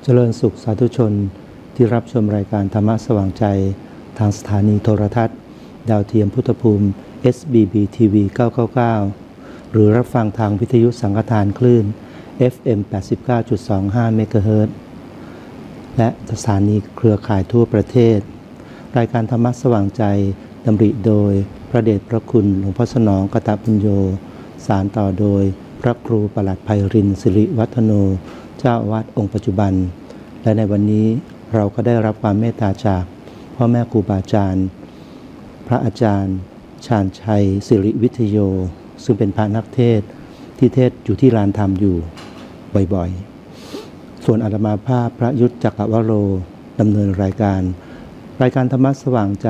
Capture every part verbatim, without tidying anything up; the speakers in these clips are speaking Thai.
เจริญสุขสาธุชนที่รับชมรายการธรรมะสว่างใจทางสถานีโทรทัศน์ดาวเทียมพุทธภูมิ เอส บี บี ที วี เก้าเก้าเก้า หรือรับฟังทางวิทยุสังฆทานคลื่น เอฟ เอ็ม แปดสิบเก้าจุดสองห้า เมกะเฮิรตซ์ และสถานีเครือข่ายทั่วประเทศรายการธรรมะสว่างใจดำริโดยพระเดชพระคุณหลวงพ่อสนองกตปุญโญสานต่อโดยพระครูปลัดไพรินทร์สิริวัฒโนเจ้าอาวาสองค์ปัจจุบันและในวันนี้เราก็ได้รับความเมตตาจากพ่อแม่ครูบาอาจารย์พระอาจารย์ชาญชัยสิริวิทโยซึ่งเป็นพระนักเทศน์ที่เทศอยู่ที่ลานธรรมอยู่บ่อยๆส่วนอาตมาภาพพระยุทธจักรวโรดำเนินรายการรายการธรรมะสว่างใจ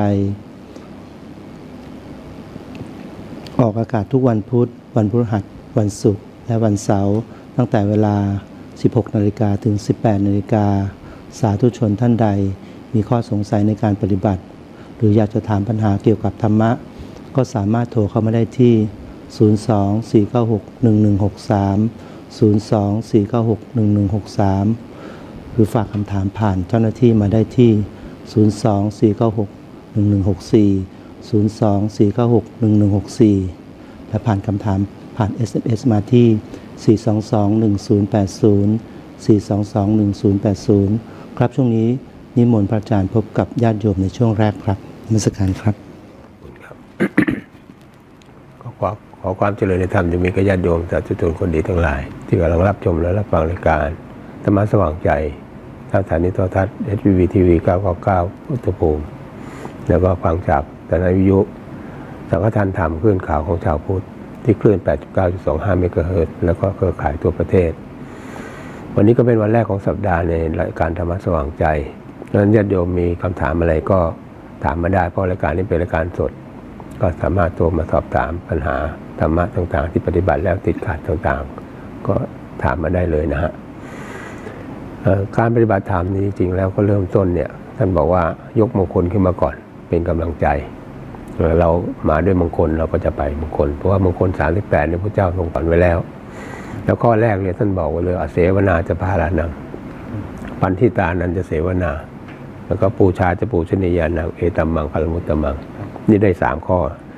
ออกอากาศทุกวันพุธวันพฤหัสวันศุกร์และวันเสาร์ตั้งแต่เวลา สิบหกนาฬิกา ถึง สิบแปดนาฬิกา สาธุชนท่านใดมีข้อสงสัยในการปฏิบัติหรืออยากจะถามปัญหาเกี่ยวกับธรรมะก็สามารถโทรเข้ามาได้ที่ ศูนย์ สอง สี่ เก้า หก หนึ่ง หนึ่ง หก สาม ศูนย์ สอง สี่ เก้า หก หนึ่ง หนึ่ง หก สาม หรือฝากคำถามผ่านเจ้าหน้าที่มาได้ที่ ศูนย์ สอง สี่ เก้า หก หนึ่ง หนึ่ง หก สี่ ศูนย์ สอง สี่ เก้า หก หนึ่ง หนึ่ง หก สี่ และผ่านคำถามผ่าน เอส เอ็ม เอส มาที่ สี่ สอง สอง หนึ่ง ศูนย์ แปด ศูนย์ สี่ สอง สอง หนึ่ง ศูนย์ แปด ศูนย์ ครับช่วงนี้นิมนต์พระอาจารย์พบกับญาติโยมในช่วงแรกครับนมัสการครับครับ ขอขอขอความเจริญในธรรมจะมีกับญาติโยมสาธุชนคนดีทั้งหลายที่กำลังรับชมและรับฟังรายการธรรมะสว่างใจทางสถานีโทรทัศน์ เอส บี บี ที วี เก้าเก้าเก้า พุทธภูมิแล้วก็ฟังจากสถานีวิทยุสังฆทานธรรมคลื่นข่าวของชาวพุทธที่คลื่น แปดสิบเก้าจุดสองห้า เมกะเฮิรตซ์แล้วก็เครือข่ายทั่วประเทศวันนี้ก็เป็นวันแรกของสัปดาห์ในรายการธรรมะสว่างใจดังนั้นญาติโยมมีคำถามอะไรก็ถามมาได้เพราะรายการนี้เป็นรายการสดก็สามารถโทรมาสอบถามปัญหาธรรมะต่างๆที่ปฏิบัติแล้วติดขัดต่างๆก็ถามมาได้เลยนะฮะการปฏิบัติธรรมนี้จริงๆแล้วก็เริ่มต้นเนี่ยท่านบอกว่ายกมงคลขึ้นมาก่อนเป็นกำลังใจเรามาด้วยมงคลเราก็จะไปมงคลเพราะว่ามงคลสามสิบแปดเนี่ยพระเจ้าทรงสอนไว้แล้วแล้วข้อแรกเนี่ยท่านบอกไว้เลยอเสวนาจะพาลานังปันทิตานันจะเสวนาแล้วก็ปูชาจะปูชนียานังเอตัมมังพลมุตตมังนี่ได้สามข้อ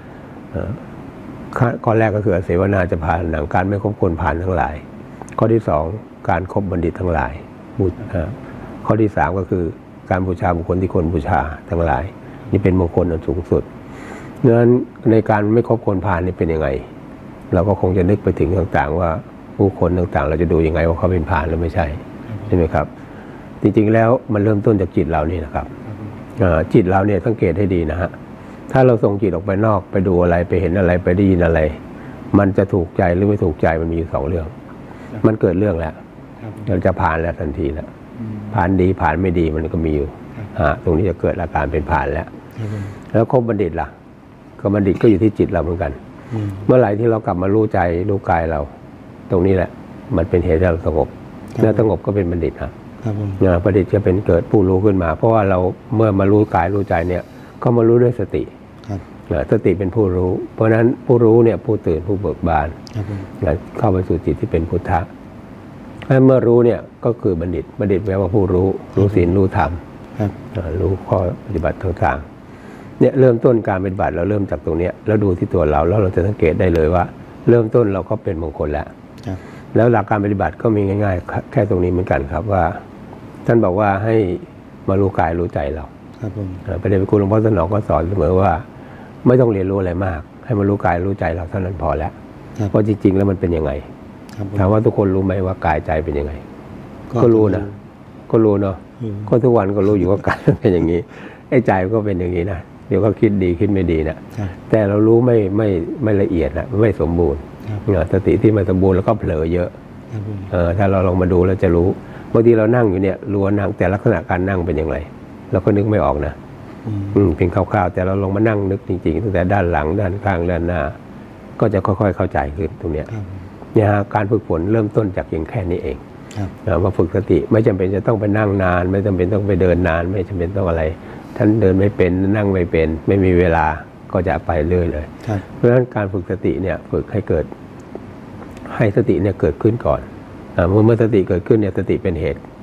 ข้อแรกก็คืออเสวนาจะพาลานังการไม่คบคนผ่านทั้งหลายข้อที่สองการคบบัณฑิตทั้งหลายข้อที่สามก็คือการบูชาบุคคลที่คนบูชาทั้งหลายนี่เป็นมงคลอันสูงสุดดังนั้นในการไม่คบคนผ่านนี่เป็นยังไงเราก็คงจะนึกไปถึงต่างๆว่าผู้คนต่างๆเราจะดูยังไงว่าเขาเป็นผ่านหรือไม่ใช่ใช่ไหมครับจริงๆแล้วมันเริ่มต้นจากจิตเรานี่นะครับจิตเราเนี่ยสังเกตให้ดีนะฮะถ้าเราส่งจิตออกไปนอกไปดูอะไรไปเห็นอะไรไปได้ยินอะไรมันจะถูกใจหรือไม่ถูกใจมันมีอยู่สองเรื่องมันเกิดเรื่องแล้วเราจะผ่านแล้วทันทีแล้วผ่านดีผ่านไม่ดีมันก็มีอยู่ตรงนี้จะเกิดอาการเป็นผ่านแล้วแล้วคบบัณฑิตล่ะก็บัณฑิตก็อยู่ที่จิตเราเหมือนกันเมื่อไหร่ที่เรากลับมารู้ใจรู้กายเราตรงนี้แหละมันเป็นเหตุให้เราสงบแล้วสงบก็เป็นบัณฑิตครับบัณฑิตจะเป็นเกิดผู้รู้ขึ้นมาเพราะว่าเราเมื่อมารู้กายรู้ใจเนี่ยก็มารู้ด้วยสติสติเป็นผู้รู้เพราะฉะนั้นผู้รู้เนี่ยผู้ตื่นผู้เบิกบานเข้าไปสู่จิตที่เป็นพุทธะเมื่อรู้เนี่ยก็คือบัณฑิตบัณฑิตแปลว่าผู้รู้รู้ศีลรู้ธรรมรู้ข้อปฏิบัติต่างๆเนี่ยเริ่มต้นการปฏิบัติเราเริ่มจากตรงนี้แล้วดูที่ตัวเราแล้วเราจะสังเกตได้เลยว่าเริ่มต้นเราก็เป็นมงคลแล้วแล้วหลักการปฏิบัติก็มีง่ายๆแค่ตรงนี้เหมือนกันครับว่าท่านบอกว่าให้มารู้กายรู้ใจเราพระเดชพระคุณหลวงพ่อสนองก็สอนเสมอว่าไม่ต้องเรียนรู้อะไรมากให้มารู้กายรู้ใจเราเท่านั้นพอแล้วเพราะจริงๆแล้วมันเป็นยังไงถามว่าทุกคนรู้ไหมว่ากายใจเป็นยังไงก็รู้นะก็รู้เนาะก็ทุกวันก็รู้อยู่ว่ากายเป็นอย่างนี้ไอ้ใจก็เป็นอย่างนี้นะเดี๋ยวก็คิดดีคิดไม่ดีนะแต่เรารู้ไม่ไม่ไม่ละเอียดนะไม่สมบูรณ์สติที่ไม่สมบูรณ์แล้วก็เผลอเยอะถ้าเราลองมาดูเราจะรู้บางทีเรานั่งอยู่เนี่ยรู้ว่านั่งแต่ลักษณะการนั่งเป็นอย่างไรเราก็นึกไม่ออกนะเพียงคร่าวๆแต่เราลองมานั่งนึกจริงๆตั้งแต่ด้านหลังด้านข้างด้านหน้าก็จะค่อยๆเข้าใจขึ้นตรงเนี้ยเนี่ยการฝึกฝนเริ่มต้นจากเพียงแค่นี้เองมาฝึกสติไม่จำเป็นจะต้องไปนั่งนานไม่จำเป็นต้องไปเดินนานไม่จำเป็นต้องอะไรท่านเดินไม่เป็นนั่งไม่เป็นไม่มีเวลาก็จะไปเรื่อยเลยเพราะฉะนั้นการฝึกสติเนี่ยฝึกให้เกิดให้สติเนี่ยเกิดขึ้นก่อนเมื่อเมื่อสติเกิดขึ้นเนี่ยสติเป็นเหตุ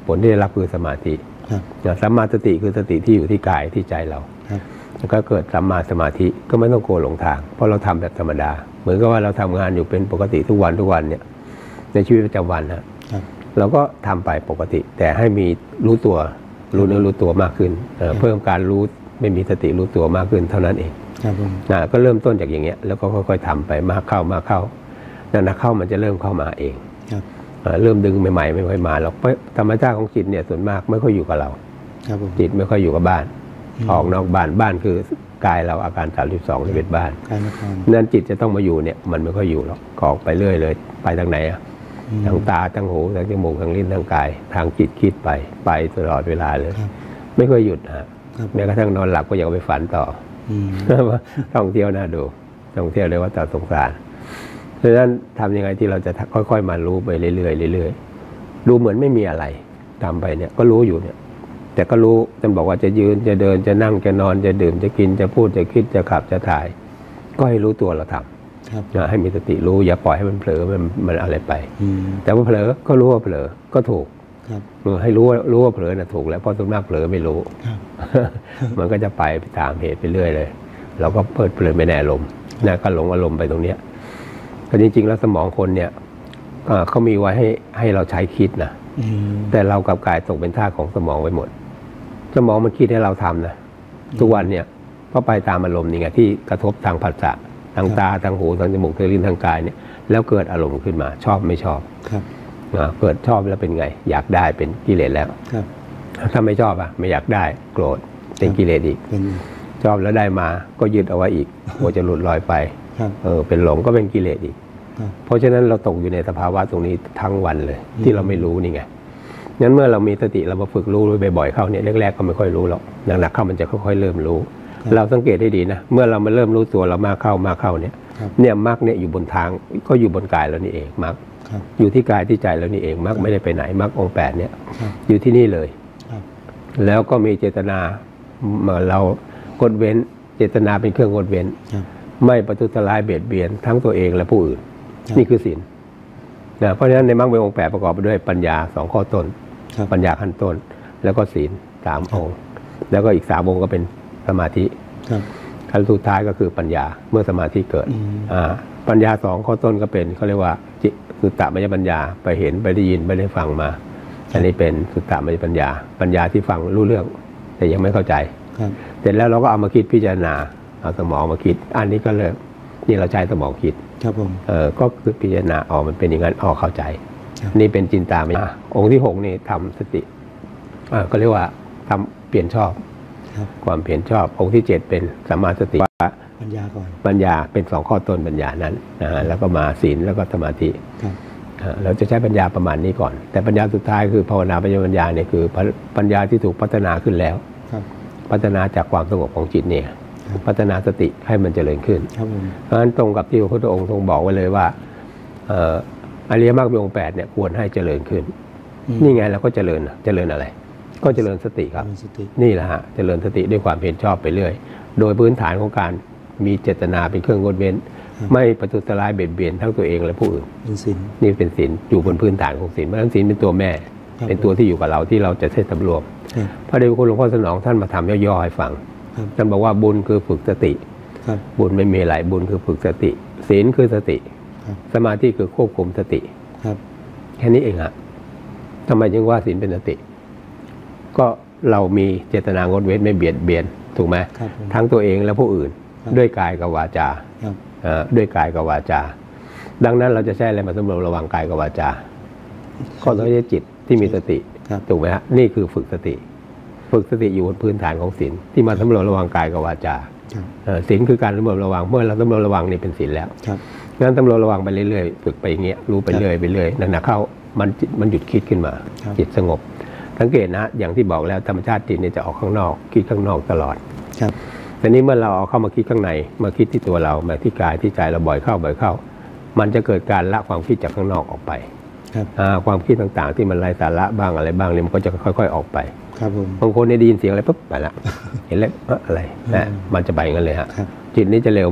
ผลที่ได้รับคือสมาธิสัมมาสติคือสติที่อยู่ที่กายที่ใจเราแล้วก็เกิดสัมมาสมาธิก็ไม่ต้องกลัวหลงทางเพราะเราทำแบบธรรมดาเหมือนกับว่าเราทำงานอยู่เป็นปกติทุกวันทุกวันเนี่ยในชีวิตประจำวันนะเราก็ทำไปปกติแต่ให้มีรู้ตัวรู้เนื้อรู้ตัวมากขึ้นเพิ่มการรู้ไม่มีสติรู้ตัวมากขึ้นเท่านั้นเองนะก็เริ่มต้นจากอย่างเงี้ยแล้วก็ค่อยๆทำไปมากเข้ามากเข้านั่นนะเข้ามันจะเริ่มเข้ามาเองเริ่มดึงใหม่ๆไม่ค่อยมาหรอกเพราะธรรมชาติของจิตเนี่ยส่วนมากไม่ค่อยอยู่กับเราจิตไม่ค่อยอยู่กับบ้านออกนอกบ้านบ้านคือกายเราอาการสามสิบสองที่เป็นบ้านนั่นจิตจะต้องมาอยู่เนี่ยมันไม่ค่อยอยู่หรอกออกไปเรื่อยเลยไปทางไหนอะทางตาทางหูทางจมูกทางลิ้นทางกายทางจิตคิดไปไปตลอดเวลาเลยไม่ค่อยหยุดฮะแม้กระทั่งนอนหลับก็ยังไปฝันต่อท่องเที่ยวน่าดูท่องเที่ยวเลยว่าต่อสงสารเพราะฉะนั้นทำยังไงที่เราจะค่อยๆมารู้ไปเรื่อยๆเรื่อยๆดูเหมือนไม่มีอะไรทำไปเนี่ยก็รู้อยู่เนี่ยแต่ก็รู้ท่านบอกว่าจะยืนจะเดินจะนั่งจะนอนจะดื่มจะกินจะพูดจะคิดจะขับจะถ่ายก็ให้รู้ตัวเราทำนะให้มีสติรู้อย่าปล่อยให้มันเผลอมันมันอะไรไปแต่ว่าเผลอก็รู้ว่าเผลอก็ถูกให้รู้ว่ารู้ว่าเผลอน่ะถูกแล้วเพราะส่วนมากเผลอไม่รู้มันก็จะไปตามเหตุไปเรื่อยเลยเราก็เพลิดเพลินไปในอารมณ์นะก็หลงอารมณ์ไปตรงเนี้ยแต่จริงๆแล้วสมองคนเนี่ยเขามีไว้ให้ให้เราใช้คิดนะแต่เรากลับกลายตกเป็นท่าของสมองไปหมดสมองมันคิดให้เราทำนะทุกวันเนี่ยเพราะไปตามอารมณ์นี่ไงที่กระทบทางผัสสะทางตาทางหูทางจมูกทางลิ้นทางกายเนี่ยแล้วเกิดอารมณ์ขึ้นมาชอบไม่ชอบเกิดชอบแล้วเป็นไงอยากได้เป็นกิเลสแล้วถ้าไม่ชอบอ่ะไม่อยากได้โกรธเป็นกิเลสอีกชอบแล้วได้มาก็ยึดเอาไว้อีกกลัวจะหลุดลอยไปเออเป็นหลงก็เป็นกิเลสอีกเพราะฉะนั้นเราตกอยู่ในสภาวะตรงนี้ทั้งวันเลยที่เราไม่รู้นี่ไงงั้นเมื่อเรามีสติเรามาฝึกรู้บ่อยๆเข้าเนี่ยแรกๆก็ไม่ค่อยรู้หรอกหนักๆเข้ามันจะค่อยๆเริ่มรู้เราสังเกตให้ดีนะเมื่อเรามาเริ่มรู้ตัวเรามากเข้ามากเข้าเนี่ยเนี่ยมรรคเนี่ยอยู่บนทางก็อยู่บนกายแล้วนี่เองมรรคอยู่ที่กายที่ใจแล้วนี่เองมรรคไม่ได้ไปไหนมรรคองค์แปดเนี่ยอยู่ที่นี่เลยแล้วก็มีเจตนาเรางดเว้นเจตนาเป็นเครื่องงดเว้นไม่ประทุษร้ายเบียดเบียนทั้งตัวเองและผู้อื่นนี่คือศีลนะเพราะฉะนั้นในมรรคองค์แปดประกอบไปด้วยปัญญาสองข้อต้นปัญญาขั้นต้นแล้วก็ศีลสามองค์แล้วก็อีกสามองค์ก็เป็นสมาธิขั้นสุดท้ายก็คือปัญญาเมื่อสมาธิเกิดปัญญาสองข้อต้นก็เป็นเขาเรียกว่าจิตสุตตมยปัญญาไปเห็นไปได้ยินไปได้ฟังมาอันนี้เป็นสุตตมยปัญญาปัญญาที่ฟังรู้เรื่องแต่ยังไม่เข้าใจเสร็จแล้วเราก็เอามาคิดพิจารณาเอาสมองมาคิดอันนี้ก็เลิกนี่เราใช้สมองคิดครับผมเออก็คือพิจารณาออกมันเป็นอย่างนั้นออกเข้าใจนี่เป็นจินตามยองค์ที่หกนี่ทำสติอ่าก็เรียกว่าทำเปลี่ยนชอบความเปลี่ยนชอบองค์ที่เจ็ดเป็นสัมมาสติว่าปัญญาก่อนปัญญาเป็นสองข้อต้นปัญญานั้นนะฮะแล้วก็มาศีลแล้วก็สมาธิเราจะใช้ปัญญาประมาณนี้ก่อนแต่ปัญญาสุดท้ายคือภาวนาปัญญาปัญญาเนี่ยคือปัญญาที่ถูกพัฒนาขึ้นแล้วพัฒนาจากความสงบของจิตเนี่ยพัฒนาสติให้มันเจริญขึ้นเพราะฉะนั้นตรงกับที่พระพุทธองค์ทรงบอกไว้เลยว่าอริยมรรคมีองค์แปดเนี่ยควรให้เจริญขึ้นนี่ไงเราก็เจริญเจริญอะไรก็เจริญสติครับนี่แหละฮะเจริญสติด้วยความเพียรชอบไปเรื่อยโดยพื้นฐานของการมีเจตนาเป็นเครื่องงดเว้นไม่ประทุษร้ายเบียดเบียนทั้งตัวเองและผู้อื่นเป็นศีลนี่เป็นศีลอยู่บนพื้นฐานของศีลเพราะฉะนั้นศีลเป็นตัวแม่เป็นตัวที่อยู่กับเราที่เราจะใช้สำรวมพระเดชพระคุณหลวงพ่อสนองท่านมาทำย่อๆให้ฟังท่านบอกว่าบุญคือฝึกสติบุญไม่มีหลายบุญคือฝึกสติศีลคือสติสมาธิคือควบคุมสติแค่นี้เองฮะทำไมจึงว่าศีลเป็นสติก็เรามีเจตนางดเว้นไม่เบียดเบียนถูกไหมทั้งตัวเองและผู้อื่นด้วยกายกับวาจาด้วยกายกับวาจาดังนั้นเราจะใช้อะไรมาสำรวมระวังกายกับวาจาก็ต้องใช้จิตที่มีสติถูกไหมฮะนี่คือฝึกสติฝึกสติอยู่บนพื้นฐานของศีลที่มาสำรวมระวังกายกับวาจาศีลคือการสำรวมระวังเมื่อเราสำรวมระวังนี่เป็นศีลแล้วงั้นสำรวมระวังไปเรื่อยๆฝึกไปอย่างเงี้ยรู้ไปเรื่อยไปเรื่อยนั่นนะเข้ามันมันหยุดคิดขึ้นมาจิตสงบสังเกตนะอย่างที่บอกแล้วธรรมชาติจิตเนี่ยจะออกข้างนอกคิดข้างนอกตลอดครับแต่นี้เมื่อเราเอาเข้ามาคิดข้างในมาคิดที่ตัวเรามาที่กายที่ใจเราบ่อยเข้าบ่อยเข้ามันจะเกิดการละความคิดจากข้างนอกออกไปครับความคิดต่างๆที่มันไร้สาระบ้างอะไรบ้างเนี่ยมันก็จะค่อยๆออกไปครับผมบางคนเนี่ยได้ยินเสียงอะไรปุ๊บไปละเห็นแล้วอะไรนะมันจะไปงั้นเลยฮะจิตนี้จะเร็วมาก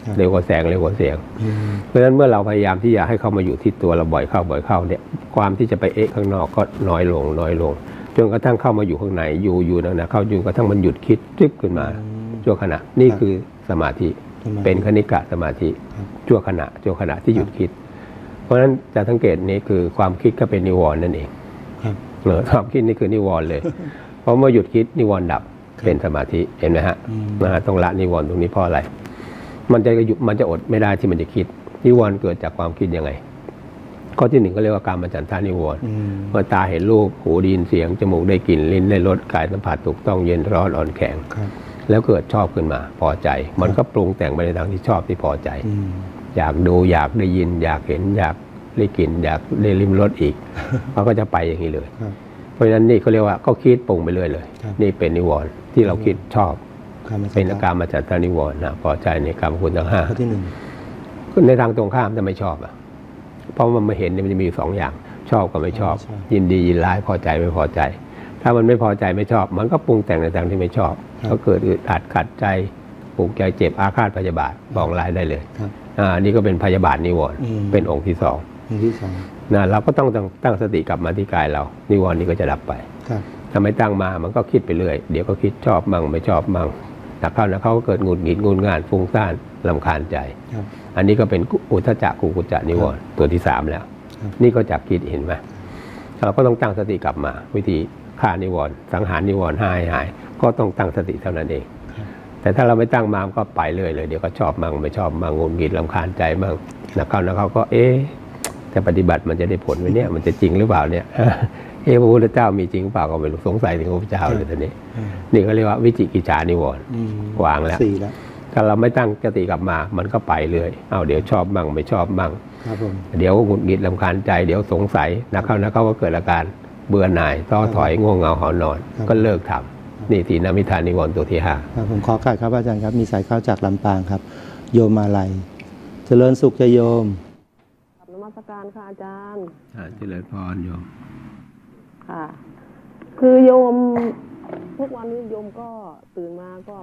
เร็วกว่าแสงเร็วกว่าเสียงเพราะฉะนั้นเมื่อเราพยายามที่จะให้เข้ามาอยู่ที่ตัวเราบ่อยเข้าบ่อยเข้าเนี่ยความที่จะไปเอ๊ะข้างนอกก็น้อยลงน้อยลงจนกระทั่งเข้ามาอยู่ข้างในอยู่อยู่นะนะเข้าจนกระทั่งมันหยุดคิดจึ๊บขึ้นมาชั่วขณะนี่คือสมาธิเป็นคณิกะสมาธิชั่วขณะชั่วขณะที่หยุดคิดเพราะฉะนั้นจะสังเกตนี้คือความคิดก็เป็นนิวรณ์นั่นเองเหรอความคิดนี่คือนิวรณ์เลยเพราะเมื่อหยุดคิดนิวรณ์ดับเป็นสมาธิเห็นไหมฮะนะฮะต้องละนิวรณ์ตรงนี้เพราะอะไรมันจะหยุดมันจะอดไม่ได้ที่มันจะคิดนิวรณ์เกิดจากความคิดยังไงข้อที่หนึ่งก็เรียกว่าการมฉันทานิวรณ์เมื่อตาเห็นรูปหูได้ยินเสียงจมูกได้กลิ่นลิ้นได้รสกายสัมผัสถูกต้องเย็นร้อนอ่อนแข็งแล้วเกิดชอบขึ้นมาพอใจมันก็ปรุงแต่งไปในทางที่ชอบที่พอใจอยากดูอยากได้ยินอยากเห็นอยากได้กลิ่นอยากได้ลิ้มรสอีกมันก็จะไปอย่างนี้เลยเพราะฉะนั้นนี่เขาเรียกว่าก็คิดปรุงไปเรื่อยเลยนี่เป็นนิวรณ์ที่เราคิดชอบเป็นอาการมาจากทานิวรณ์นะพอใจในกรรมคุณทั้งห้าข้อที่หนึ่งในทางตรงข้ามจะไม่ชอบอ่ะเพราะมันมาเห็นมันจะมีสองอย่างชอบกับไม่ชอบยินดียินร้ายพอใจไม่พอใจถ้ามันไม่พอใจไม่ชอบมันก็ปรุงแต่งในทางที่ไม่ชอบก็เกิดอึดอัดขัดใจผูกใจเจ็บอาฆาตพยาบาทปองร้ายได้เลยอ่านี่ก็เป็นพยาบาทนิวรณ์เป็นองค์ที่สององค์ที่สองนะเราก็ต้องตั้งสติกลับมาที่กายเรานิวรณ์นี้ก็จะดับไปถ้าไม่ตั้งมามันก็คิดไปเรื่อยเดี๋ยวก็คิดชอบมั่งไม่ชอบมั่งหนักเข้าหนักเข้าก็เกิดหงุดหงิดงุนง่านฟุ้งซ่านรำคาญใจอันนี้ก็เป็นอุทธัจจะกุกุจจะนิวรณ์ตัวที่สามแล้วนี่ก็จากคิดเห็นไหมเราก็ต้องตั้งสติกลับมาวิธีฆ่านิวรณ์สังหารนิวรณ์หายหายก็ต้องตั้งสติเท่านั้นเองแต่ถ้าเราไม่ตั้งมาก็ไปเรื่อยเลยเดี๋ยวก็ชอบมั่งไม่ชอบมั่งงุนหงิดรำคาญใจมั่งหนักเข้าหนักเข้าก็เอ๊ะแต่ปฏิบัติมันจะได้ผลไหมเนี่ยมันจะจริงหรือเปล่าเนี่ยเอ๊ะพระพุทธเจ้ามีจริงเปล่าก็ไม่รู้สงสัยถึงพระพุทธเจ้าเลยตอนนี้นี่เขาเรียกว่าวิจิกิจฉานิวรณ์วางแล้วถ้าเราไม่ตั้งสติกลับมามันก็ไปเรื่อยเอาเดี๋ยวชอบมั่งไม่ชอบมั่งเดี๋ยวหงุดหงิดรำคาญใจเดี๋ยวสงสัยนักเข้านักเข้าก็เกิดอาการเบื่อหน่ายท้อถอยง่วงเหงาหอนอนก็เลิกทำนี่ทีนมิทานิวรณ์ตัวที่ห้าผมขอการครับอาจารย์ครับมีสายเข้าจากลำปางครับโยมมาลัยเจริญสุขจะโยมนมัสการค่ะอาจารย์เจริญพรโยมค่ะคือโยมทุกวันนี้โยมก็ตื่นมาก็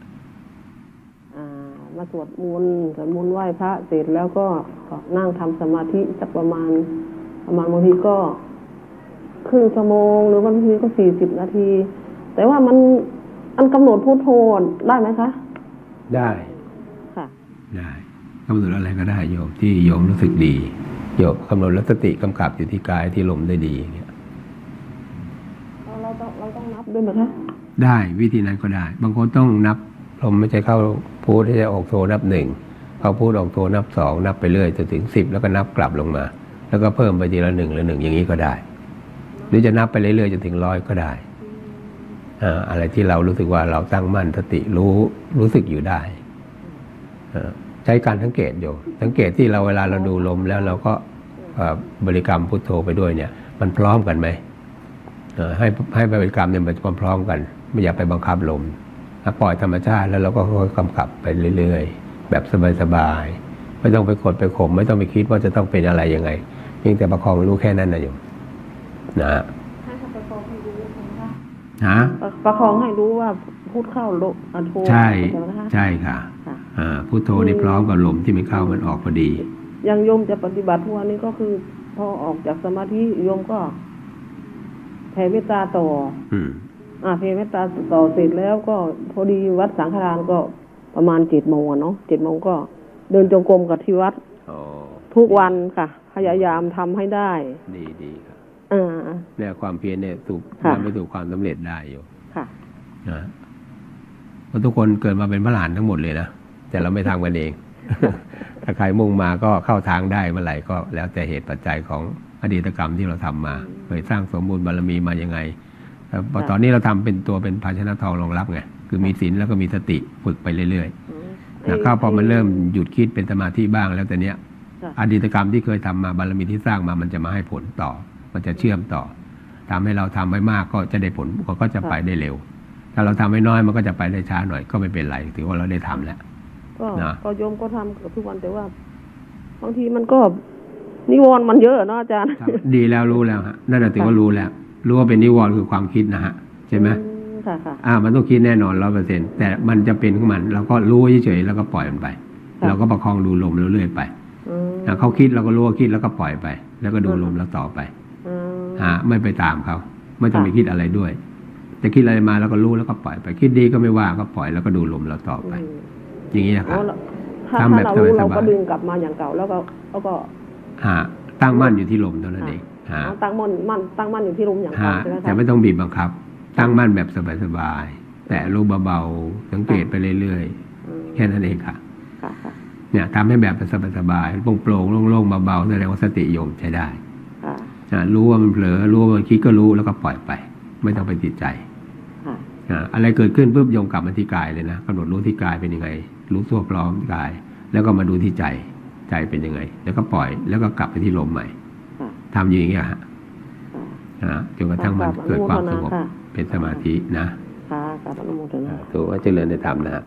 มาสวดมนต์สวดมนต์ไหว้พระเสร็จแล้วก็นั่งทำสมาธิสักประมาณประมาณบางทีก็ครึ่งชั่วโมงหรือบางทีก็สี่สิบนาทีแต่ว่ามันอันกำหนดพุทโธได้ไหมคะได้ค่ะได้กำหนดอะไรก็ได้โยมที่โยมรู้สึกดีโยมกำหนดแล้วสติกำกับอยู่ที่กายที่ลมได้ดีอย่างเงี้ยเราต้องเราต้องนับด้วยไหมคะได้วิธีนั้นก็ได้บางคนต้องนับลมไม่ใช่เข้าพูดที่จะออกโทนับหนึ่งเข้าพูดออกโทนับสองนับไปเรื่อยจนถึงสิบแล้วก็นับกลับลงมาแล้วก็เพิ่มไปทีละหนึ่งละหนึ่งอย่างนี้ก็ได้หรือจะนับไปเรื่อยๆจนถึงร้อยก็ได้อ่าอะไรที่เรารู้สึกว่าเราตั้งมั่นสติรู้รู้สึกอยู่ได้ใช้การสังเกตอยู่สังเกตที่เราเวลาเราดูลมแล้วเราก็บริกรรมพุทโธไปด้วยเนี่ยมันพร้อมกันไหมให้ให้บริกรรมเนี่ยมันพร้อมกันไม่อยากไปบังคับลมปล่อยธรรมชาติแล้วเราก็ค่อยๆกำกับไปเรื่อยๆแบบสบายๆไม่ต้องไปกดไปข่มไม่ต้องไปคิดว่าจะต้องเป็นอะไรยังไงเพียงแต่ประคองรู้แค่นั้นนะโยมนะให้ประคองให้รู้ฮะประคองให้รู้ว่าพูดเข้าลมโธใช่ใช่ค่ะอ่าพุทโธนี่พร้อมกับลมที่มันเข้ามันออกพอดีอย่างโยมจะปฏิบัติทุกวันนี้ก็คือพอออกจากสมาธิโยมก็แผ่เมตตาต่ออืมอ่าแผ่เมตตาต่อเสร็จแล้วก็พอดีวัดสังฆทานก็ประมาณเจ็ดโมงเนาะเจ็ดโมงก็เดินจงกรมกับที่วัดทุกวันค่ะพยายามทำให้ได้ดีดีครับอ่าเนี่ยความเพียรเนี่ยถูกทำให้ถูกความสำเร็จได้อยู่ค่ะนะเพราะทุกคนเกิดมาเป็นพระหลานทั้งหมดเลยนะแต่เราไม่ทำกันเองถ้าใครมุ่งมาก็เข้าทางได้เมื่อไหร่ก็แล้วแต่เหตุปัจจัยของอดีตกรรมที่เราทำมาเคยสร้างสมบูรณ์บารมีมายังไงตอนนี้เราทำเป็นตัวเป็นภาชนะทองรองรับไงคือมีศีลแล้วก็มีสติฝึกไปเรื่อยๆนะเข้าพอมันเริ่มหยุดคิดเป็นสมาธิบ้างแล้วแต่เนี้ยอดีตกรรมที่เคยทำมาบารมีที่สร้างมามันจะมาให้ผลต่อมันจะเชื่อมต่อทำให้เราทำไว้มากก็จะได้ผลก็จะไปได้เร็วถ้าเราทำไว้น้อยมันก็จะไปได้ช้าหน่อยก็ไม่เป็นไรถือว่าเราได้ทำแล้วก็ก็โยมก็ทำกับทุกวันแต่ว่าบางทีมันก็นิวรณ์มันเยอะเนาะอาจารย์ดีแล้วรู้แล้วฮะนั่นแหละถือว่ารู้แล้วรู้ว่าเป็นนิวรณ์คือความคิดนะฮะใช่ไหมค่ะค่ะอ่ามันต้องคิดแน่นอนร้อยเปอร์เซ็นต์แต่มันจะเป็นของมันเราก็รู้เฉยๆแล้วก็ปล่อยมันไปเราก็ประคองดูลมเรื่อยๆไปเขาคิดเราก็รู้ว่าคิดแล้วก็ปล่อยไป แล้วก็ดูลมแล้วต่อไปฮะไม่ไปตามเขาไม่ต้องไปคิดอะไรด้วยจะคิดอะไรมาแล้วก็รู้แล้วก็ปล่อยไปคิดดีก็ไม่ว่าก็ปล่อยแล้วก็ดูลมแล้วต่อไปอย่างนี้นะครับถ้าเรารู้เราก็ดึงกลับมาอย่างเก่าแล้วก็แล้วก็ฮะตั้งมั่นอยู่ที่ลมเท่านั้นเองฮะตั้งมั่นมั่นตั้งมั่นอยู่ที่ลมอย่างเก่าใช่ไหมครับแต่ไม่ต้องบีบบังคับตั้งมั่นแบบสบายๆแต่รู้เบาๆสังเกตไปเรื่อยๆแค่นั้นเองค่ะเนี่ยทำให้แบบสบายๆโปร่งๆโล่งๆเบาๆแสดงว่าสติโยมใช้ได้รู้ว่ามันเผลอรู้ว่ามันคิดก็รู้แล้วก็ปล่อยไปไม่ต้องไปติดใจอะไรเกิดขึ้นปุ๊บโยมกลับมาที่กายเลยนะกำหนดรู้ที่กายเป็นยังไงรู้ตัวพร้อมกายแล้วก็มาดูที่ใจใจเป็นยังไงแล้วก็ปล่อยแล้วก็กลับไปที่ลมใหม่ทำอย่างนี้ฮะจนกระทั่งมันเกิดความสงบเป็นสมาธินะถือว่าเจริญในธรรมนะ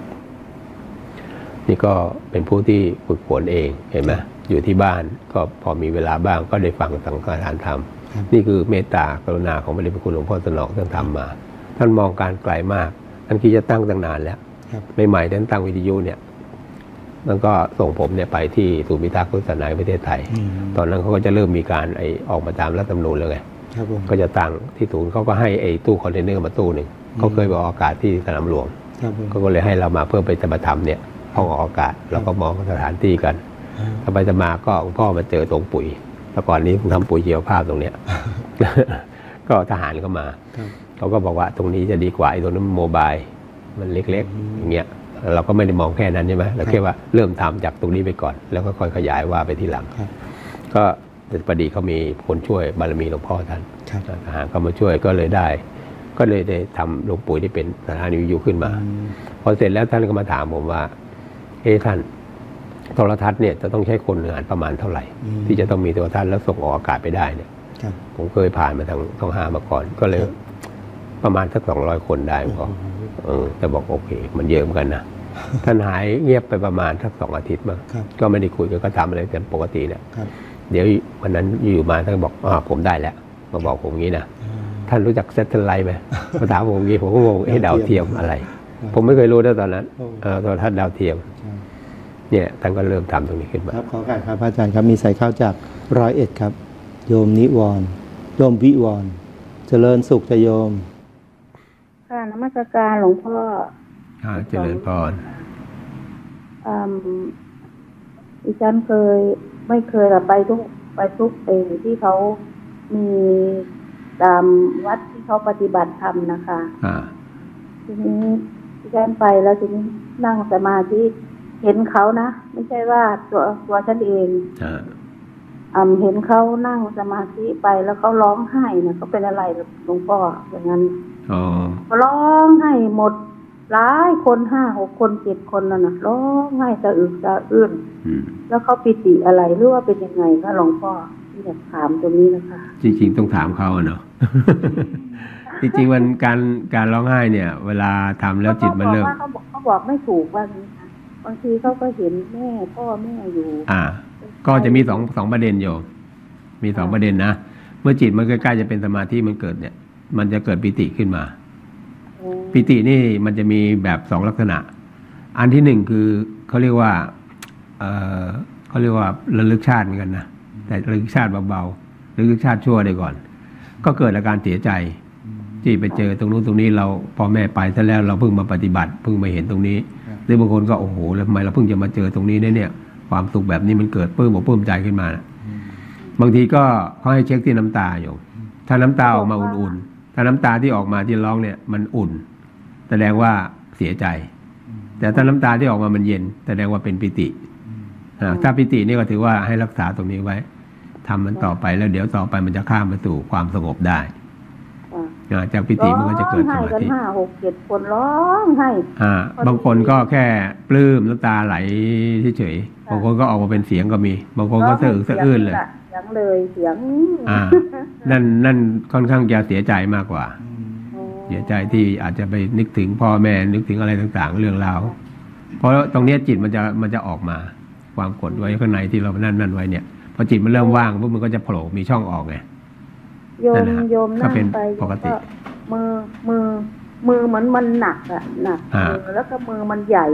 นี่ก็เป็นผู้ที่ฝึกฝนเองเห็นไหมอยู่ที่บ้านก็พอมีเวลาบ้างก็ได้ฟังสังฆทานธรรมนี่คือเมตตากรุณาของพระเดชพระคุณหลวงพ่อสนองท่านทำมาท่านมองการไกลมากท่านคิดจะตั้งตั้งนานแล้วใหม่ๆท่านตั้งวิทยุเนี่ยมันก็ส่งผมเนี่ยไปที่ศูนย์พิทักษ์พุทธศาสนาประเทศไทยตอนนั้นเขาก็จะเริ่มมีการไอออกมาตามรัฐธรรมนูญแล้วไงก็จะตั้งที่ศูนย์เขาก็ให้ไอ้ตู้คอนเทนเนอร์มาตู้หนึ่งเขาเคยบอกอากาศที่สนามหลวงเขาก็เลยให้เรามาเพื่อไปปฏิบัติธรรมเนี่ยห้องออกอากาศเราก็มองสถานที่กันถ้าไปจะมาก็หลวงพ่อมาเจอตรงปุ๋ยแต่ก่อนนี้ผมทำปุ๋ยเชียวภาพตรงเนี้ยก็ทหารก็มาเขาก็บอกว่าตรงนี้จะดีกว่าไอ้ตรงนั้นโมบายมันเล็กๆอย่างเงี้ยเราก็ไม่ได้มองแค่นั้นใช่ไหมเราแค่ว่าเริ่มทำจากตรงนี้ไปก่อนแล้วก็ค่อยขยายว่าไปทีหลังก็พอดีเขามีคนช่วยบารมีหลวงพ่อท่านทหารเขามาช่วยก็เลยได้ก็เลยได้ทำโรงปุ๋ยที่เป็นสถานีวิทยุขึ้นมาพอเสร็จแล้วท่านก็มาถามผมว่าเฮ้ท่านโทรทัศน์เนี่ยจะต้องใช้คนงานประมาณเท่าไหร่ที่จะต้องมีโทรทัศน์แล้วส่งออกอากาศไปได้เนี่ยผมเคยผ่านมาทางทองห้ามาก่อนก็เลยประมาณสักสองร้อยคนได้ก็เออแต่บอกโอเคมันเยอะเหมือนกันนะท่านหายเงียบไปประมาณสักสองอาทิตย์มั้งก็ไม่ได้คุยก็ทำอะไรกันปกติเนี่ยเดี๋ยววันนั้นอยู่มาท่านบอกอ๋อผมได้แล้วมาบอกผมงี้นะท่านรู้จักเซตเทไลท์ไหมมาถามผมงี้ผมก็งงเอ๊ะดาวเทียมอะไรผมไม่เคยรู้นะตอนนั้นโทรทัศน์ดาวเทียมเนี่ยท่านก็เริ่มทำตรงนี้ขึ้นมาครับขอการครับอาจารย์ครับมีสายเข้าจากร้อยเอ็ดครับโยมนิวรณ์โยมวิวรณ์เจริญสุขจะโยมค่ะนมัสการหลวงพ่อค่ะเจริญพรอืมดิฉันเคยไม่เคยไปทุกไปทุกเองที่เขามีตามวัดที่เขาปฏิบัติธรรมนะคะทีนี้ดิฉันไปแล้วทีนี้นั่งสมาธิเห็นเขานะไม่ใช่ว่าตัวตัวฉันเองอ่าเห็นเขานั่งสมาธิไปแล้วเขาร้องไห้นะเขาเป็นอะไรหลวงพ่ออย่างนั้นเขาร้องไห้หมดหลายคนห้าหกคนเจ็ดคนนั่นนะร้องไห้สะอึกสะอื้นแล้วเขาปิติอะไรหรือว่าเป็นยังไงคะหลวงพ่อที่อยากถามตรงนี้นะคะจริงๆต้องถามเขาเนาะ จริงๆมันการการร้องไห้เนี่ยเวลาทำแล้วจิตมันเริ่มเขาบอกเขาบอกไม่ถูกว่างี้ค่ะบางทีเขาก็เห็นแม่พ่อแม่อยู่อ่าก็จะมีสองสองประเด็นโยมมีสองประเด็นนะเมื่อจิตมันใกล้ๆจะเป็นสมาธิมันเกิดเนี่ยมันจะเกิดปิติขึ้นมาปิตินี่มันจะมีแบบสองลักษณะอันที่หนึ่งคือเขาเรียกว่าเออเขาเรียกว่าระลึกชาติเหมือนกันนะแต่ระลึกชาติเบาๆระลึกชาติชั่วได้ก่อนก็เกิดอาการเสียใจที่ไปเจอตรงนู้นตรงนี้เราพ่อแม่ไปซะแล้วเราเพิ่งมาปฏิบัติเพิ่งมาเห็นตรงนี้หรือบางคนก็โอ้โหแล้วทำไมเราเพิ่งจะมาเจอตรงนี้ได้เนี่ยความสุขแบบนี้มันเกิดปลื้มอกปลื้มใจขึ้นมานะบางทีก็เขาให้เช็คที่น้ำตาอยู่ถ้าน้ำตาออกมาอุ่นๆถ้าน้ำตาที่ออกมาที่ร้องเนี่ยมันอุ่นแสดงว่าเสียใจแต่ถ้าน้ำตาที่ออกมามันเย็นแสดงว่าเป็นปิติถ้าปิตินี่ก็ถือว่าให้รักษาตรงนี้ไว้ทำมันต่อไปแล้วเดี๋ยวต่อไปมันจะข้ามไปสู่ความสงบได้จากปิติมันก็จะเกิดสมาธิห้าหกเจ็ดคนร้องไห้บางคนก็แค่ปลื้มน้ำตาไหลเฉยๆบางคนก็ออกมาเป็นเสียงก็มีบางคนก็สะอึกสะอื้นเลยเสียงเลยเสียงอ่านั่นนั่นค่อนข้างจะเสียใจมากกว่าเสียใจที่อาจจะไปนึกถึงพ่อแม่นึกถึงอะไรต่างๆเรื่องราวเพราะตรงนี้จิตมันจะมันจะออกมาความกดไว้ข้างในที่เรานั่นนั่นไว้เนี่ยพอจิตมันเริ่มว่างปุ๊บมันก็จะโผล่มีช่องออกไงโยมโยมนั่งไปปกติมือมือมือเหมือนมันหนักอ่ะหนักมือแล้วก็มือมันใหญ่อ่ะ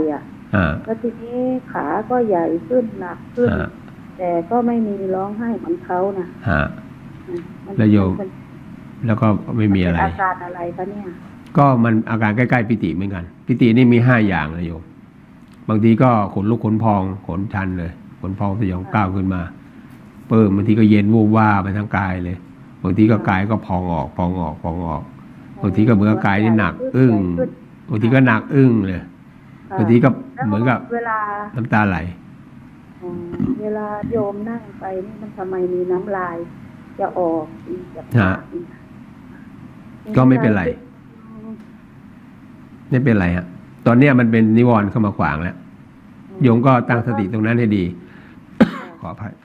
แล้วทีนี้ขาก็ใหญ่ขึ้นหนักขึ้นแต่ก็ไม่มีร้องไห้เหมือนเขานะแล้วโยมแล้วก็ไม่มีอะไรอาการอะไรคะเนี่ยก็มันอาการใกล้ๆปิติเหมือนกันปิตินี่มีห้าอย่างนะโยมบางทีก็ขนลุกขนพองขนชันเลยขนพองสยองก้าวขึ้นมาเปิ่มบางทีก็เย็นวูบว่าไปทั้งกายเลยบางทีก็กายก็พองออกพองออกพองออกบางทีก็เหมือนกายนี่หนักอึ้งบางทีก็หนักอึ้งเลยบางทีก็เหมือนกับน้ำตาไหลเวลาโยมนั่งไปนี่มันทำไมมีน้ำลายจะออกจากปากก็ไม่เป็นไรไม่เป็นไรฮะตอนนี้มันเป็นนิวรณ์เข้ามาขวางแล้วโยมก็ตั้งสติตรงนั้นให้ดีขออภัย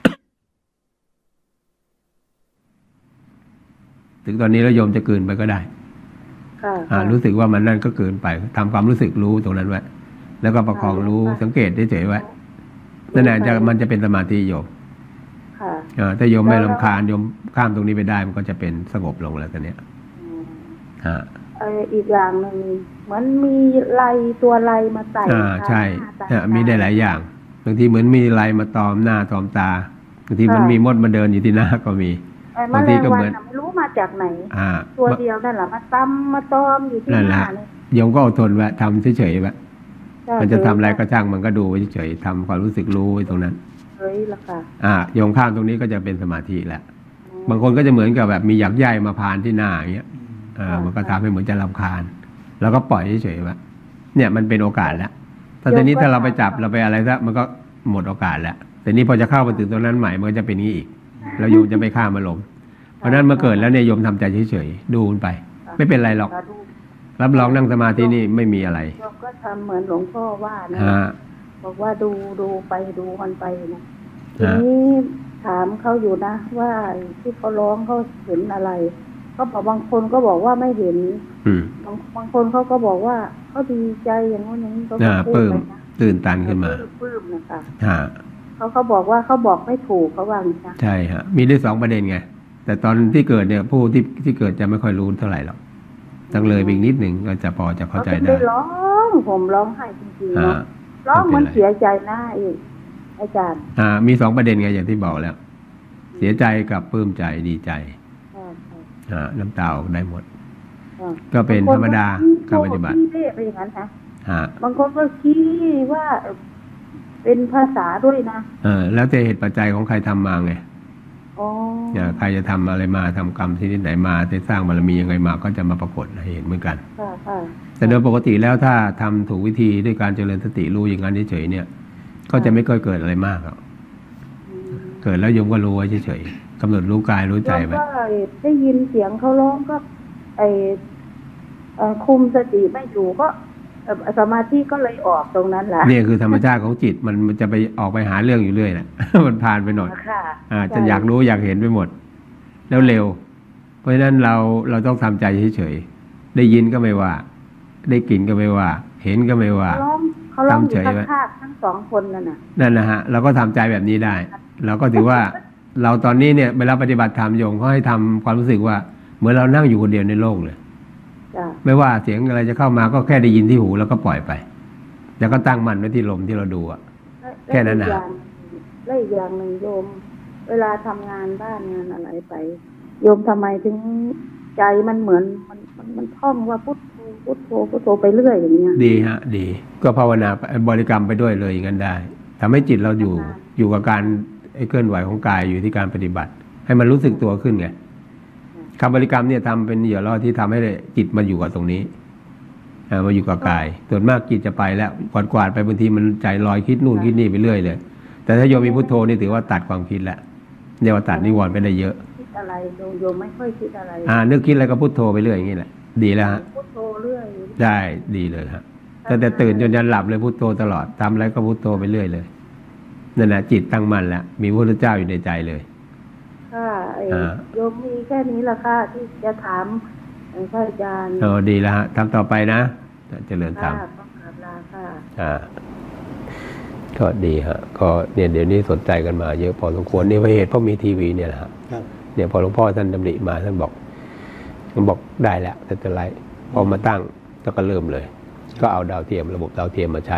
ถึงตอนนี้แล้วโยมจะเกินไปก็ได้รู้สึกว่ามันนั่นก็เกินไปทำความรู้สึกรู้ตรงนั้นไว้แล้วก็ประคองรู้สังเกตได้เฉยไว้นั่นแหละจะมันจะเป็นสมาธิโยมถ้าโยมไม่รำคาญโยมข้ามตรงนี้ไปได้มันก็จะเป็นสงบลงแล้วตอนนี้ฮะอีกอย่างหนึ่งเหมือนมีลายตัวลายมาใส่อ่าใช่มีได้หลายอย่างบางทีเหมือนมีลายมาตอมหน้าตอมตาบางทีมันมีมดมาเดินอยู่ที่หน้าก็มีบางทีก็เหมือนไม่รู้มาจากไหนตัวเดียวนั่นแหละมาตำมาตอมอยู่ที่หน้าเนี่ยโยมก็อดทนไว้ทำเฉยๆไว้มันจะทำอะไรก็ช่างมันก็ดูไว้เฉยๆทำความรู้สึกรู้ไว้ตรงนั้นเฮ้ยล่ะค่ะอ่าโยมข้ามตรงนี้ก็จะเป็นสมาธิแหละบางคนก็จะเหมือนกับแบบมีหยักใยมาพานที่หน้าอย่างเงี้ยอ่ามันก็ทำให้เหมือนจะรำคาญแล้วก็ปล่อยเฉยๆไว้เนี่ยมันเป็นโอกาสแล้วแต่ตอนนี้ถ้าเราไปจับเราไปอะไรซะมันก็หมดโอกาสแล้วแต่นี้พอจะเข้าไปถึงตรงนั้นใหม่มันก็จะเป็นนี้อีกแล้วโยมจะไม่ข้ามมาลมเพราะนั้นเมื่อเกิดแล้วเนี่ยโยมทำใจเฉยๆดูมันไปไม่เป็นไรหรอกรับรองนั่งสมาธินี่ไม่มีอะไรโยมก็ทำเหมือนหลวงพ่อว่านะบอกว่าดูดูไปดูมันไปนะทีนี้ถามเขาอยู่นะว่าที่เขาร้องเขาเห็นอะไรเขาบอกบางคนก็บอกว่าไม่เห็นบางบางคนเขาก็บอกว่าเขาดีใจอย่างนู้นอย่างนี้เขาพูดเลยนะตื่นตันขึ้นมาปลื้มนะคะเขาเขาบอกว่าเขาบอกไม่ถูกเขาว่าอย่างนี้ใช่ฮะมีได้สองประเด็นไงแต่ตอนที่เกิดเนี่ยผู้ที่ที่เกิดจะไม่ค่อยรู้เท่าไหร่หรอกต้องเลยไปอีกนิดหนึ่งก็จะพอจะเข้าใจได้ร้องผมร้องไห้จริงๆเนาะร้องมันเสียใจหน้าอีกอาจารย์อ่ามีสองประเด็นไงอย่างที่บอกแล้วเสียใจกับปลื้มใจดีใจอ่าน้ำตาได้หมดก็เป็นธรรมดาการปฏิบัติเป็นอย่างนั้นนะบางคนก็คิดว่าเป็นภาษาด้วยนะเออแล้วแต่เหตุปัจจัยของใครทำมาไงเนี่ยใครจะทำอะไรมาทำกรรมที่ไหนมาได้สร้างบารมียังไงมาก็จะมาปรากฏให้เห็นเหมือนกันแต่โดยปกติแล้วถ้าทำถูกวิธีด้วยการเจริญสติรู้อย่างนั้นเฉยๆเนี่ยก็จะไม่ค่อยเกิดอะไรมากหรอกเกิดแล้วโยมก็รู้ไว้เฉยๆกำหนดรู้กายรู้ใจไปได้ยินเสียงเขาร้องก็ไอคุมสติไม่อยู่ก็สมาธิก็เลยออกตรงนั้นแหละนี่คือธรรมชาติของจิตมันมันจะไปออกไปหาเรื่องอยู่เรื่อยแหละมันผ่านไปหน่อยอ่าจะอยากรู้อยากเห็นไปหมดแล้วเร็วเพราะฉะนั้นเราเราต้องทำใจเฉยๆได้ยินก็ไม่ว่าได้กลิ่นก็ไม่ว่าเห็นก็ไม่ว่าทำเฉยไว้ทั้งสองคนนั่นน่ะนั่นนะฮะเราก็ทำใจแบบนี้ได้เราก็ถือว่าเราตอนนี้เนี่ยเวลาปฏิบัติธรรมโยมเขาให้ทำความรู้สึกว่าเหมือนเรานั่งอยู่คนเดียวในโลกเลยไม่ว่าเสียงอะไรจะเข้ามาก็แค่ได้ยินที่หูแล้วก็ปล่อยไปแล้วก็ตั้งมั่นไว้ที่ลมที่เราดูอ่ะแค่นั้นนะและอีกอย่างหนึ่งโยมเวลาทำงานบ้านงานอะไรไปโยมทำไมถึงใจมันเหมือนมันมันมันท่องว่าพุทโธพุทโธพุทโธไปเรื่อยอย่างเงี้ยดีฮะดีก็ภาวนาบริกรรมไปด้วยเลยอย่างนั้นได้ทำให้จิตเราอยู่อยู่กับการเคลื่อนไหวของกายอยู่ที่การปฏิบัติให้มันรู้สึกตัวขึ้นไงคำบริกรรมเนี่ยทำเป็นเหยื่อล่อที่ทำให้จิตมาอยู่กับตรงนี้มาอยู่กับกายส่วนมากจิตจะไปแล้วกวาดๆไปบางทีมันใจลอยคิดนู่นคิดนี่ไปเรื่อยเลยแต่ถ้าโยมมีพุทโธนี่ถือว่าตัดความคิดแล้วเรียกว่าตัดนิวรณ์ไปได้เยอะคิดอะไรโยมไม่ค่อยคิดอะไรอ่านึกคิดอะไรก็พุทโธไปเรื่อยอย่างนี้แหละดีแล้วฮะพุทโธเรื่อยได้ดีเลยฮะแต่แต่ตื่นจนยันหลับเลยพุทโธตลอดทำอะไรก็พุทโธไปเรื่อยเลยนั่นแหละจิตตั้งมั่นแล้วมีพระพุทธเจ้าอยู่ในใจเลยค่ะโยมมีแค่นี้ละค่ะที่จะถามพระอาจารย์โอ้ดีแล้วฮะทำต่อไปนะเจริญธรรมค่ะก็ดีฮะก็เนี่ยเดี๋ยวนี้สนใจกันมาเยอะพอสมควรนี่เพราะเหตุเพราะมีทีวีเนี่ยแหละครับเนี่ยพอหลวงพ่อท่านดำริมาท่านบอกท่านบอกได้แล้วแต่จะไรพอมาตั้งแล้วก็เริ่มเลยก็เอาดาวเทียมระบบดาวเทียมมาใช้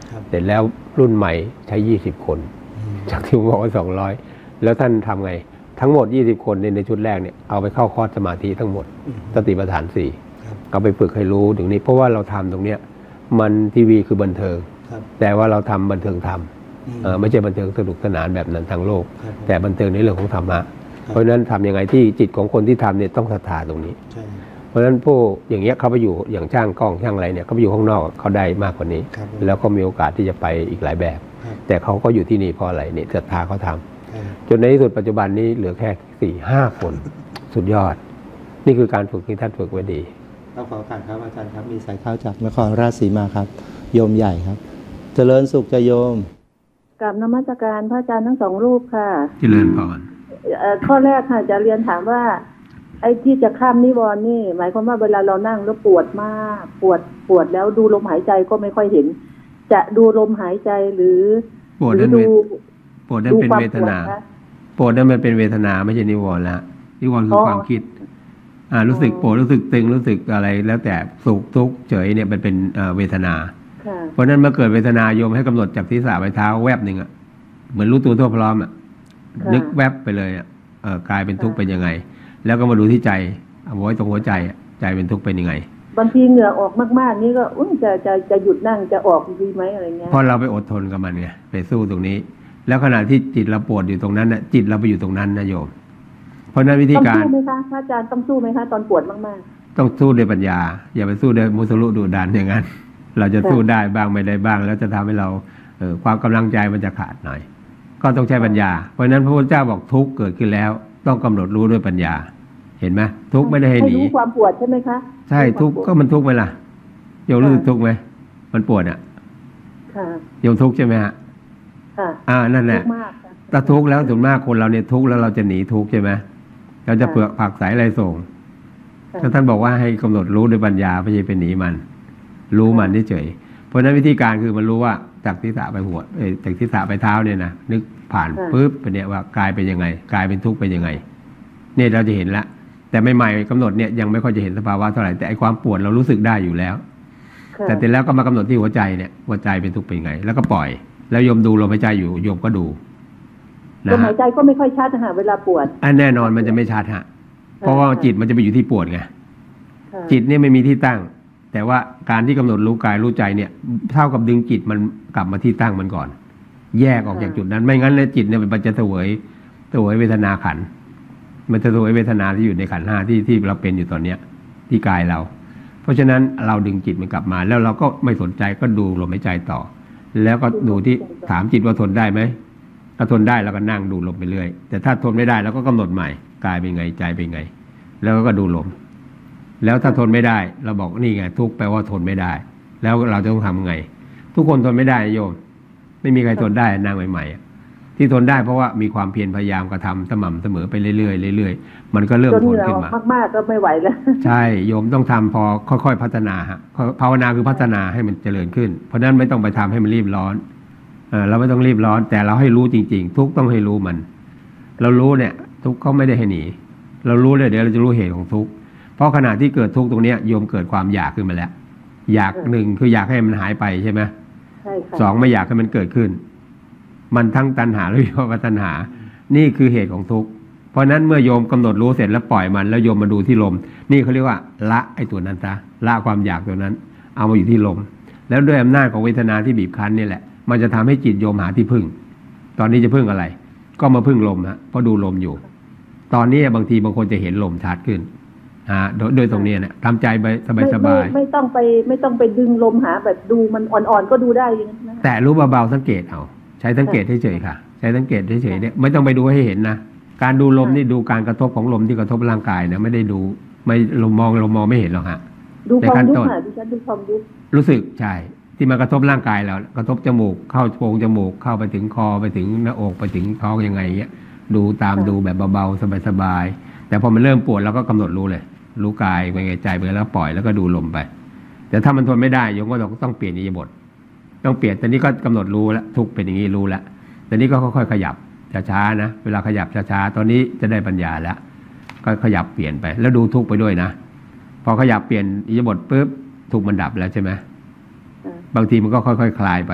เสร็จแล้วรุ่นใหม่ใช้ยี่สิบคนจากที่ผมบอกว่าสองร้อยแล้วท่านทำไงทั้งหมดยี่สิบคนในชุดแรกเนี่ยเอาไปเข้าคอร์สสมาธิทั้งหมดสติปัฏฐานสี่เอาไปฝึกให้รู้ถึงนี้เพราะว่าเราทำตรงเนี้ยมันทีวีคือบันเทิงแต่ว่าเราทำบันเทิงธรรมไม่ใช่บันเทิงสนุกสนานแบบนั้นทางโลกแต่บันเทิงในเรื่องของธรรมะเพราะฉะนั้นทำยังไงที่จิตของคนที่ทำเนี่ยต้องศรัทธาตรงนี้เพราะฉะนั้นผู้อย่างเงี้ยเขาไปอยู่อย่างช่างกล้องช่างอะไรเนี่ยเขาไปอยู่ข้างนอกเขาได้มากกว่านี้แล้วก็มีโอกาสที่จะไปอีกหลายแบบแต่เขาก็อยู่ที่นี่เพราะอะไรเนี่ยศรัทธาเขาทำจนในที่สุดปัจจุบันนี้เหลือแค่สี่ห้าคนสุดยอดนี่คือการฝึกที่ท่านฝึกไว้ดีต้องขอการครับอาจารย์ครับมีสายเข้าจากนครราชสีมาครับโยมใหญ่ครับเจริญสุขจะโยมกับนมัสการพระอาจารย์ทั้งสองรูปค่ะเจริญพรข้อแรกค่ะจะเรียนถามว่าไอ้ที่จะข้ามนิวรณ์นี่หมายความว่าเวลาเรานั่งแล้วปวดมากปวดปวดแล้วดูลมหายใจก็ไม่ค่อยเห็นจะดูลมหายใจหรือปวดนั้นเป็นปวดนั้นเป็นเวทนาปวดนั้นมันเป็นเวทนาไม่ใช่นิวรณ์ละนิวรณ์คือความคิดอ่ารู้สึกปวดรู้สึกตึงรู้สึกอะไรแล้วแต่สุขทุกข์เฉยเนี่ยมันเป็นเวทนาเพราะนั้นเมื่อเกิดเวทนาโยมให้กำหนดจากศีรษะไปเท้าแวบหนึ่งอ่ะเหมือนรู้ตัวทั่วพร้อมอ่ะนึกแวบไปเลยอ่ะกลายเป็นทุกข์เป็นยังไงแล้วก็มาดูที่ใจเอาไว้ตรงหัวใจใจเป็นทุกข์เป็นยังไงบางทีเหงื่อออกมากๆนี่ก็อุ้ยจะจะจะหยุดนั่งจะออกดีไหมอะไรเงี้ยเพราะเราไปอดทนกับมันไงไปสู้ตรงนี้แล้วขณะที่จิตเราปวดอยู่ตรงนั้นน่ะจิตเราไปอยู่ตรงนั้นนะโยมเพราะนั้นวิธีการต้องสู้ไหมคะพระอาจารย์ต้องสู้ไหมคะตอนปวดมากๆต้องสู้ด้วยปัญญาอย่าไปสู้ด้วยมุสลุดุดันอย่างนั้นเราจะสู้ได้บ้างไม่ได้บ้างแล้วจะทำให้เราเอ่อความกำลังใจมันจะขาดหน่อยก็ต้องใช้ปัญญาเพราะฉะนั้นพระพุทธเจ้าบอกทุกข์เกิดขึ้นแล้วต้องกำหนดรู้ด้วยปัญญาเห็นไหมทุกข์ไม่ได้ให้หนีให้รู้ความปวดใช่ไหมคะใช่ทุกข์ก็มันทุกข์ไหมล่ะโยมรู้สึกทุกข์ไหมมันปวดอ่ะโยมทุกข์ใช่ไหมฮะอ่านั่นแหละถ้าทุกข์แล้วส่วนมากคนเราเนี่ยทุกข์แล้วเราจะหนีทุกข์ใช่ไหมเราจะเปลือกผักสายอะไรส่งถ้าท่านบอกว่าให้กำหนดรู้ด้วยปัญญาไม่ใช่เป็นหนีมันรู้มันเฉยเพราะนั้นวิธีการคือมันรู้ว่าจากศีรษะไปหัวจากศีรษะไปเท้าเนี่ยนะนึกผ่านปุ๊บไปเนี่ยว่ากายเป็นยังไงกายเป็นทุกข์เป็นยังไงเนี่ยเราจะเห็นละแต่ใหม่ๆกำหนดเนี่ยยังไม่ค่อยจะเห็นสภาวะเท่าไหร่แต่ไอ้ความปวดเรารู้สึกได้อยู่แล้วแต่เสร็จแล้วก็มากำหนดที่หัวใจเนี่ยหัวใจเป็นทุกข์เป็นยังไงแล้วก็ปล่อยแล้วโยมดูลมหายใจอยู่โยมก็ดูลมหายใจก็ไม่ค่อยชัดฮะเวลาปวดอันแน่นอนมันจะไม่ชัดฮะเพราะว่าจิตมันจะไปอยู่ที่ปวดไงจิตเนี่ยไม่มีที่ตั้งแต่ว่าการที่กำหนดรู้กายรู้ใจเนี่ยเท่ากับดึงจิตมันกลับมาที่ตั้งมันก่อนแยกออกจากจุดนั้นไม่งั้นแล้วจิตเนี่ยมันจะเสวยเสวยเวทนาขันมันจะเสวยเวทนาที่อยู่ในขันธ์ห้าที่ที่เราเป็นอยู่ตอนเนี้ยที่กายเราเพราะฉะนั้นเราดึงจิตมันกลับมาแล้วเราก็ไม่สนใจก็ดูลมหายใจต่อแล้วก็ดูที่ถามจิตว่าทนได้ไหมถ้าทนได้เราก็นั่งดูลมไปเรื่อยแต่ถ้าทนไม่ได้เราก็กำหนดใหม่กายเป็นไงใจเป็นไงแล้วก็ดูลมแล้วถ้าทนไม่ได้เราบอกนี่ไงทุกข์แปลว่าทนไม่ได้แล้วเราจะต้องทำไงทุกคนทนไม่ได้โยมไม่มีใครทนได้นั่งใหม่ๆที่ทนได้เพราะว่ามีความเพียรพยายามกระทำสม่ำเสมอไปเรื่อยๆเรื่อยๆมันก็เริ่มทนขึ้นมามากๆก็ไม่ไหวแล้วใช่โยมต้องทำพอค่อยๆพัฒนาฮะภาวนาคือพัฒนาให้มันเจริญขึ้นเพราะนั้นไม่ต้องไปทำให้มันรีบร้อนเออเราไม่ต้องรีบร้อนแต่เราให้รู้จริงๆทุกต้องให้รู้มันเรารู้เนี่ยทุกเขาไม่ได้ให้หนีเรารู้เลยเดี๋ยวเราจะรู้เหตุของทุกเพราะขณะที่เกิดทุกข์ตรงนี้โยมเกิดความอยากขึ้นมาแล้วอยากหนึ่งคืออยากให้มันหายไปใช่ไหมใช่ค่ะสองไม่อยากให้มันเกิดขึ้นมันทั้งตัณหาและวิภวตัณหานี่คือเหตุของทุกข์เพราะนั้นเมื่อโยมกำหนดรู้เสร็จแล้วปล่อยมันแล้วโยมมาดูที่ลมนี่เขาเรียกว่าละไอ้ตัวนั้นซะละความอยากตัวนั้นเอามาอยู่ที่ลมแล้วด้วยอำนาจของเวทนาที่บีบคั้นนี่แหละมันจะทำให้จิตโยมหาที่พึ่งตอนนี้จะพึ่งอะไรก็มาพึ่งลมฮะเพราะดูลมอยู่ตอนนี้บางทีบางคนจะเห็นลมชัดขึ้นฮะโดยตรงนี้เนี่ยทำใจไปสบายๆไม่ต้องไปไม่ต้องไปดึงลมหาแบบดูมันอ่อนๆก็ดูได้อย่างนั้นแต่รู้เบาๆสังเกตเอาใช้สังเกตเฉยๆค่ะใช้สังเกตเฉยๆเนี่ยไม่ต้องไปดูให้เห็นนะการดูลมนี่ดูการกระทบของลมที่กระทบร่างกายนะไม่ได้ดูไม่ลมมองลมมองไม่เห็นหรอกฮะดูความยุบค่ะดิฉันดูความยุบรู้สึกใช่ที่มากระทบร่างกายเรากระทบจมูกเข้าโพรงจมูกเข้าไปถึงคอไปถึงหน้าอกไปถึงท้องยังไงเงี้ยดูตามดูแบบเบาๆสบายๆแต่พอมันเริ่มปวดเราก็กำหนดรู้เลยรู้กายเป็นไงใจเป็นแล้วปล่อยแล้วก็ดูลมไปแต่ถ้ามันทนไม่ได้โยมก็ต้องเปลี่ยนอิริยาบถต้องเปลี่ยนตอนนี้ก็กำหนดรู้แล้วทุกเป็นอย่างนี้รู้แล้วตอนนี้ก็ค่อยๆขยับช้าๆนะเวลาขยับช้าๆตอนนี้จะได้ปัญญาแล้วก็ขยับเปลี่ยนไปแล้วดูทุกไปด้วยนะพอขยับเปลี่ยนอิริยาบถปุ๊บทุกมันดับแล้วใช่ไหมบางทีมันก็ค่อยๆคลายไป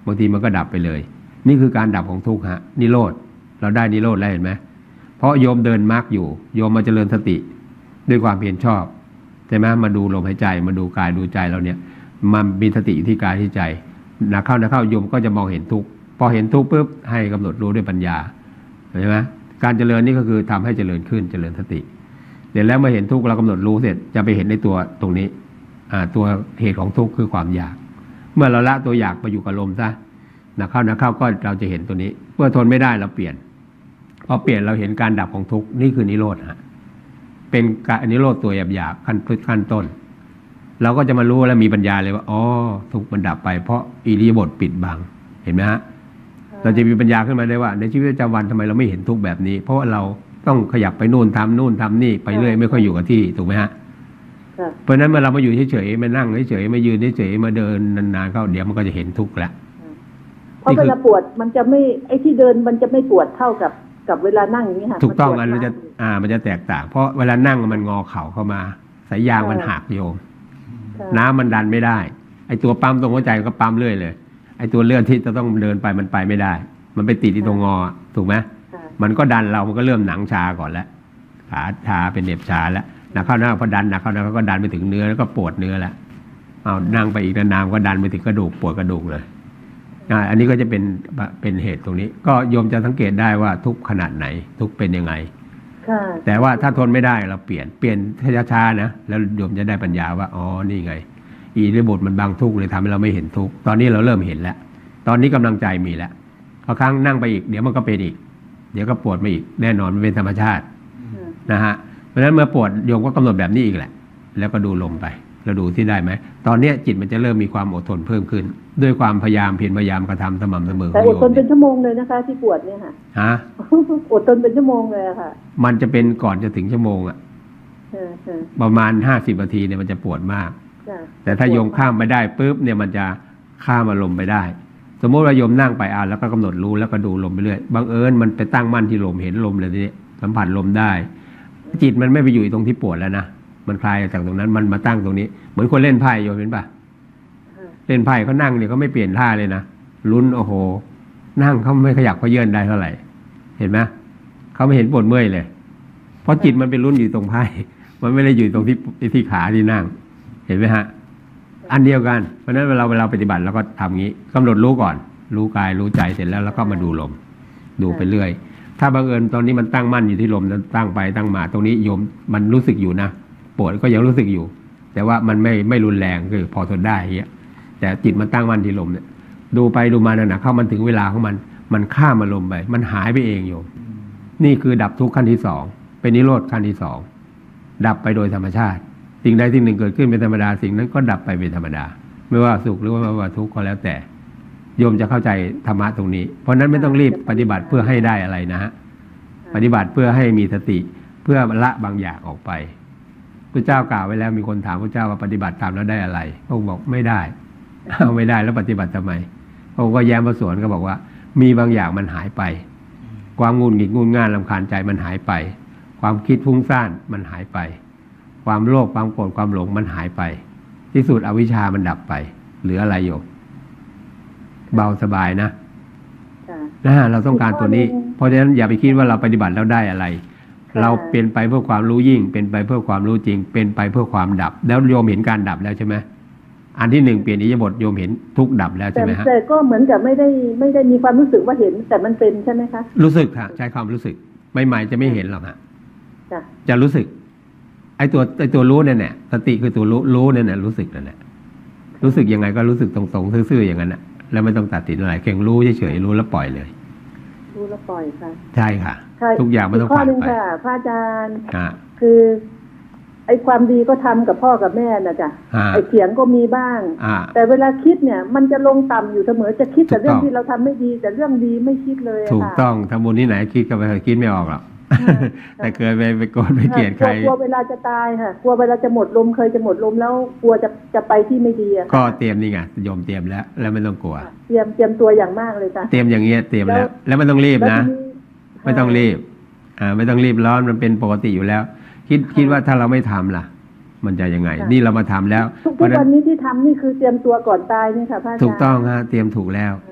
บางทีมันก็ดับไปเลยนี่คือการดับของทุกข์ฮะนิโรธเราได้นิโรธแล้วเห็นไหมเพราะโยมเดินมรรคอยู่โยมมาเจริญสติด้วยความเพียรชอบใช่ไหมมาดูลมหายใจมาดูกายดูใจเราเนี่ยมันมีสติที่กายที่ใจนะเข้านะเข้าโยมก็จะมองเห็นทุกข์พอเห็นทุกข์ปุ๊บให้กำหนดรู้ด้วยปัญญาใช่ไหมการเจริญนี่ก็คือทำให้เจริญขึ้นเจริญสติเสร็จแล้วเมื่อเห็นทุกข์เรากำหนดรู้เสร็จจะไปเห็นในตัวตรงนี้อ่าตัวเหตุของทุกข์คือความอยากเมื่อเราละตัวอยากไปอยู่กับลมซะนะเข้านะเข้าก็เราจะเห็นตัวนี้เมื่อทนไม่ได้เราเปลี่ยนพอเปลี่ยนเราเห็นการดับของทุกข์นี่คือนิโรธฮะเป็นการนิโรธตัวหยาบๆขั้นพื้นขั้นต้นเราก็จะมารู้และมีปัญญาเลยว่าอ๋อทุกข์มันดับไปเพราะอิริยาบถปิดบังเห็นไหมฮะเราจะมีปัญญาขึ้นมาได้ว่าในชีวิตประจำวันทำไมเราไม่เห็นทุกข์แบบนี้เพราะว่าเราต้องขยับไปนู่นทำนู่นทำนี่ไปเรื่อยไม่ค่อยอยู่กับที่ถูกไหมฮะเพราะฉะนั้นเมื่อเรามาอยู่เฉยๆมานั่งเฉยๆมายืนเฉยๆมาเดินนานๆเข้าเดี๋ยวมันก็จะเห็นทุกข์แล้วเพราะเวลาปวดมันจะไม่ไอ้ที่เดินมันจะไม่ปวดเท่ากับกับเวลานั่งอย่างนี้ค่ะถูกต้องอันมันจะอ่ามันจะแตกต่างเพราะเวลานั่งมันงอเข่าเข้ามาสายยางมันหักโยมน้ำมันดันไม่ได้ไอ้ตัวปั๊มตรงหัวใจก็ปั๊มเรื่อยเลยไอ้ตัวเลื่อนที่จะต้องเดินไปมันไปไม่ได้มันไปติดที่ตรงงอถูกไหมมันก็ดันเรามันก็เริ่มหนังชาก่อนแล้วขาชาเป็นเหน็บชาแล้วนะเข้าหน้าพอดันนะเข้าหน้าก็ดันไปถึงเนื้อแล้วก็ปวดเนื้อแล้วเอานั่งไปอีกนานๆก็ดันไปถึงกระดูกปวดกระดูกเลยอันนี้ก็จะเป็นเป็นเหตุตรงนี้ก็โยมจะสังเกตได้ว่าทุกขนาดไหนทุกเป็นยังไงแต่ว่าถ้าทนไม่ได้เราเปลี่ยนเปลี่ยนช้าๆนะแล้วโยมจะได้ปัญญาว่าอ๋อนี่ไงอิริยาบถมันบังทุกข์เลยทำให้เราไม่เห็นทุกข์ตอนนี้เราเริ่มเห็นแล้วตอนนี้กำลังใจมีแล้วพอครั้งนั่งไปอีกเดี๋ยวมันก็เป็นอีกเดี๋ยวก็ปวดมาอีกแน่นอนมันเป็นธรรมชาตินะฮะเพราะฉะนั้นเมื่อปวดโยมก็กำหนดแบบนี้อีกแหละแล้วก็ดูลมไปเราดูที่ได้ไหมตอนนี้จิตมันจะเริ่มมีความอดทนเพิ่มขึ้นด้วยความพยายามเพียรพยายามกระทำสม่ำเสมอแต่อดทนเป็นชั่วโมงเลยนะคะที่ปวดเนี่ยค่ะฮะอดทนเป็นชั่วโมงเลยค่ะมันจะเป็นก่อนจะถึงชั่วโมงอ่ะประมาณห้าสิบนาทีเนี่ยมันจะปวดมากแต่ถ้าโยมข้ามไปได้ปุ๊บเนี่ยมันจะข้ามอารมณ์ไปได้สมมติว่าโยมนั่งไปอ่านแล้วก็กำหนดรู้แล้วก็ดูลมไปเรื่อยบังเอิญมันไปตั้งมั่นที่ลมเห็นลมเลยทีนี้สัมผัสลมได้จิตมันไม่ไปอยู่ตรงที่ปวดแล้วนะมันคลายจากตรงนั้นมันมาตั้งตรงนี้เหมือนคนเล่นไพ่โยมเห็นปะเล่นไพ่เขานั่งเนี่ยเขาไม่เปลี่ยนท่าเลยนะลุ้นโอ้โหนั่งเขาไม่ขยับเขาเยื่นได้เท่าไหร่เห็นไหมเขาไม่เห็นปวดเมื่อยเลยเพราะจิตมันเป็นลุ้นอยู่ตรงไพ่มันไม่ได้อยู่ตรงที่ที่ขาที่นั่งเห็นไหมฮะอันเดียวกันเพราะฉะนั้นเวลาเวลาปฏิบัติเราก็ทำงี้กำหนดรู้ก่อนรู้กายรู้ใจเสร็จแล้วแล้วก็มาดูลมดูไปเรื่อยถ้าบังเอิญตอนนี้มันตั้งมั่นอยู่ที่ลมนั้นตั้งไปตั้งมาตรงนี้โยมมันรู้สึกอยู่นะปวดก็ยังรู้สึกอยู่แต่ว่ามันไม่ไม่รุนแรงคือพอทนได้เงี้ยแต่จิตมันตั้งมั่นที่ลมเนี่ยดูไปดูมานะเข้ามันถึงเวลาของมันมันข้ามอารมณ์ไปมันหายไปเองโยมนี่คือดับทุกข์ขั้นที่สองเป็นนิโรธขั้นที่สองดับไปโดยธรรมชาติสิ่งใดสิ่งหนึ่งเกิดขึ้นเป็นธรรมดาสิ่งนั้นก็ดับไปเป็นธรรมดาไม่ว่าสุขหรือว่าว่าทุกข์ก็แล้วแต่โยมจะเข้าใจธรรมะตรงนี้เพราะนั้นไม่ต้องรีบปฏิบัติเพื่อให้ได้อะไรนะฮะปฏิบัติเพื่อให้มีสติเพื่อละบางอย่างออกไปพระเจ้ากล่าวไว้แล้วมีคนถามพระเจ้าว่าปฏิบัติตามแล้วได้อะไรพระองค์บอกไม่ได้เอาไม่ได้แล้วปฏิบัติทำไมพระองค์ก็แย้มพระสวนก็บอกว่ามีบางอย่างมันหายไปความงุนหงิดงุนง่านรำคาญใจมันหายไปความคิดฟุ้งซ่านมันหายไปความโลภความโกรธความหลงมันหายไปที่สุดอวิชชามันดับไปเหลืออะไรโยมเบาสบายนะนะเราต้องการตัวนี้เพราะฉะนั้นอย่าไปคิดว่าเราปฏิบัติแล้วได้อะไรเราเป็นไปเพื่อความรู้ยิ่งเป็นไปเพื่อความรู้จริงเป็นไปเพื่อความดับแล้วโยมเห็นการดับแล้วใช่ไหมอันที่หนึ่งเปลี่ยนอิริยาบถโยมเห็นทุกดับแล้วใช่ไหมฮะแต่ก็เหมือนกับไม่ได้ไม่ได้มีความรู้สึกว่าเห็นแต่มันเป็นใช่ไหมคะรู้สึกค่ะใช้ความรู้สึกใหม่ๆจะไม่เห็นหรอกฮะจะรู้สึกไอ้ตัวไอ้ตัวรู้นั่นแหละสติคือตัวรู้รู้นั่นแหละรู้สึกนั่นแหละรู้สึกยังไงก็รู้สึกตรงๆซื่อๆอย่างนั้นน่ะแล้วไม่ต้องตัดสินอะไรเพียงรู้เฉยๆรู้แล้วปล่อยเลยรู้แล้วปล่อยค่ะใช่ค่ะทุกอย่างไม่ต้องผ่านไปค่ะพระอาจารย์คือไอ้ความดีก็ทำกับพ่อกับแม่นะจ๊ะไอ้เถียงก็มีบ้างแต่เวลาคิดเนี่ยมันจะลงต่ำอยู่เสมอจะคิดแต่เรื่องที่เราทำไม่ดีแต่เรื่องดีไม่คิดเลยถูกต้องทำบุญที่ไหนคิดก็ไปคิดไม่ออกหรอกแต่เคยไปไปโกรธไปเกลียดใครกลัวเวลาจะตายค่ะกลัวเวลาจะหมดลมเคยจะหมดลมแล้วกลัวจะจะไปที่ไม่ดีอะก็เตรียมนี่ไงโยมเตรียมแล้วแล้วไม่ต้องกลัวเตรียมเตรียมตัวอย่างมากเลยค่ะเตรียมอย่างเงี้ยเตรียมแล้วแล้วไม่ต้องรีบนะไม่ต้องรีบอ่าไม่ต้องรีบร้อนมันเป็นปกติอยู่แล้วคิดคิดว่าถ้าเราไม่ทำล่ะมันจะยังไงนี่เรามาทำแล้วทุกวันนี้ที่ทำนี่คือเตรียมตัวก่อนตายนี่ค่ะพระอาจารย์ถูกต้องฮะเตรียมถูกแล้ว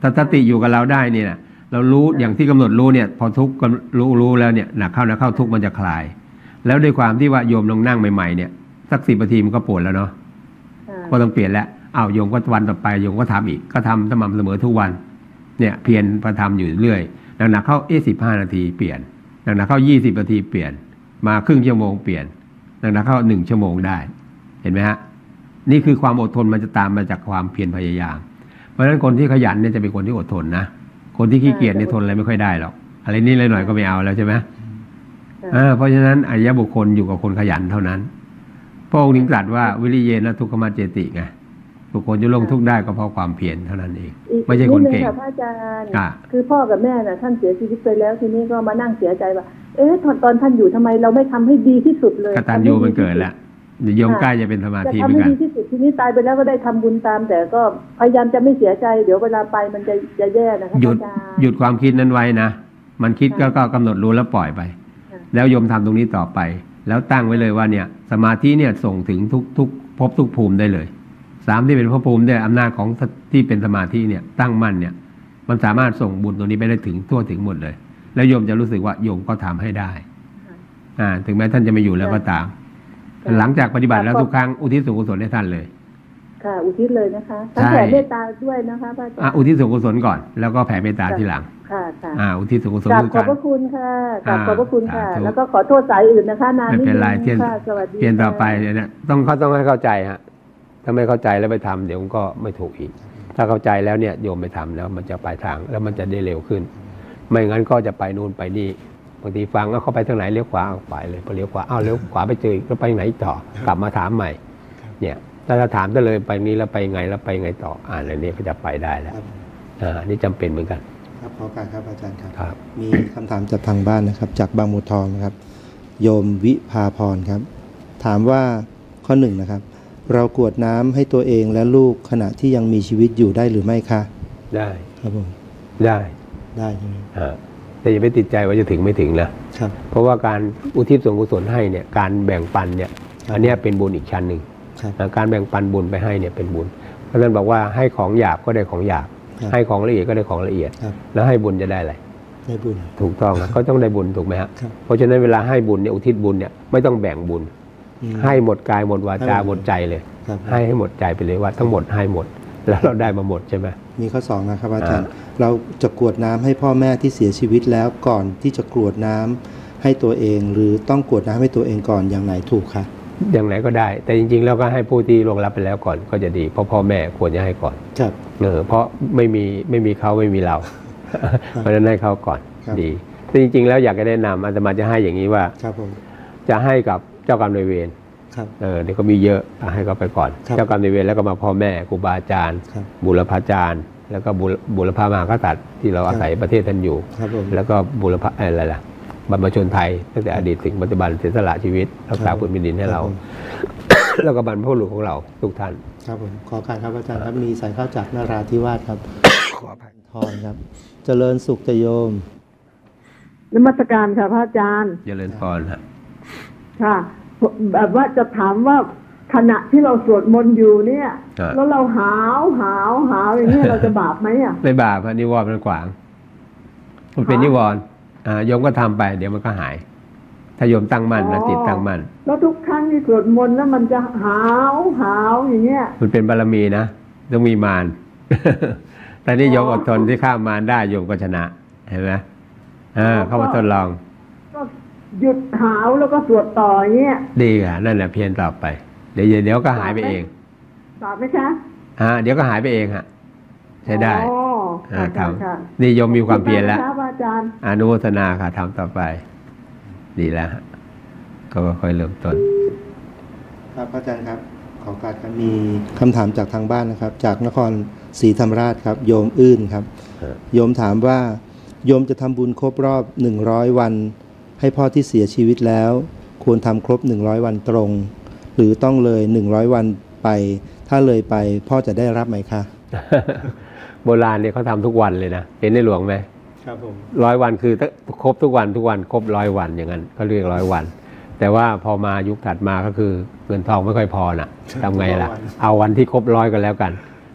ถ้าสติอยู่กับเราได้เนี่ยเรารู้อย่างที่กำหนดรู้เนี่ยพอทุกข์รู้รู้แล้วเนี่ยหนักเข้าหนักเข้าทุกข์มันจะคลายแล้วด้วยความที่ว่าโยมลงนั่งใหม่ๆเนี่ยสักสิบนาทีมันก็ปวดแล้วเนาะก็ต้องเปลี่ยนแล้วอ้าวโยมก็วันต่อไปโยมก็ทำอีกก็ทำสม่ำเสมอทุกวันเนี่ยเพียรประทำอยู่เรื่อยหนักๆเข้าเอ๊ะสิบห้านาทีเปลี่ยนหนักๆเข้ายี่สิบนาทีเปลี่ยนมาครึ่งชั่วโมงเปลี่ยนหนักๆเข้าหนึ่งชั่วโมงได้เห็นไหมฮะนี่คือความอดทนมันจะตามมาจากความเพียรพยายามเพราะฉะนั้นคนที่ขยันเนี่ยจะเป็นคนที่อดทนนะคนที่ขี้เกียจเนี่ยทนอะไรไม่ค่อยได้หรอกอะไรนี่เลยหน่อยก็ไม่เอาแล้วใช่ไหมเพราะฉะนั้นอริยบุคคลอยู่กับคนขยันเท่านั้นพระองค์ถึงตรัสว่าวิริเยนะทุกขมัจเจติไงบุคคลจะลงทุกข์ได้ก็เพราะความเพียรเท่านั้นเองไม่ใช่คนเก่งพระอาจารย์คือพ่อกับแม่น่ะท่านเสียชีวิตไปแล้วทีนี้ก็มานั่งเสียใจว่าเอ๊ะตอนตอนท่านอยู่ทำไมเราไม่ทำให้ดีที่สุดเลยกตัญญูมันเกิดแล้วโยมใกล้จะเป็นสมาธิเหมือนกันทำให้ดีที่สุดทีนี้ตายไปแล้วก็ได้ทำบุญตามแต่ก็พยายามจะไม่เสียใจเดี๋ยวเวลาไปมันจะจะแย่นะคะหยุดหยุดความคิดนั้นไว้นะมันคิดก็ก็กำหนดรู้แล้วปล่อยไปแล้วโยมทำตรงนี้ต่อไปแล้วตั้งไว้เลยว่าเนี่ยสมาธิเนี่ยส่งถึงทุกทุกภพทุกภูมิได้เลยสามที่เป็นภพภูมิเนี่ยอำนาจของที่เป็นสมาธิเนี่ยตั้งมั่นเนี่ยมันสามารถส่งบุญตัวนี้ไปได้ถึงทั่วถึงหมดเลยแล้วโยมจะรู้สึกว่าโยมก็ทำให้ได้อ่าถึงแม้ท่านจะไม่อยู่แล้วก็ตามหลังจากปฏิบัติแล้วทุกครั้งอุทิศส่วนกุศลให้ท่านเลยค่ะอุทิศเลยนะคะทั้งแผ่เมตตาด้วยนะคะพระอาจารย์อุทิศส่วนกุศลก่อนแล้วก็แผ่เมตตาทีหลังค่ะค่ะอ่าอุทิศส่วนกุศลกราบขอบพระคุณค่ะกราบขอบพระคุณค่ะแล้วก็ขอโทษสายอื่นนะคะนานนิดนึงค่ะสวัสดีเพียรต่อไปเนี่ยต้องเขาต้องให้เข้าใจฮะถ้าไม่เข้าใจแล้วไปทำเดี๋ยวก็ไม่ถูกอีกถ้าเข้าใจแล้วเนี่ยโยมไปทำแล้วมันจะไปทางแล้วมันจะได้เร็วขึ้นไม่งั้นก็จะไปนู่นไปนี่บางทีฟังแล้วเขาไปทางไหนเลี้ยวขวาออกไปเลยพอเลี้ยวขวาอ้าวเลี้ยวขวาไปเจอแล้วไปไหนต่อกลับมาถามใหม่เนี่ยถ้าเราถามได้เลยไปนี้แล้วไปไงแล้วไปไงต่ออ่านอะไรนี้ก็จะไปได้แล้วอ่านี่จำเป็นเหมือนกันครับขอการครับอาจารย์ครับมีคำถามจากทางบ้านนะครับจากบางบัวทองนะครับโยมวิภาพรครับถามว่าข้อหนึ่งนะครับเรากรวดน้ำให้ตัวเองและลูกขณะที่ยังมีชีวิตอยู่ได้หรือไม่คะได้ครับผมได้ได้ใช่ไหมแต่อย่าไปติดใจว่าจะถึงไม่ถึงนะครับเพราะว่าการอุทิศส่วนกุศลให้เนี่ยการแบ่งปันเนี่ยอันนี้เป็นบุญอีกชั้นหนึ่งการแบ่งปันบุญไปให้เนี่ยเป็นบุญเพราะฉะนั้นบอกว่าให้ของหยาบก็ได้ของหยาบให้ของละเอียดก็ได้ของละเอียดแล้วให้บุญจะได้อะไรได้บุญถูกต้องก็ต้องได้บุญถูกไหมฮะเพราะฉะนั้นเวลาให้บุญเนี่ยอุทิศบุญเนี่ยไม่ต้องแบ่งบุญให้หมดกายหมดวาจาหมดใจเลยให้ให้หมดใจไปเลยว่าทั้งหมดให้หมดแล้วเราได้มาหมดใช่ไหมมีข้อสองนะครับอาจารย์เราจะกรวดน้ำให้พ่อแม่ที่เสียชีวิตแล้วก่อนที่จะกรวดน้ำให้ตัวเองหรือต้องกรวดน้ำให้ตัวเองก่อนอย่างไหนถูกคะอย่างไหนก็ได้แต่จริงๆแล้วก็ให้ผู้ที่ล่วงลับไปแล้วก่อนก็จะดีเพราะพ่อแม่ควรจะให้ก่อนครับเออเพราะไม่มีไม่มีเขาไม่มีเราเพราะฉะนั้นให้เขาก่อนดีแต่จริงๆแล้วอยากจะแนะนำอาตมาจะให้อย่างนี้ว่าครับผมจะให้กับเจ้ากรรมนายเวรเออเดี๋ยวก็มีเยอะให้เขาไปก่อนเจ้ากรรมนายเวรแล้วก็มาพ่อแม่ครูบาอาจารย์บุรพาจารย์แล้วก็บุรพามหากษัตริย์ที่เราอาศัยประเทศท่านอยู่แล้วก็บุรพาอะไรล่ะบรรพชนไทยตั้งแต่อดีตถึงปัจจุบันเสียสละชีวิตรักษาพื้นแผ่นดินให้เราแล้วก็บรรพบุรุษของเราทุกท่านครับผมขอการครับอาจารย์ครับมีสายเข้าจากนราธิวาสครับขออภัยทอนครับเจริญสุขโยมนมัสการค่ะพระอาจารย์เจริญพรครับค่ะแบบว่าจะถามว่าขณะที่เราสวดมนต์อยู่เนี่ยแล้วเราหาวหาวหาวอย่างนี้เราจะบาปไหมอ่ะไม่บาปนิวรณ์มันขวางมันเป็นนิวรณ์อ่าโยมก็ทำไปเดี๋ยวมันก็หายถ้าโยมตั้งมั่นนะจิตตั้งมั่นแล้วทุกครั้งที่สวดมนต์แล้วมันจะหาวหาวอย่างเงี้ยมันเป็นบารมีนะต้องมีมารแต่นี่โยมอดทนที่ข้ามมารได้โยมก็ชนะเห็นไหมอ่าเข้ามาทดลองก็หยุดหาวแล้วก็สวดต่ออย่างเงี้ยดีอ่ะนั่นแหละเพียรต่อไปเดี๋ยวเดี๋ยวก็หายไปเองบาปไหมคะอ่าเดี๋ยวก็หายไปเองฮะใช้ได้อ๋อทำนี่โยมมีความเพียรแล้วอนุโมทนาค่ะทำต่อไปดีแล้วก็ค่อยเริ่มต้นครับอาจารย์ครับขอการครับมีคำถามจากทางบ้านนะครับจากนครศรีธรรมราชครับโยมอื่นครับโยมถามว่าโยมจะทำบุญครบรอบหนึ่งร้อยวันให้พ่อที่เสียชีวิตแล้วควรทำครบหนึ่งร้อยวันตรงหรือต้องเลยหนึ่งร้อยวันไปถ้าเลยไปพ่อจะได้รับไหมคะโบราณเนี่ยเขาทำทุกวันเลยนะเห็นในหลวงไหมครับผมร้อยวันคือครบทุกวันทุกวันครบร้อยวันอย่างนั้นก็เรียกร้อยวันแต่ว่าพอมายุคถัดมาก็คือเงินทองไม่ค่อยพอน่ะทำไงล่ะเอาวันที่ครบร้อยกันแล้วกันเพ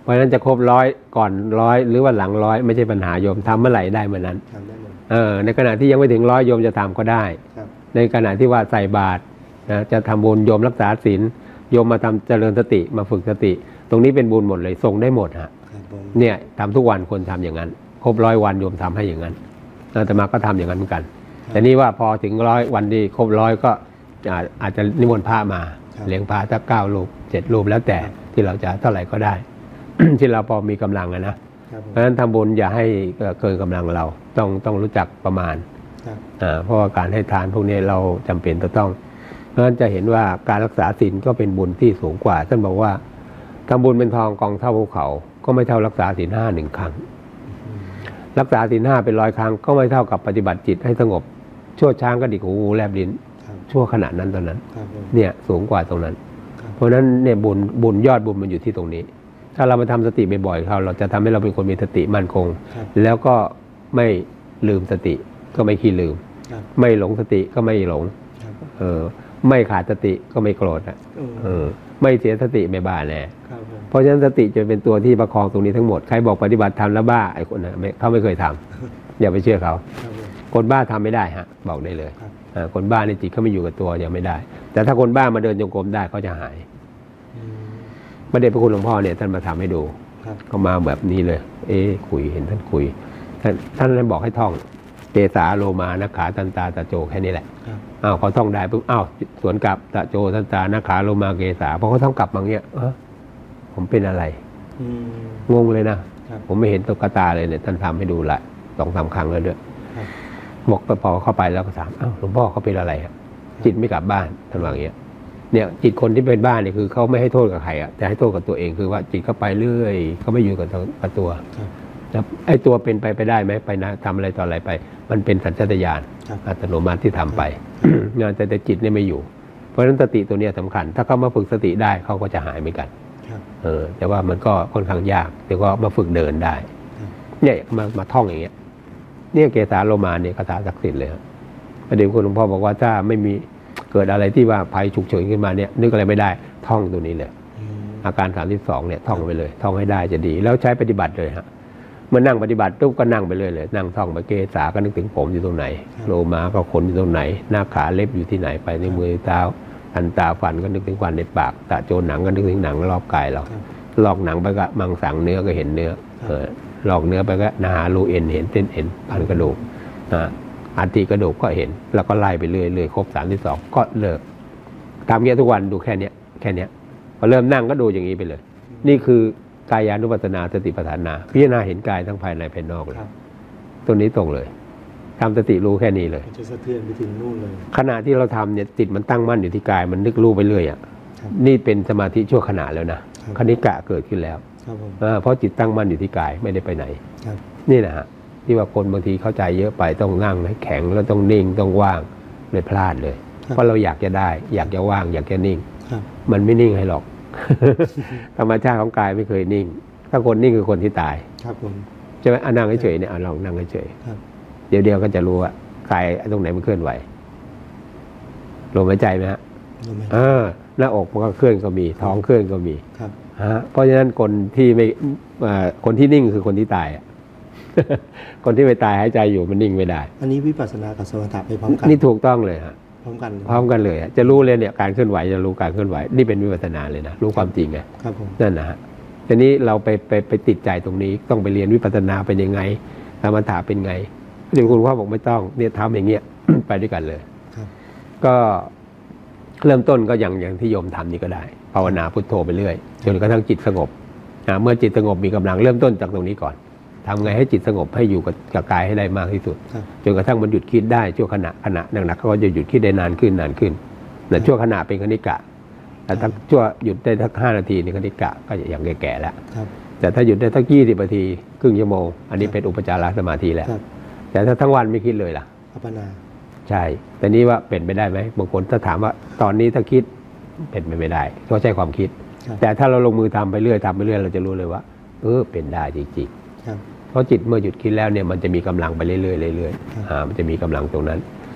ราะฉะนั้นจะครบร้อยก่อนร้อยหรือว่าหลังร้อยไม่ใช่ปัญหาโยมทำเมื่อไหร่ได้เมื่อนั้นเออในขณะที่ยังไม่ถึงร้อยโยมจะทำก็ได้ในขณะที่ว่าใส่บาตรนะจะทำบุญโยมรักษาศีลโยมมาทำเจริญสติมาฝึกสติตรงนี้เป็นบุญหมดเลยส่งได้หมดฮะเนี่ยทำทุกวันควรทำอย่างนั้นครบร้อยวันโยมทำให้อย่างนั้นอาตมาก็ทำอย่างนั้นเหมือนกันแต่นี่ว่าพอถึงร้อยวันที่ครบร้อยก็อาจจะนิมนต์พระมาเลี้ยงพระสักเก้ารูปเจ็ดรูปแล้วแต่ที่เราจะเท่าไหร่ก็ได้ ที่เราพอมีกำลังนะเพราะฉะนั้นทำบุญอย่าให้เกินกำลังเราต้องต้องรู้จักประมาณเพราะว่าการให้ทานพวกนี้เราจำเป็นจะต้องเพราะฉะนั้นจะเห็นว่าการรักษาศีลก็เป็นบุญที่สูงกว่าท่านบอกว่าทำบุญเป็นทองกองเท่าภูเขาก็ไม่เท่ารักษาศีลห้าหนึ่งครั้งรักษาศีลห้าเป็นร้อยครั้งก็ไม่เท่ากับปฏิบัติจิตให้สงบชั่วช้างกระดิกหูงูแลบลิ้นชั่วขณะนั้นตอนนั้นเนี่ยสูงกว่าตรงนั้นเพราะฉะนั้นเนี่ยบุญบุญยอดบุญมันอยู่ที่ตรงนี้ถ้าเรามาทำสติบ่อยๆเขาเราจะทำให้เราเป็นคนมีสติมั่นคงแล้วก็ไม่ลืมสติก็ไม่ขี้ลืมไม่หลงสติก็ไม่หลงเออไม่ขาดสติก็ไม่โกรธอ่ะเออไม่เสียสติไม่บ้าแน่เพราะฉะนั้นสติจะเป็นตัวที่ประคองตรงนี้ทั้งหมดใครบอกปฏิบัติทำแล้วบ้าไอ้คนนั้นเขาไม่เคยทำอย่าไปเชื่อเขาคนบ้าทำไม่ได้ฮะบอกได้เลยคนบ้าในจิตเขาไม่อยู่กับตัวยังไม่ได้แต่ถ้าคนบ้ามาเดินจงกรมได้เขาจะหายพระเดชพระคุณหลวงพ่อเนี่ยท่านมาทำให้ดูเขามาแบบนี้เลยเอ๊คุยเห็นท่านคุยท่านท่านบอกให้ท่องเตสาโลมานาขาตันตาตะโจแค่นี้แหละอ้าวเขาท่องได้ปุ๊บอ้าวสวนกลับตะโจตันตานาขาโลมาเกสาพอเขาท่องกลับมาเงี้ยเออผมเป็นอะไรงงเลยนะผมไม่เห็นตุ๊กตาเลยเนี่ยท่านทำให้ดูละสองสามครั้งแล้วด้วยบอกพอเข้าไปแล้วก็ถามอ้าวหลวงพ่อเขาเป็นอะไรครับจิตไม่กลับบ้านท่านว่าอย่างเงี้ยเนี่ยจิตคนที่เป็นบ้านเนี่ยคือเขาไม่ให้โทษกับใครอ่ะแต่ให้โทษกับตัวเองคือว่าจิตเขาไปเรื่อยเขาไม่อยู่กับตัวแล้วไอ้ตัวเป็นไปไปได้ไหมไปนะทำอะไรต่ออะไรไป มันเป็นสัญชาตญาณอัตโนมัติที่ทำไปงานแต่แต่จิตเนี่ยไม่อยู่เพราะฉะนั้นสติตัวนี้สำคัญถ้าเขามาฝึกสติได้เขาก็จะหายเหมือนกันเออแต่ว่ามันก็ค่อนข้างยากแต่ก็มาฝึกเดินได้เนี่ยมามาท่องอย่างเงี้ยเนี่ยเกสาโลมาเนี่ยคาถาศักดิ์สิทธิ์เลยประเดี๋ยวคุณหลวงพ่อบอกว่าถ้าไม่มีเกิดอะไรที่ว่าภัยฉุกเฉินขึ้นมาเนี่ยนึกอะไรไม่ได้ท่องตัวนี้เลยอาการสามที่สองเนี่ยท่องไปเลยท่องให้ได้จะดีแล้วใช้ปฏิบัติเลยฮะเมื่อนั่งปฏิบัติปุ๊บก็นั่งไปเลยเลยนั่งท่องไปเกสาก็นึกถึงผมอยู่ตรงไหนโลมาก็ขนอยู่ตรงไหนหน้าขาเล็บอยู่ที่ไหนไปในมือเท้าทันตาฟันก็นึกถึงฟันในปากตาโจหนังก็นึกถึงหนังรอบกายเราลอกหนังไปก็มังสังเนื้อก็เห็นเนื้อเออลอกเนื้อไปก็นารูเอ็นเห็นเส้นเอ็นพันกระดูกอ่าอันตีกระดูกก็เห็นแล้วก็ไล่ไปเรื่อยๆครบสามที่สองก็เลิกทำเงี้ยทุกวันดูแค่เนี้ยแค่เนี้ยพอเริ่มนั่งก็ดูอย่างนี้ไปเลยนี่คือกายานุปัสสนาสติปัฏฐานาพิจารณาเห็นกายทั้งภายในภายนอกเลยตัวนี้ตรงเลยทำสติรู้แค่นี้เลยจะสะเทือนไปถึงนู่นเลยขณะที่เราทำเนี่ยจิตมันตั้งมั่นอยู่ที่กายมันนึกรู้ไปเรื่อยอ่ะนี่เป็นสมาธิชั่วขณะแล้วนะคณิกะเกิดขึ้นแล้วเพราะจิตตั้งมั่นอยู่ที่กายไม่ได้ไปไหนนี่นะฮะที่ว่าคนบางทีเข้าใจเยอะไปต้องนั่งให้แข็งแล้วต้องนิ่งต้องว่างเลยพลาดเลยเพราะเราอยากจะได้อยากจะว่างอยากจะนิ่งมันไม่นิ่งให้หรอกธรรมชาติของกายไม่เคยนิ่งถ้าคนนิ่งคือคนที่ตายครับผมใช่ไหมนั่งเฉยๆเนี่ยลองนั่งเฉยเดี๋ยวเดียวก็จะรู้ว่ากายตรงไหนมันเคลื่อนไหวลมหายใจไหมฮะเออหน้าอกมันก็เคลื่อนก็มีท้องเคลื่อนก็มีครับฮะเพราะฉะนั้นคนที่ไม่คนที่นิ่งคือคนที่ตายคนที่ไม่ตายหายใจอยู่มันนิ่งไม่ได้อันนี้วิปัสสนากับสมถะไปพร้อมกันนี่ถูกต้องเลยฮะพร้อมกันพร้อมกันเลยจะรู้เลยเนี่ยการเคลื่อนไหวจะรู้การเคลื่อนไหวนี่เป็นวิปัสสนาเลยนะรู้ความจริงไงครับผมนั่นนะฮะทีนี้เราไปไปไปติดใจตรงนี้ต้องไปเรียนวิปัสสนาเป็นยังไงสมถะเป็นไงเดี๋ยวคุณพ่อบอกไม่ต้องเนี่ยทำอย่างเงี้ย ไปด้วยกันเลยก็เริ่มต้นก็อย่างอย่างที่โยมทำนี่ก็ได้ภาวนาพุทโธไปเรื่อยจนกระทั่งจิตสงบเมื่อจิตสงบมีกำลังเริ่มต้นจากตรงนี้ก่อนทำไงให้จิตสงบให้อยู่กับกับกายให้ได้มากที่สุดจนกระทั่งมันหยุดคิดได้ชั่วขณะขณะหนักๆก็จะหยุดคิดได้นานขึ้นนานขึ้นแต่ชั่วขณะเป็นคณิกะแต่ถ้าชั่วหยุดได้สักห้านาทีนี่คณิกะก็อย่างแก่ๆแล้วแต่ถ้าหยุดได้สักยี่สิบนาทีครึ่งชั่วโมงอันนี้เป็นอุปจารสมาธิแล้วแต่ถ้าทั้งวันไม่คิดเลยล่ะอัปปนาใช่แต่นี้ว่าเป็นไปได้ไหมบางคนถ้าถามว่าตอนนี้ถ้าคิดเป็นไปไม่ได้เพราะใช้ความคิดแต่ถ้าเราลงมือทำไปเรื่อยทำไปเรื่อยเราจะรู้เลยว่าเออเป็นได้จริงๆเพราะจิตเมื่อหยุดคิดแล้วเนี่ยมันจะมีกำลังไปเรื่อยๆเรื่อยๆอ่ามันจะมีกำลังตรงนั้น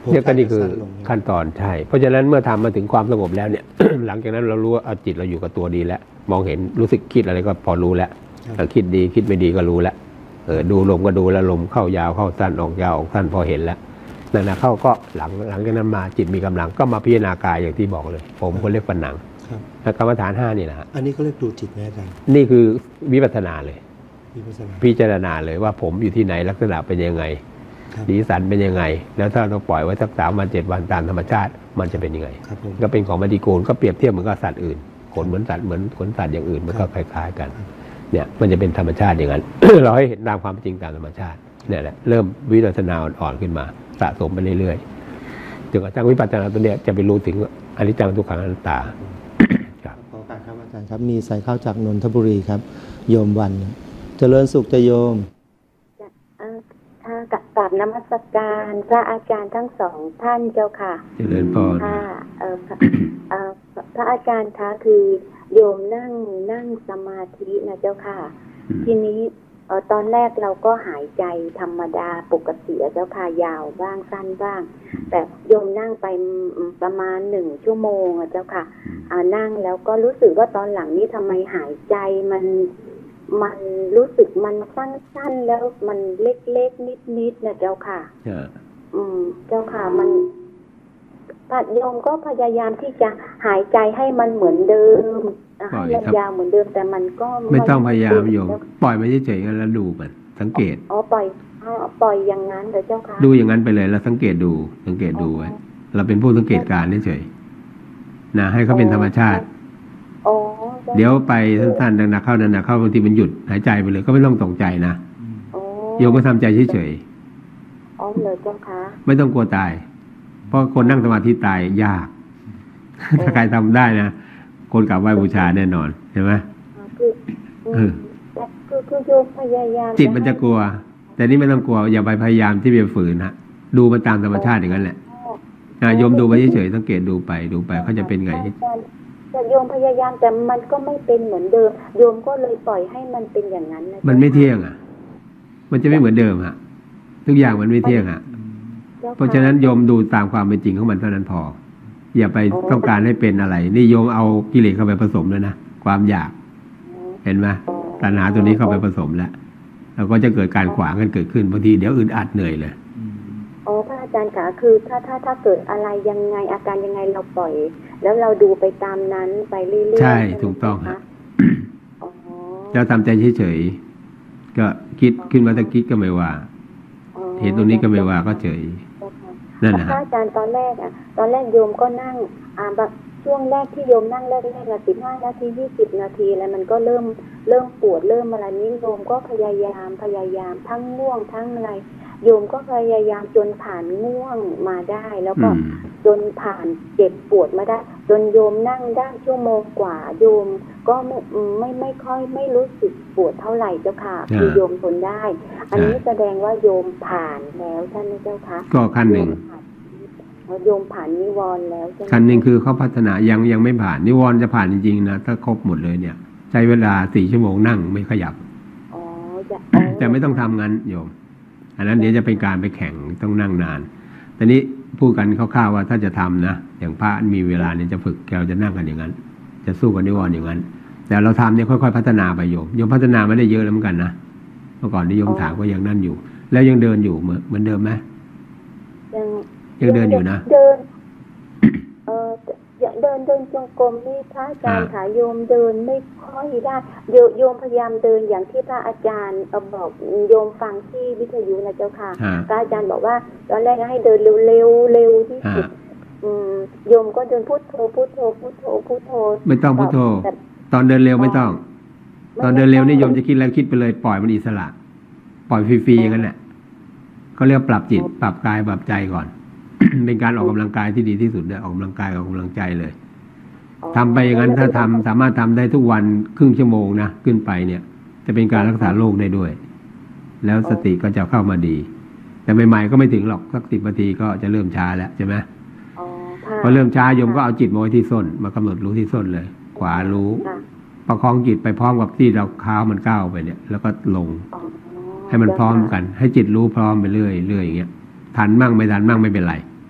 เนี่ยก็นี่คือขั้นตอนใช่เพราะฉะนั้นเมื่อทำมาถึงความสงบแล้วเนี่ย หลังจากนั้นเรารู้ว่าจิตเราอยู่กับตัวดีแล้วมองเห็นรู้สึกคิดอะไรก็พอรู้แล้วคิดดีคิดไม่ดีก็รู้แล้วเออดูลมก็ดูแล้วลมเข้ายาวเข้าสั้นออกยาวออกสั้นพอเห็นแล้วนั่นนะเข้าก็หลังหลังจากนั้นมาจิตมีกำลังก็มาพิจารณากายอย่างที่บอกเลยผมคนเรียกผนังกรรมฐานห้านี่แหละอันนี้ก็เรียกดูจิตไหมอาจารย์นี่คือวิปัสสนาเลยพิจารณาเลยว่าผมอยู่ที่ไหนลักษณะเป็นยังไงสีสันเป็นยังไงแล้วถ้าเราปล่อยไว้สักสามวันเจ็ดวันตามธรรมชาติมันจะเป็นยังไงก็เป็นของปฏิกูลก็เปรียบเทียบเหมือนกับสัตว์อื่นขนเหมือนสัตว์เหมือนขนสัตว์อย่างอื่นมันก็คล้ายๆกันเนี่ยมันจะเป็นธรรมชาติอย่างนั้น เราให้เห็นตามความจริงตามธรรมชาติเนี่ยแหละเริ่มวิปัสสนาอ่อนๆขึ้นมาสะสมไปเรื่อยๆจนกระทั่งวิปัสสนาตัวเนี้ยจะไปรู้ถึงอนิจจังทุกขังอนัตตาครับขอการครับอาจารย์ครับมีสายเข้าจากนนทบุรีครับโยมวันเจริญสุขจะโยมค่ะกราบนมัสการพระอาจารย์ทั้งสองท่านเจ้าค่ะเจริญพรค่ะเอ่อเอ่อพระอาจารย์คะคือโยมนั่งนั่งสมาธินะเจ้าค่ะทีนี้เอ่อตอนแรกเราก็หายใจธรรมดาปกติเจ้าค่ะยาวบ้างสั้นบ้างแต่โยมนั่งไปประมาณหนึ่งชั่วโมงอะเจ้าค่ะอ่านั่งแล้วก็รู้สึกว่าตอนหลังนี้ทำไมหายใจมันมันรู้สึกมันสั้นๆแล้วมันเล็กๆนิดๆนะเจ้าค่ะอืมเจ้าค่ะมันพระโยมก็พยายามที่จะหายใจให้มันเหมือนเดิมให้มันยาวเหมือนเดิมแต่มันก็ไม่ต้องพยายามโยมปล่อยมันเฉยๆแล้วดูมันสังเกตอ๋อปล่อยอ๋อปล่อยอย่างนั้นเจ้าค่ะดูอย่างนั้นไปเลยแล้วสังเกตดูสังเกตดูไว้เราเป็นผู้สังเกตการณ์เฉยๆนะให้เขาเป็นธรรมชาติเดี๋ยวไปสั้นๆดังๆเข้าดังๆเข้าบางทีมันหยุดหายใจไปเลยก็ไม่ต้องตกใจนะโยมก็ทำใจเฉยๆอ๋อเลยเจ้าค่ะไม่ต้องกลัวตายเพราะคนนั่งสมาธิตายยากถ้าใครทำได้นะคนกราบไหว้บูชาแน่นอนใช่ไหมคือคือโยมพยายามจิตมันจะกลัวแต่นี่ไม่ต้องกลัวอย่าไปพยายามที่จะฝืนฮะดูมันตามธรรมชาติอย่างนั้นแหละโยมดูไปเฉยๆสังเกตดูไปดูไปเขาจะเป็นไงแต่โยมพยายามแต่มันก็ไม่เป็นเหมือนเดิมโยมก็เลยปล่อยให้มันเป็นอย่างนั้นนะมันไม่เที่ยงอ่ะมันจะไม่เหมือนเดิมฮะทุกอย่างมันไม่เที่ยงอ่ะเพราะฉะนั้นโยมดูตามความเป็นจริงของมันเท่านั้นพออย่าไปต้องการให้เป็นอะไรนี่โยมเอากิเลสเข้าไปผสมแล้วนะความอยากเห็นไหมตัณหาตัวนี้เข้าไปผสมแล้วแล้วก็จะเกิดการขวางกันเกิดขึ้นบางทีเดี๋ยวอึดอัดเหนื่อยเลยอ๋อพระอาจารย์คะคือถ้าถ้าถ้าเกิดอะไรยังไงอาการยังไงเราปล่อยแล้วเราดูไปตามนั้นไปเรื่อยๆใช่ถูกต้องฮะเราทำใจเฉยๆก็คิดขึ้นมาตะกี้ก็ไม่ว่าเห็นตรงนี้ก็ไม่ว่าก็เฉยนั่นนะพระอาจารย์ตอนแรกอ่ะตอนแรกโยมก็นั่งอ่าแบบช่วงแรกที่โยมนั่งแรกแรกละสิบห้านาทียี่สิบนาทีแล้วมันก็เริ่มเริ่มปวดเริ่มอะไรนี้โยมก็พยายามพยายามทั้งง่วงทั้งอะไรโยมก็พยายามจนผ่านง่วงมาได้แล้วก็จนผ่านเจ็บปวดมาได้จนโยมนั่งได้ชั่วโมงกว่าโยมก็ไม่ไม่ไม่ค่อยไม่รู้สึกปวดเท่าไหร่เจ้าค่ะคือโยมทนได้อันนี้แสดงว่าโยมผ่านแล้วใช่ไหมเจ้าคะก็ขั้นหนึ่งโยมผ่านนิวรณ์แล้วใช่ไหมขั้นหนึ่งคือเขาพัฒนายังยังไม่ผ่านนิวรณ์จะผ่านจริงๆนะถ้าครบหมดเลยเนี่ยใช้เวลาสี่ชั่วโมงนั่งไม่ขยับอ๋อจะแต่ไม่ต้องทำงั้นโยมอันนั้นเดี๋ยวจะเป็นการไปแข่งต้องนั่งนานแต่นี้พูดกันคร่าวๆว่าถ้าจะทำนะอย่างพระมีเวลาเนี่ยจะฝึกแกจะนั่งกันอย่างนั้นจะสู้กับนิวรณ์อย่างนั้นแต่เราทำเนี่ยค่อยๆพัฒนาไปโยมโยมพัฒนาไม่ได้เยอะแล้วเหมือนกันนะเมื่อก่อนที่โยมถามก็ยังนั่นอยู่แล้วยังเดินอยู่เหมือนเหมือนเดิมไหมยังยังเดินอยู่นะเดินเออเดินเดินจงกรมนี่พระอาจารย์ขาโยมเดินไม่ค่อยได้โยมพยายามเดินอย่างที่พระอาจารย์บอกโยมฟังที่วิทยุนะเจ้าค่ะพระอาจารย์บอกว่าตอนแรกให้เดินเร็วเร็วเร็วที่สุดโยมก็เดินพุทโธพุทโธพุทโธพุทโธไม่ต้องพุทโธตอนเดินเร็วไม่ต้องตอนเดินเร็วนี่โยมจะคิดแล้วคิดไปเลยปล่อยมันอิสระปล่อยฟรีๆอย่างนั้นแหละเขาเรียกปรับจิตปรับกายปรับใจก่อนเป็นการออกกำลังกายที่ดีที่สุดเลยออกกำลังกายออกกำลังใจเลยทำไปอย่างนั้นถ้าทำสามารถทำได้ทุกวันครึ่งชั่วโมงนะขึ้นไปเนี่ยจะเป็นการรักษาโรคได้ด้วยแล้วสติก็จะเข้ามาดีแต่ใหม่ๆก็ไม่ถึงหรอกสักสิบนาทีก็จะเริ่มช้าแล้วใช่ไหมพอเริ่มช้าโยมก็เอาจิตมาไว้ที่ส้นมากำหนดรู้ที่ส้นเลยขวารู้ประคองจิตไปพร้อมกับที่เราเท้ามันก้าวไปเนี่ยแล้วก็ลงให้มันพร้อมกันให้จิตรู้พร้อมไปเรื่อยๆอย่างเงี้ยทันมั่งไม่ทันมั่งไม่เป็นไร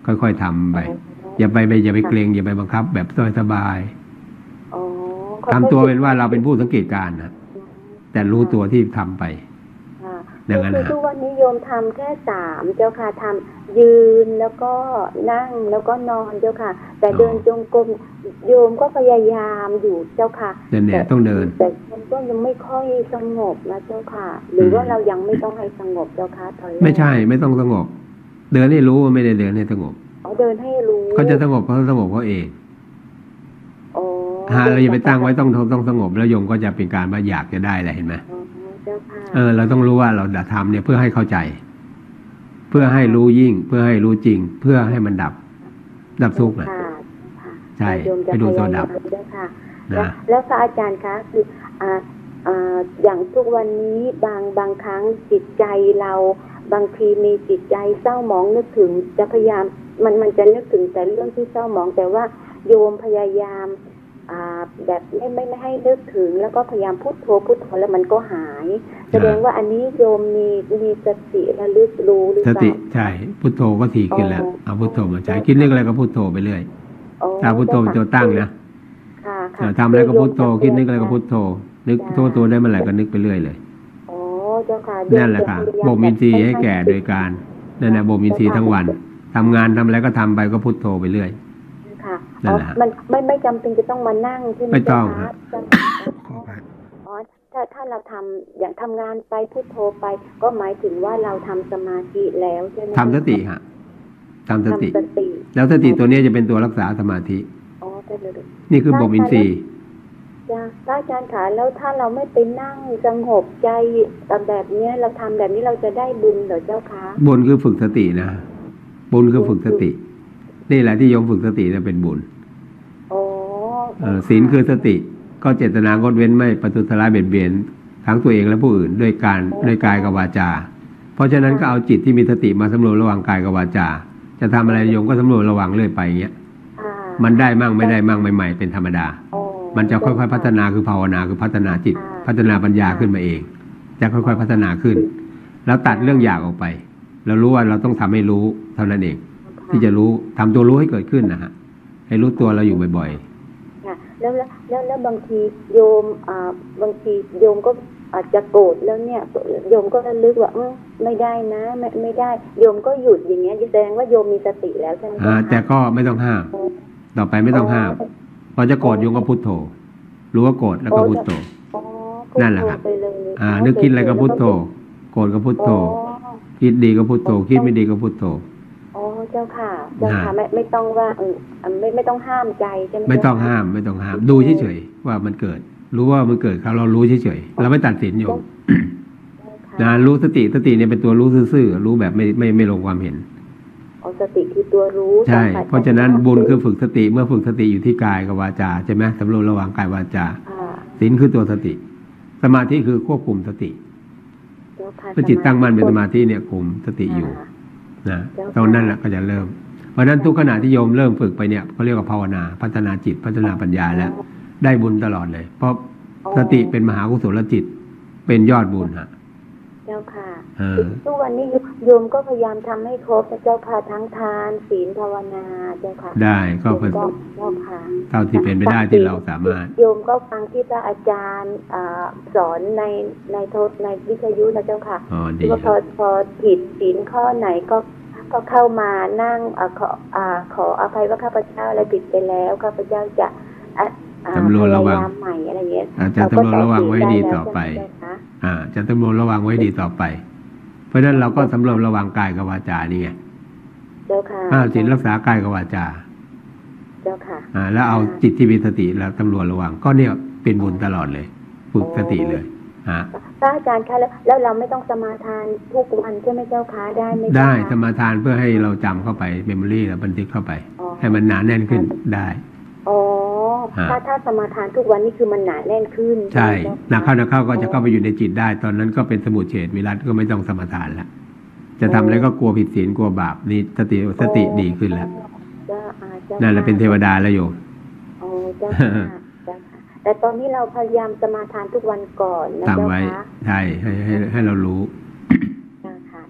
ค่อยๆทำไปอย่าไปไปอย่าไปเกรงอย่าไปบังคับ แบบสบายๆทำตัวเป็นว่าเราเป็นผู้สังเกตการณ์นะแต่รู้ตัวที่ทำไปอย่างนั้นคือทุกวันนี้โยมทำแค่สามเจ้าค่ะทำยืนแล้วก็นั่งแล้วก็นอนเจ้าค่ะ แต่เดินจงกรมโยมก็พยายามอยู่เจ้าค่ะเนี่ยต้องเดินแต่มันก็ยังไม่ค่อยสงบนะเจ้าค่ะหรือว่าเรายังไม่ต้องให้สงบเจ้าค่ะตอนนี้ไม่ใช่ไม่ต้องสงบเดินให้รู้ว่าไม่ได้เดินให้สงบอ๋อเดินให้รู้เขาจะสงบเขาสงบเขาเองอ๋อฮะเราอย่าไปตั้งไว้ต้องต้องสงบแล้วโยมก็จะเป็นการว่าอยากจะได้แหละเห็นไหมเออเราต้องรู้ว่าเราทำเนี่ยเพื่อให้เข้าใจเพื่อให้รู้ยิ่งเพื่อให้รู้จริงเพื่อให้มันดับดับทุกข์นะใช่ไปดูตัวดับนะแล้วพระอาจารย์คะคืออ่าอ่าอย่างทุกวันนี้บางบางครั้งจิตใจเราบางทีมีจิตใจเศร้าหมองนึกถึงจะพยายามมันมันจะนึกถึงแต่เรื่องที่เศร้าหมองแต่ว่าโยมพยายามแบบไม่ไม่ไม่ให้นึกถึงแล้วก็พยายามพุทโธพุทโธแล้วมันก็หายแสดงว่าอันนี้โยมมีมีสติระลึกรู้หรือเปล่าสติใช่พุทโธก็ถี่ขึ้นแล้วเอาพุทโธมาใช้คิดเรื่องอะไรก็พุทโธไปเรื่อยถ้าพุทโธเป็นตัวตั้งนะทำอะไรก็พุทโธคิดนึกอะไรก็พุทโธนึกโทษตัวได้เมื่อไหร่ก็นึกไปเรื่อยเลยอ๋อเจ้าค่ะนั่นแหละค่ะบ่มอินทรีย์ให้แก่โดยการนั่นแหละบ่มอินทรีย์ทั้งวันทำงานทำอะไรก็ทำไปก็พุทโธไปเรื่อยค่ะมันไม่ไม่จำเป็นจะต้องมานั่งใช่ไหมไม่ต้องครับอ๋อถ้าถ้าเราทำอย่างทำงานไปพุทโธไปก็หมายถึงว่าเราทำสมาธิแล้วใช่ไหมทำสติฮะทำสติแล้วสติตัวนี้จะเป็นตัวรักษาสมาธิอ๋อใช่เลยนี่คือบ่มอินทรีย์จ้าพระอาจารย์ขาแล้วถ้าเราไม่ไปนั่งสงบใจแบบนี้เราทำแบบนี้เราจะได้บุญเหรอเจ้าคะบุญคือฝึกสตินะบุญคือฝึกสตินี่แหละที่โยมฝึกสติเนี่ยเป็นบุญศีลคือสติก็เจตนางดเว้นไม่ประทุษร้ายเบียดเบียนทั้งตัวเองและผู้อื่นด้วยการด้วยกายกับวาจาเพราะฉะนั้นก็เอาจิตที่มีสติมาสำรวจระหว่างกายกับวาจาจะทำอะไรโยมก็สำรวจระหว่างเรื่อยไปอย่างเงี้ยมันได้มั่งไม่ได้มั่งใหม่ๆเป็นธรรมดามันจะค่อยๆพัฒนาคือภาวนาคือพัฒนาจิตพัฒนาปัญญาขึ้นมาเองจะค่อยๆพัฒนาขึ้นแล้วตัดเรื่องอยากออกไปเรารู้ว่าเราต้องทำให้รู้เท่านั้นเองที่จะรู้ทำตัวรู้ให้เกิดขึ้นนะฮะให้รู้ตัวเราอยู่บ่อยๆค่ะแล้วแล้วแล้วบางทีโยมอ่าบางทีโยมก็อาจจะโกรธแล้วเนี่ยโยมก็ระลึกว่าไม่ได้นะไม่ไม่ได้โยมก็หยุดอย่างเงี้ยแสดงว่าโยมมีสติแล้วใช่ไหมอ่าแต่ก็ไม่ต้องห้ามต่อไปไม่ต้องห้ามพอจะโกรธโยมก็พุทโธรู้ว่าโกรธแล้วก็พุทโธนั่นแหละครับอ่านึกคิดอะไรก็พุทโธโกรธก็พุทโธคิดดีก็พุทโธคิดไม่ดีก็พุทโธอ๋อเจ้าค่ะเจ้าค่ะไม่ไม่ต้องว่าเออไม่ไม่ต้องห้ามใจใช่ไหมไม่ต้องห้ามไม่ต้องห้ามดูเฉยๆว่ามันเกิดรู้ว่ามันเกิดเรารู้เฉยๆเราไม่ตัดสินโยมนะรู้สติสติเนี่ยเป็นตัวรู้ซื่อๆรู้แบบไม่ไม่ไม่ลงความเห็นอ๋อสติคือตัวรู้ใช่เพราะฉะนั้นบุญคือฝึกสติเมื่อฝึกสติอยู่ที่กายกับวาจาใช่ไหมสำรวจระหว่างกายวาจาศีลคือตัวสติสมาธิคือควบคุมสติเมื่อจิตตั้งมั่นเป็นสมาธิเนี่ยคุมสติอยู่นะตอนนั้นแหละก็จะเริ่มเพราะฉะนั้นทุกขณะที่โยมเริ่มฝึกไปเนี่ยเขาเรียกว่าภาวนาพัฒนาจิตพัฒนาปัญญาแล้วได้บุญตลอดเลยเพราะสติเป็นมหากุศลจิตเป็นยอดบุญฮะเจ้าค่ะทุกวันนี้โยมก็พยายามทำให้ครบเจ้าค่ะทั้งทานศีลภาวนาเจ้าค่ะได้ก็เป็นเจ้าค่ะเท่าที่เป็นไปได้ที่เราสามารถโยมก็ฟังที่พระอาจารย์สอนในในโทษในวิทยุนะเจ้าค่ะว่าพอพอผิดศีลข้อไหนก็ก็เข้ามานั่งขอขออภัยว่าข้าพเจ้าอะไรผิดไปแล้วข้าพเจ้าจะสำรวจระวังใหม่อะไรเงี้ยจะสำรวจระวังไว้ดีต่อไปอ่าจะสำรวจระวังไว้ดีต่อไปเพราะฉะนั้นเราก็สำรวจระวังกายกับวาจานี่ไงเจ้าค่ะอ่าศีลรักษากายกับวาจาเจ้าค่ะอ่าแล้วเอาจิตที่มีสติแล้วสำรวจระวังก็เนี่ยเป็นบุญตลอดเลยฝึกสติเลยฮะพระอาจารย์คะแล้วแล้วเราไม่ต้องสมาทานทุกวันใช่ไหมเจ้าคะได้ไหมได้สมาทานเพื่อให้เราจำเข้าไปเมมโมรี่แล้วบันทึกเข้าไปให้มันหนาแน่นขึ้นได้อ๋อถ้าถ้าสมาทานทุกวันนี่คือมันหนาแน่นขึ้นใช่หนักเข้าหนักเข้าก็จะเข้าไปอยู่ในจิตได้ตอนนั้นก็เป็นสมุทเฉทวิรัติก็ไม่ต้องสมาทานแล้วจะทำอะไรก็กลัวผิดศีลกลัวบาปนี่สติสติดีขึ้นแล้วนั่นแหละเป็นเทวดาแล้วโยมอ๋อเจ้าค่ะแต่ตอนนี้เราพยายามสมาทานทุกวันก่อนนะเจ้าค่ะใช่ให้ให้ให้เรารู้เจ้าค่ะเจ้าค่ะ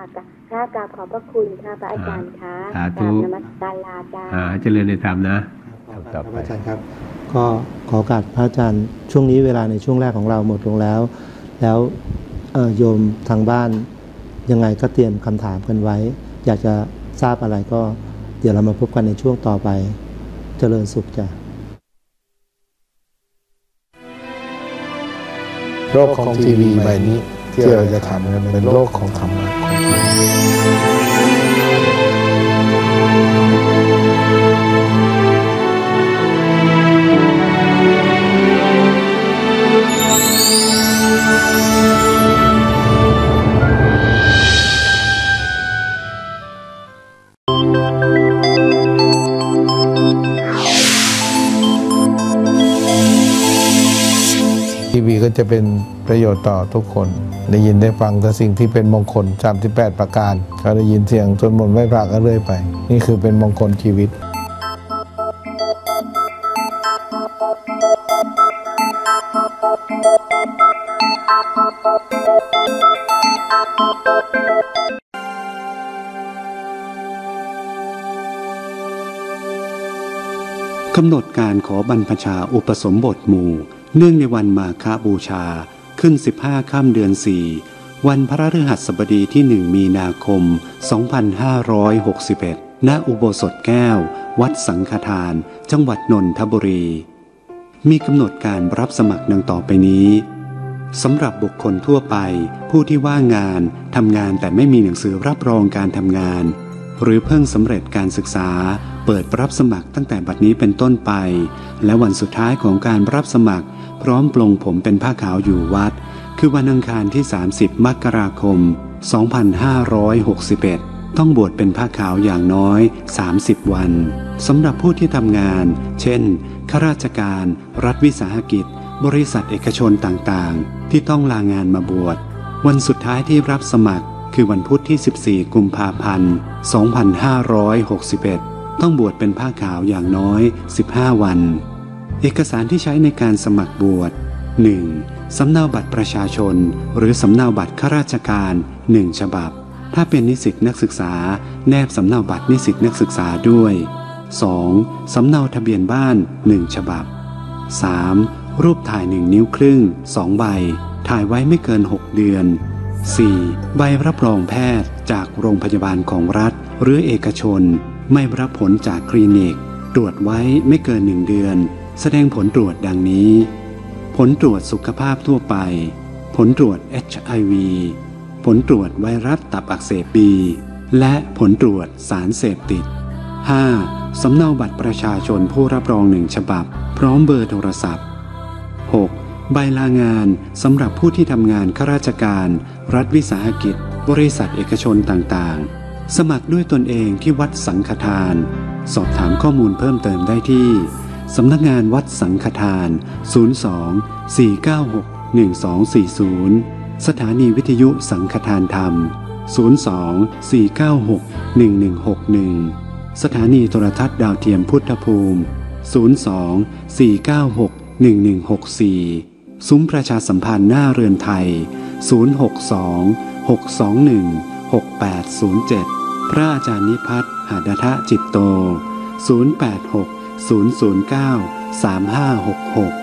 ค่ะกราบขอบพระคุณค่ะพระอาจารย์ค่ะกราบนมัสการลาจ้าอ่าเจริญในธรรมนะต่อไปอาจารย์ครับก็ขอโอกาสพระอาจารย์ช่วงนี้เวลาในช่วงแรกของเราหมดลงแล้วแล้วโยมทางบ้านยังไงก็เตรียมคำถามกันไว้อยากจะทราบอะไรก็เดี๋ยวเรามาพบกันในช่วงต่อไปเจริญสุขจ้ะโลกของทีวีใบนี้ที่เราจะทำกันเป็นโลกของธรรมะทีวีก็จะเป็นประโยชน์ต่อทุกคนได้ยินได้ฟังแต่สิ่งที่เป็นมงคลสามสิบแปดประการเขาได้ยินเสียงจนหมดไหว้พระก็เรื่อยไปนี่คือเป็นมงคลชีวิตกำหนดการขอบรรพชาอุปสมบทหมู่เนื่องในวันมาฆบูชาขึ้นสิบห้าค่ำเดือนสี่วันพฤหัสบดีที่หนึ่งมีนาคมสองพันห้าร้อยหกสิบเอ็ดณอุโบสถแก้ววัดสังฆทานจังหวัดนนทบุรีมีกำหนดการรับสมัครดังต่อไปนี้สำหรับบุคคลทั่วไปผู้ที่ว่างงานทำงานแต่ไม่มีหนังสือรับรองการทำงานหรือเพิ่งสำเร็จการศึกษาเปิดรับสมัครตั้งแต่บัดนี้เป็นต้นไปและวันสุดท้ายของการรับสมัครพร้อมปลงผมเป็นผ้าขาวอยู่วัดคือวันอังคารที่สามสิบมกราคมสองพันห้าร้อยหกสิบเอ็ดต้องบวชเป็นผ้าขาวอย่างน้อยสามสิบวันสำหรับผู้ที่ทำงานเช่นข้าราชการรัฐวิสาหกิจบริษัทเอกชนต่างๆที่ต้องลางานมาบวชวันสุดท้ายที่รับสมัครคือวันพุธที่สิบสี่กุมภาพันธ์สองพันห้าร้อยหกสิบเอ็ดต้องบวชเป็นผ้าขาวอย่างน้อยสิบห้าวันเอกสารที่ใช้ในการสมัครบวช หนึ่ง. สำเนาบัตรประชาชนหรือสำเนาบัตรข้าราชการหนึ่งฉบับถ้าเป็นนิสิตนักศึกษาแนบสำเนาบัตรนิสิตนักศึกษาด้วย สอง. สำเนาทะเบียนบ้านหนึ่งฉบับ สาม. รูปถ่ายหนึ่งนิ้วครึ่งสองใบถ่ายไว้ไม่เกินหกเดือน สี่. ใบรับรองแพทย์จากโรงพยาบาลของรัฐหรือเอกชนไม่รับผลจากคลินิกตรวจไว้ไม่เกินหนึ่งเดือนแสดงผลตรวจดังนี้ผลตรวจสุขภาพทั่วไปผลตรวจ เอช ไอ วี ผลตรวจไวรัสตับอักเสบ บี และผลตรวจสารเสพติด ห้า. สำเนาบัตรประชาชนผู้รับรองหนึ่งฉบับพร้อมเบอร์โทรศัพท์ หก. ใบลางานสำหรับผู้ที่ทำงานข้าราชการรัฐวิสาหกิจบริษัทเอกชนต่างๆสมัครด้วยตนเองที่วัดสังฆทานสอบถามข้อมูลเพิ่มเติมได้ที่สำนักงานวัดสังฆทานศูนย์ สอง สี่ เก้า หก หนึ่ง สอง สี่ ศูนย์สถานีวิทยุสังฆทานธรรมศูนย์ สอง สี่ เก้า หก หนึ่ง หนึ่ง หก หนึ่งสถานีโทรทัศน์ดาวเทียมพุทธภูมิศูนย์ สอง สี่ เก้า หก หนึ่ง หนึ่ง หก สี่ซุ้มประชาสัมพันธ์หน้าเรือนไทยศูนย์ หก สอง หก สอง หนึ่ง หก แปด ศูนย์ เจ็ดพระอาจารย์นิพัฒน์หดทะจิตโตศูนย์ แปด หก ศูนย์ ศูนย์ เก้า สาม ห้า หก หก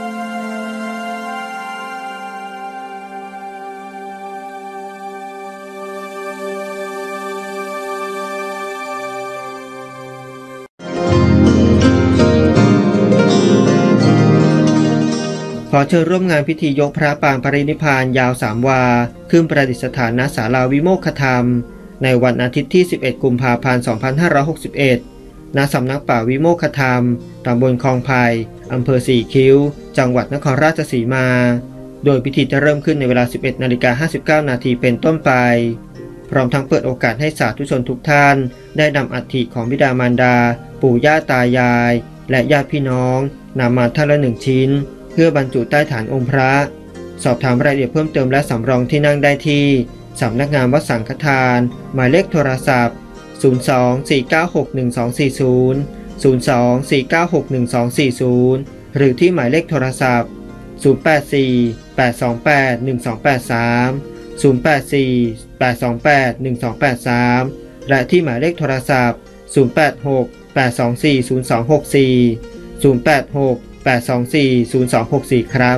ขอเชิญร่วมงานพิธียกพระปางปรินิพพานยาวสามวาขึ้นประดิษฐานณศาลาวิโมกขธรรมในวันอาทิตย์ที่สิบเอ็ดกุมภาพันธ์สองพันห้าร้อยหกสิบเอ็ดณสำนักป่าวิโมกขธรรมตำบลคลองไผ่อำเภอสี่คิ้วจังหวัดนครราชสีมาโดยพิธีจะเริ่มขึ้นในเวลา สิบเอ็ดนาฬิกาห้าสิบเก้านาทีเป็นต้นไปพร้อมทั้งเปิดโอกาสให้สาธุชนทุกท่านได้นำอัฐิของบิดามารดาปู่ย่าตายายและญาติพี่น้องนำมาท่านละหนึ่งชิ้นเพื่อบรรจุใต้ฐานองค์พระสอบถามรายละเอียดเพิ่มเติมและสำรองที่นั่งได้ที่สำนักงานวัดสังฆทานหมายเลขโทรศัพท์ศูนย์ สอง สี่ เก้า หก หนึ่ง สอง สี่ ศูนย์ ศูนย์ สอง สี่ เก้า หก หนึ่ง สอง สี่ ศูนย์หรือที่หมายเลขโทรศัพท์ศูนย์ แปด สี่ แปด สอง แปด หนึ่ง สอง แปด สาม ศูนย์ แปด สี่ แปแปด สอง แปด หนึ่ง สอง แปด สาม และที่หมายเลขโทรศัพท์ศูนย์ แปด หก แปด สอง สี่ ศูนย์ สอง หก สี่ ศูนย์ แปด หก แปด สอง สี่ ศูนย์ สอง หก สี่ ครับ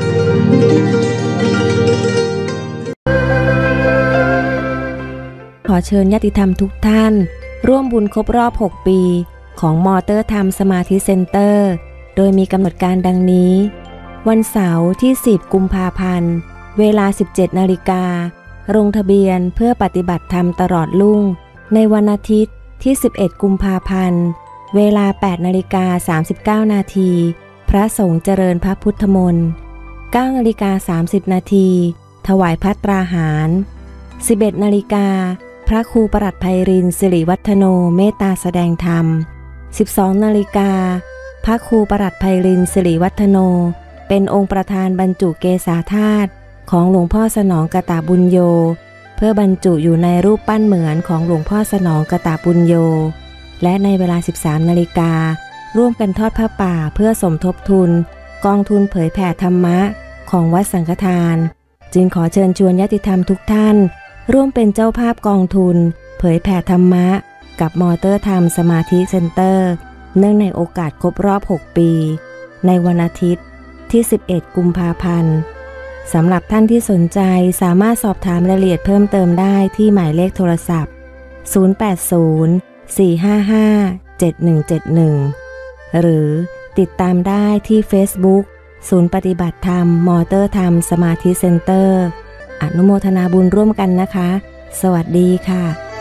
ขอเชิญญาติธรรมทุกท่านร่วมบุญครบรอบหกปีของมอเตอร์ธรรมสมาธิเซ็นเตอร์โดยมีกำหนดการดังนี้วันเสาร์ที่สิบกุมภาพันธ์เวลา สิบเจ็ดนาฬิกาลงทะเบียนเพื่อปฏิบัติธรรมตลอดรุ่งในวันอาทิตย์ที่สิบเอ็ดกุมภาพันธ์เวลา แปดนาฬิกาสามสิบเก้านาทีพระสงฆ์เจริญพระพุทธมนต์ เก้านาฬิกาสามสิบนาทีถวายภัตตราหาร สิบเอ็ดนาฬิกาพระครูปรัชไพรินทร์สิริวัฒโนเมตตาแสดงธรรม สิบสองนาฬิกาพระครูปรัชไพรินทร์สิริวัฒโนเป็นองค์ประธานบรรจุเกศาธาตุของหลวงพ่อสนองกตบุญโยเพื่อบรรจุอยู่ในรูปปั้นเหมือนของหลวงพ่อสนองกตบุญโยและในเวลา สิบสามนาฬิการ่วมกันทอดผ้าป่าเพื่อสมทบทุนกองทุนเผยแผ่ธรรมะของวัดสังฆทานจึงขอเชิญชวนญาติธรรมทุกท่านร่วมเป็นเจ้าภาพกองทุนเผยแผ่ธรรมะกับมอเตอร์ธรรมสมาธิเซ็นเตอร์เนื่องในโอกาสครบรอบหกปีในวันอาทิตย์ที่สิบเอ็ดกุมภาพันธ์สำหรับท่านที่สนใจสามารถสอบถามรายละเอียดเพิ่มเติมได้ที่หมายเลขโทรศัพท์ศูนย์ แปด ศูนย์ สี่ ห้า ห้า เจ็ด หนึ่ง เจ็ด หนึ่งหรือติดตามได้ที่ Facebook ศูนย์ปฏิบัติธรรมมอเตอร์ธรรมสมาธิเซ็นเตอร์อนุโมทนาบุญร่วมกันนะคะสวัสดีค่ะ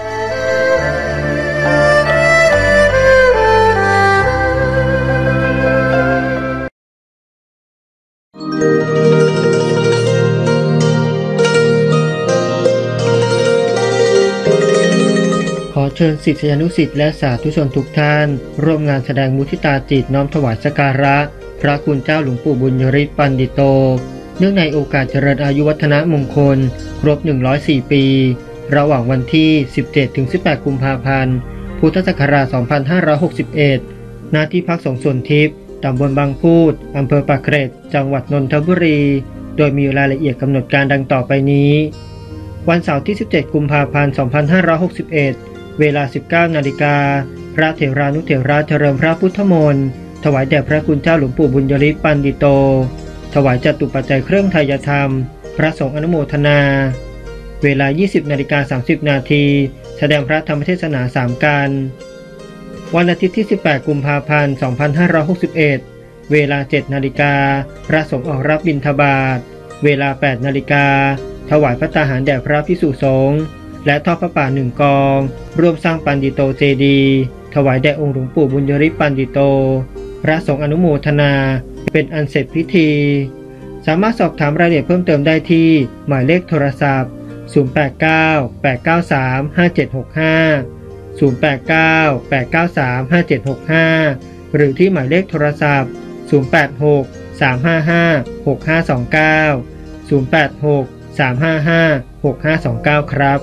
ขอเชิญศิษยานุศิษย์และสาธุชนทุกท่านร่วมงานแสดงมุทิตาจิตน้อมถวายสักการะพระคุณเจ้าหลวงปู่บุญยฤทธิ์ปันดิโตเนื่องในโอกาสเจริญอายุวัฒนมงคลครบหนึ่งร้อยสี่ปีระหว่างวันที่ สิบเจ็ดถึงสิบแปด กุมภาพันธ์พุทธศักราช สองพันห้าร้อยหกสิบเอ็ด ณ ที่พักสงฆ์สวนทิพย์ตำบลบางพูดอำเภอปากเกร็ดจังหวัดนนทบุรีโดยมีรายละเอียดกำหนดการดังต่อไปนี้วันเสาร์ที่ สิบเจ็ด กุมภาพันธ์ สองพันห้าร้อยหกสิบเอ็ด เวลา สิบเก้านาฬิกาพระเถรานุเถระเจริญพระพุทธมนต์ถวายแด่พระคุณเจ้าหลวงปู่บุญยฤทธิ์ปันดิโตถวายจตุปัจจัยเครื่องไทยธรรมพระสงฆ์อนุโมทนาเวลา ยี่สิบนาฬิกาสามสิบนาทีแสดงพระธรรมเทศนาสามกันวันอาทิตย์ที่ สิบแปด กุมภาพันธ์ สองพันห้าร้อยหกสิบเอ็ด เวลา เจ็ดนาฬิกาพระสงฆ์ออกรับบิณฑบาตเวลา แปดนาฬิกาถวายภัตตาหารแด่พระภิกษุสงฆ์และทอดพระป่าหนึ่งกองร่วมสร้างปันดิโตเจดีย์ถวายแด่องค์หลวงปู่บุญยฤทธิ์ปันดิโตพระสงฆ์อนุโมทนาเป็นอันเสร็จพิธีสามารถสอบถามรายละเอียดเพิ่มเติมได้ที่หมายเลขโทรศัพท์ศูนย์ แปด เก้า แปด เก้า สาม ห้า เจ็ด หก ห้า ศูนย์ แปด เก้า แปด เก้า สาม ห้า เจ็ด หก ห้าหรือที่หมายเลขโทรศัพท์ศูนย์ แปด หก สาม ห้า ห้า หก ห้า สอง เก้า ศูนย์ แปด หก สาม ห้า ห้า หก ห้า สอง เก้าครับ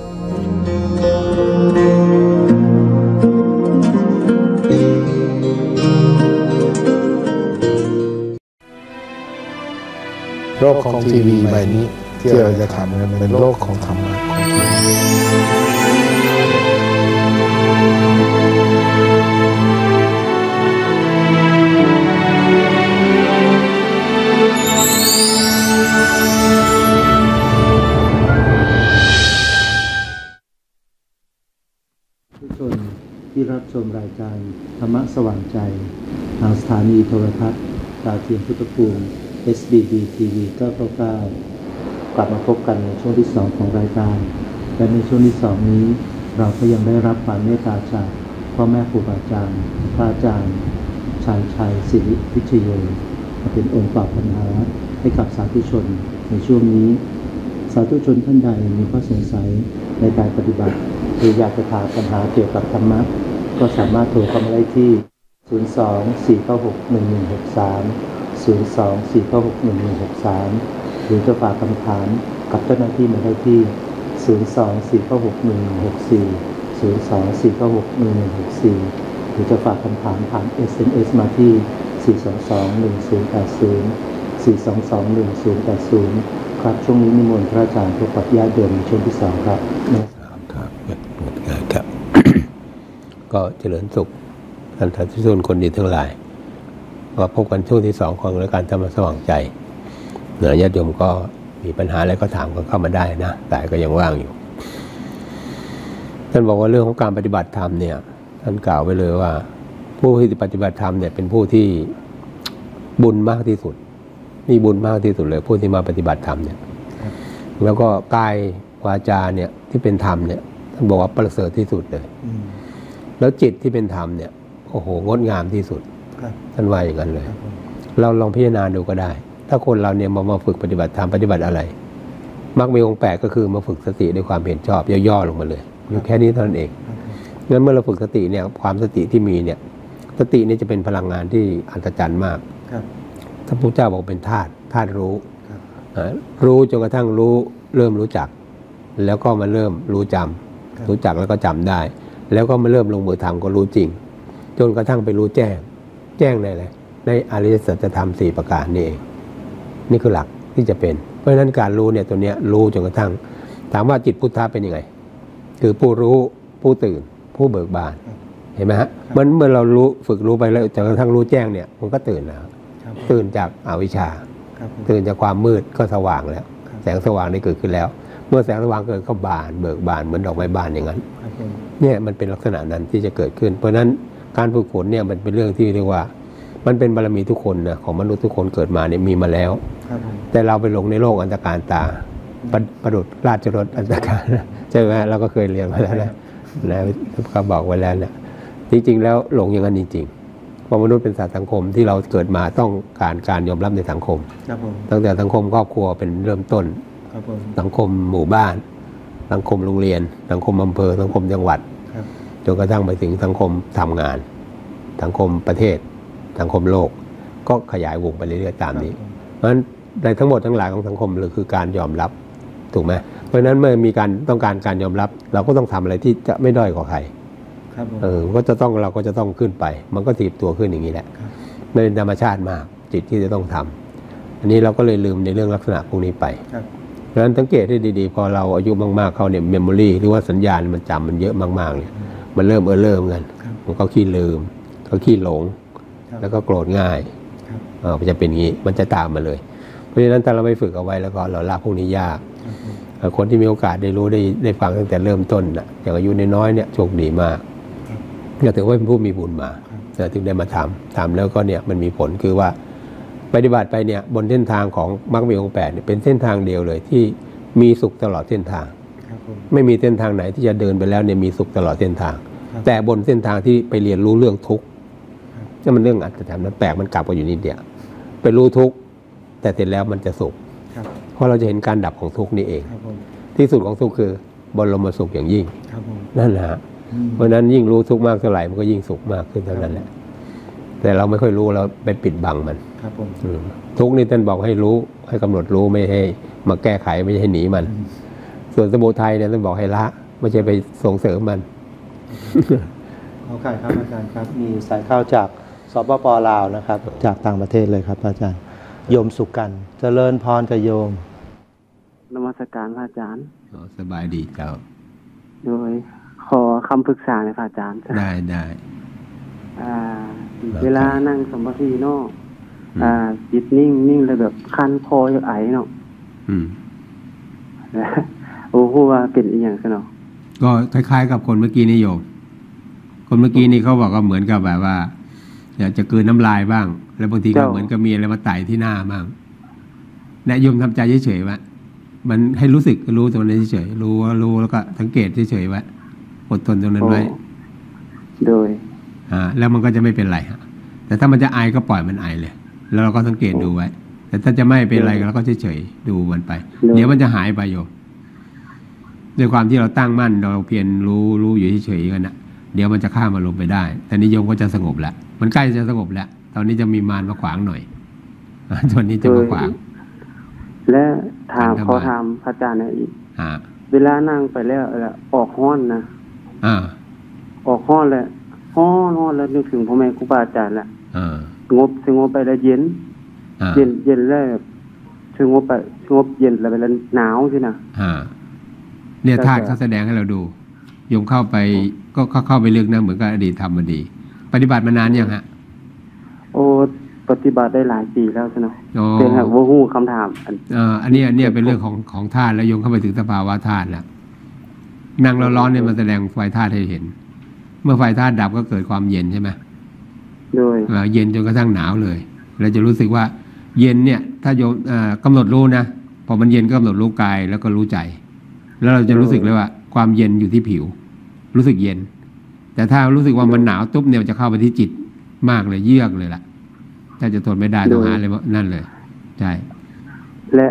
โลกของทีวีใบนี้ที่เราจะทำกันเป็นโลกของธรรมะของทีผู้ชนที่รับชมรายการธรรมะสว่างใจทางสถานีโทรทัศน์ดาวเทียมพุทธภูมิ เอส บี บี ที วี เก้าเก้าเก้ากลับมาพบกันในช่วงที่สองของรายการและในช่วงที่สองนี้เราก็ยังได้รับความเมตตาจากพ่อแม่ครูบาอาจารย์พระอาจารย์ชาญชัยศิริวิชโยมาเป็นองค์ตอบปัญหาให้กับสาธุชนในช่วงนี้สาธุชนท่านใดมีข้อสงสัยในการปฏิบัติหรืออยากจะถามปัญหาเกี่ยวกับธรรมะก็สามารถโทรเข้ามาได้ที่ศูนย์ สอง สี่ เก้า หก หนึ่ง หนึ่ง หก สาม ศูนย์ สอง สี่ เก้า หก หนึ่ง หนึ่ง หก สามหรือจะฝากคำถามกับเจ้าหน้าที่มาได้ที่ศูนย์ สอง สี่ เก้า หก หนึ่ง หนึ่ง หก สี่ ศูนย์ สอง สี่ เก้า หก หนึ่ง หนึ่ง หก สี่หรือจะฝากคำถามผ่าน เอส เอ็ม เอส มาที่ สี่ สอง สอง หนึ่ง ศูนย์ แปด ศูนย์ สี่ สอง สอง หนึ่ง ศูนย์ แปด ศูนย์ขครับช่วงนี้นิมนต์พระอาจารย์พบกับญาติโยมในช่วงที่สองครับครับครับ ก็เจริญสุขท่านสาธุชนคนดีทั้งหลายมาพบกันช่วงที่สองของรายการธรรมสว่างใจญาติโยมก็มีปัญหาอะไรก็ถามกันเข้ามาได้นะแต่ก็ยังว่างอยู่ท่านบอกว่าเรื่องของการปฏิบัติธรรมเนี่ยท่านกล่าวไว้เลยว่าผู้ที่ปฏิบัติธรรมเนี่ยเป็นผู้ที่บุญมากที่สุดมีบุญมากที่สุดเลยผู้ที่มาปฏิบัติธรรมเนี่ยแล้วก็กายวาจาเนี่ยที่เป็นธรรมเนี่ยท่านบอกว่าประเสริฐที่สุดเลยแล้วจิตที่เป็นธรรมเนี่ยโอ้โหงดงามที่สุดท่านว่าอย่างนั้นเลยเราลองพิจารณาดูก็ได้ถ้าคนเราเนี่ยมามาฝึกปฏิบัติธรรมปฏิบัติอะไรมรรคมีองค์แปดก็คือมาฝึกสติด้วยความเห็นชอบย่อๆลงมาเลยอยู่แค่นี้เท่านั้นเองงั้นเมื่อเราฝึกสติเนี่ยความสติที่มีเนี่ยสตินี่จะเป็นพลังงานที่อัศจรรย์มากท่านพุทธเจ้าบอกเป็นธาตุธาตุรู้รู้จนกระทั่งรู้เริ่มรู้จักแล้วก็มาเริ่มรู้จำรู้จักแล้วก็จำได้แล้วก็มาเริ่มลงมือทำก็รู้จริงจนกระทั่งไปรู้แจ้งแจ้งในอะไรในอริยสัจธรรมสี่ประการนี่เองนี่คือหลักที่จะเป็นเพราะฉะนั้นการรู้เนี่ยตัวเนี้ยรู้จนกระทั่งถามว่าจิตพุทธะเป็นยังไงคือผู้รู้ผู้ตื่นผู้เบิกบานเห็นไหมฮะมันเมื่อเรารู้ฝึกรู้ไปแล้วจนกระทั่งรู้แจ้งเนี่ยมันก็ตื่นแล้วตื่นจากอวิชชาตื่นจากความมืดก็สว่างแล้วแสงสว่างได้เกิดขึ้นแล้วเมื่อแสงสว่างเกิดก็บานเบิกบานเหมือนดอกไม้บานอย่างนั้นเนี่ยมันเป็นลักษณะนั้นที่จะเกิดขึ้นเพราะฉะนั้นการฝึกฝนเนี่ยมันเป็นเรื่องที่เรียกว่ามันเป็นบารมีทุกคนนะของมนุษย์ทุกคนเกิดมาเนี่ยมีมาแล้วแต่เราไปหลงในโลกอันตรการตาประดุจราชรถอันตรการใช่ไหมเราก็เคยเรียนมาแล้วนะแล้วเขาบอกไว้แล้วเนี่ยจริงๆแล้วหลงอย่างนั้นจริงๆเพราะมนุษย์เป็นสัตว์สังคมที่เราเกิดมาต้องการการยอมรับในสังคมตั้งแต่สังคมครอบครัวเป็นเริ่มต้นสังคมหมู่บ้านสังคมโรงเรียนสังคมอำเภอสังคมจังหวัดจนกระทั่งไปถึงสังคมทำงานสังคมประเทศสังคมโลกก็ขยายวงไปเรื่อยๆตามนี้เพราะฉะนั้นในทั้งหมดทั้งหลายของสังคมเลยคือการยอมรับถูกไหมเพราะฉะนั้นเมื่อมีการต้องการการยอมรับเราก็ต้องทำอะไรที่จะไม่ด้อยกว่าใครเออก็จะต้องเราก็จะต้องขึ้นไปมันก็ถีบตัวขึ้นอย่างนี้แหละเป็นธรรมชาติมากจิตที่จะต้องทำอันนี้เราก็เลยลืมในเรื่องลักษณะพวกนี้ไปเพราะฉะนั้นสังเกตให้ดีๆพอเราอายุมากๆเขาเนี่ยเมมโมรีหรือว่าสัญญาณมันจำมันเยอะมากๆเนี่ยมันเริ่มเออเริ่มกันมันก็ขี้ลืมเขาขี้หลงแล้วก็โกรธง่ายอ่ามันจะเป็นอย่างนี้มันจะตามมาเลยเพราะฉะนั้นถ้าเราไม่ฝึกเอาไว้แล้วก็เราละพวกนี้ยากคนที่มีโอกาสได้รู้ได้ได้ฟังตั้งแต่เริ่มต้นนะอย่างอายุน้อยๆเนี่ยโชคดีมากก็ถือว่าเป็นผู้มีบุญมาถึงได้มาทำทำแล้วก็เนี่ยมันมีผลคือว่าปฏิบัติไปเนี่ยบนเส้นทางของมรรคมีองค์แปดเนี่ยเป็นเส้นทางเดียวเลยที่มีสุขตลอดเส้นทางไม่มีเส้นทางไหนที่จะเดินไปแล้วเนี่ยมีสุขตลอดเส้นทางแต่บนเส้นทางที่ไปเรียนรู้เรื่องทุกข์นี่มันเรื่องอัศจรรย์มันแปลกมันกลับกันอยู่นิดเดียวไปรู้ทุกข์แต่เสร็จแล้วมันจะสุขเพราะเราจะเห็นการดับของทุกข์นี่เองที่สุดของทุกข์คือบรมสุขอย่างยิ่งนั่นแหละเพราะนั้นยิ่งรู้ทุกข์มากเท่าไหร่มันก็ยิ่งสุขมากขึ้นเท่านั้นแหละแต่เราไม่ค่อยรู้เราไปปิดบังมันทุกข์นี่ท่านบอกให้รู้ให้กำหนดรู้ไม่ให้มาแก้ไขไม่ใช่ให้หนีมันส่วนสมุทัยเนี่ยท่านบอกให้ละไม่ใช่ไปส่งเสริมมันขอค่ะครับอาจารย์ครับมีสายเข้าจากสปป.ลาวนะครับจากต่างประเทศเลยครับอาจารย์โยมสุขกันเจริญพรกับโยมนมัสการพระอาจารย์สบายดีเจ้าโดยขอคำปรึกษาในพระอาจารย์ได้ได้อ่าเวลานั่งสมาธิเนาะอ่าจิตนิ่งนิ่งเลยแบบคันคออยู่ไอเนาะอืมโอ้โหว่าเป็นอีกอย่างซะเนาะก็คล้ายๆกับคนเมื่อกี้นี่โยมคนเมื่อกี้นี่เขาบอกว่าเหมือนกับแบบว่าอยากจะกลืนน้ำลายบ้างแล้วบางทีก็เหมือนกับมีอะไรมาไต่ที่หน้าบ้างและโยมทำใจเฉยๆไว้มันให้รู้สึกรู้ตรงนั้นเฉยๆรู้ว่ารู้แล้วก็สังเกตเฉยๆไว้อดทนตรงนั้นไว้โดยอ่าแล้วมันก็จะไม่เป็นไรฮะแต่ถ้ามันจะไอก็ปล่อยมันไอเลยแล้วเราก็สังเกตดูไว้แต่ถ้าจะไม่เป็นไรเราก็เฉยๆดูมันไปเดี๋ยวมันจะหายไปโยมด้วยความที่เราตั้งมั่นเราเพียรรู้รู้อยู่เฉยๆกันนะเดี๋ยวมันจะข้ามมาลงไปได้แต่นิยมก็จะสงบแล้วมันใกล้จะสงบแล้วตอนนี้จะมีมารมาขวางหน่อยตอนนี้จะมาขวางและถามขอถามพระอาจารย์นะอีกเวลานั่งไปแล้วออกห้อนนะอ่าออกห้อนเลยห้อนห้อนแล้วนึกถึงพ่อแม่ครูบาอาจารย์แหละงบสงบไปแล้วเย็นเย็นเย็นแล้วสงบไปสงบเย็นแล้วเวลาหนาวใช่นะอ่าเนี่ยธาตุเขาแสดงให้เราดูโยมเข้าไปก็เข้าไปเลือกนะเหมือนกับอดีตทำมาดีปฏิบัติมานานยังฮะโอ้ปฏิบัติได้หลายปีแล้วใช่ไหมเป็นแบบว่าหู้คำถามเอ่ออันนี้อันนี้เป็นเรื่องของของธาตุแล้วโยมเข้าไปถึงสภาวะธาตุแล้วนั่งร้อนๆเนี่ยมันแสดงไฟธาตุให้เห็นเมื่อไฟธาตุดับก็เกิดความเย็นใช่ไหมโดยเย็นจนกระทั่งหนาวเลยเราจะรู้สึกว่าเย็นเนี่ยถ้าโยมกำหนดรู้นะพอมันเย็นก็กำหนดรู้กายแล้วก็รู้ใจแล้วเราจะรู้สึกเลยว่าความเย็นอยู่ที่ผิวรู้สึกเย็นแต่ถ้ารู้สึกว่ามันหนาวตุ๊บเนี่ยจะเข้าไปที่จิตมากเลยเยือกเลยล่ะถ้าจะทนไม่ได้ต้องหาเลยว่านั่นเลยใช่และ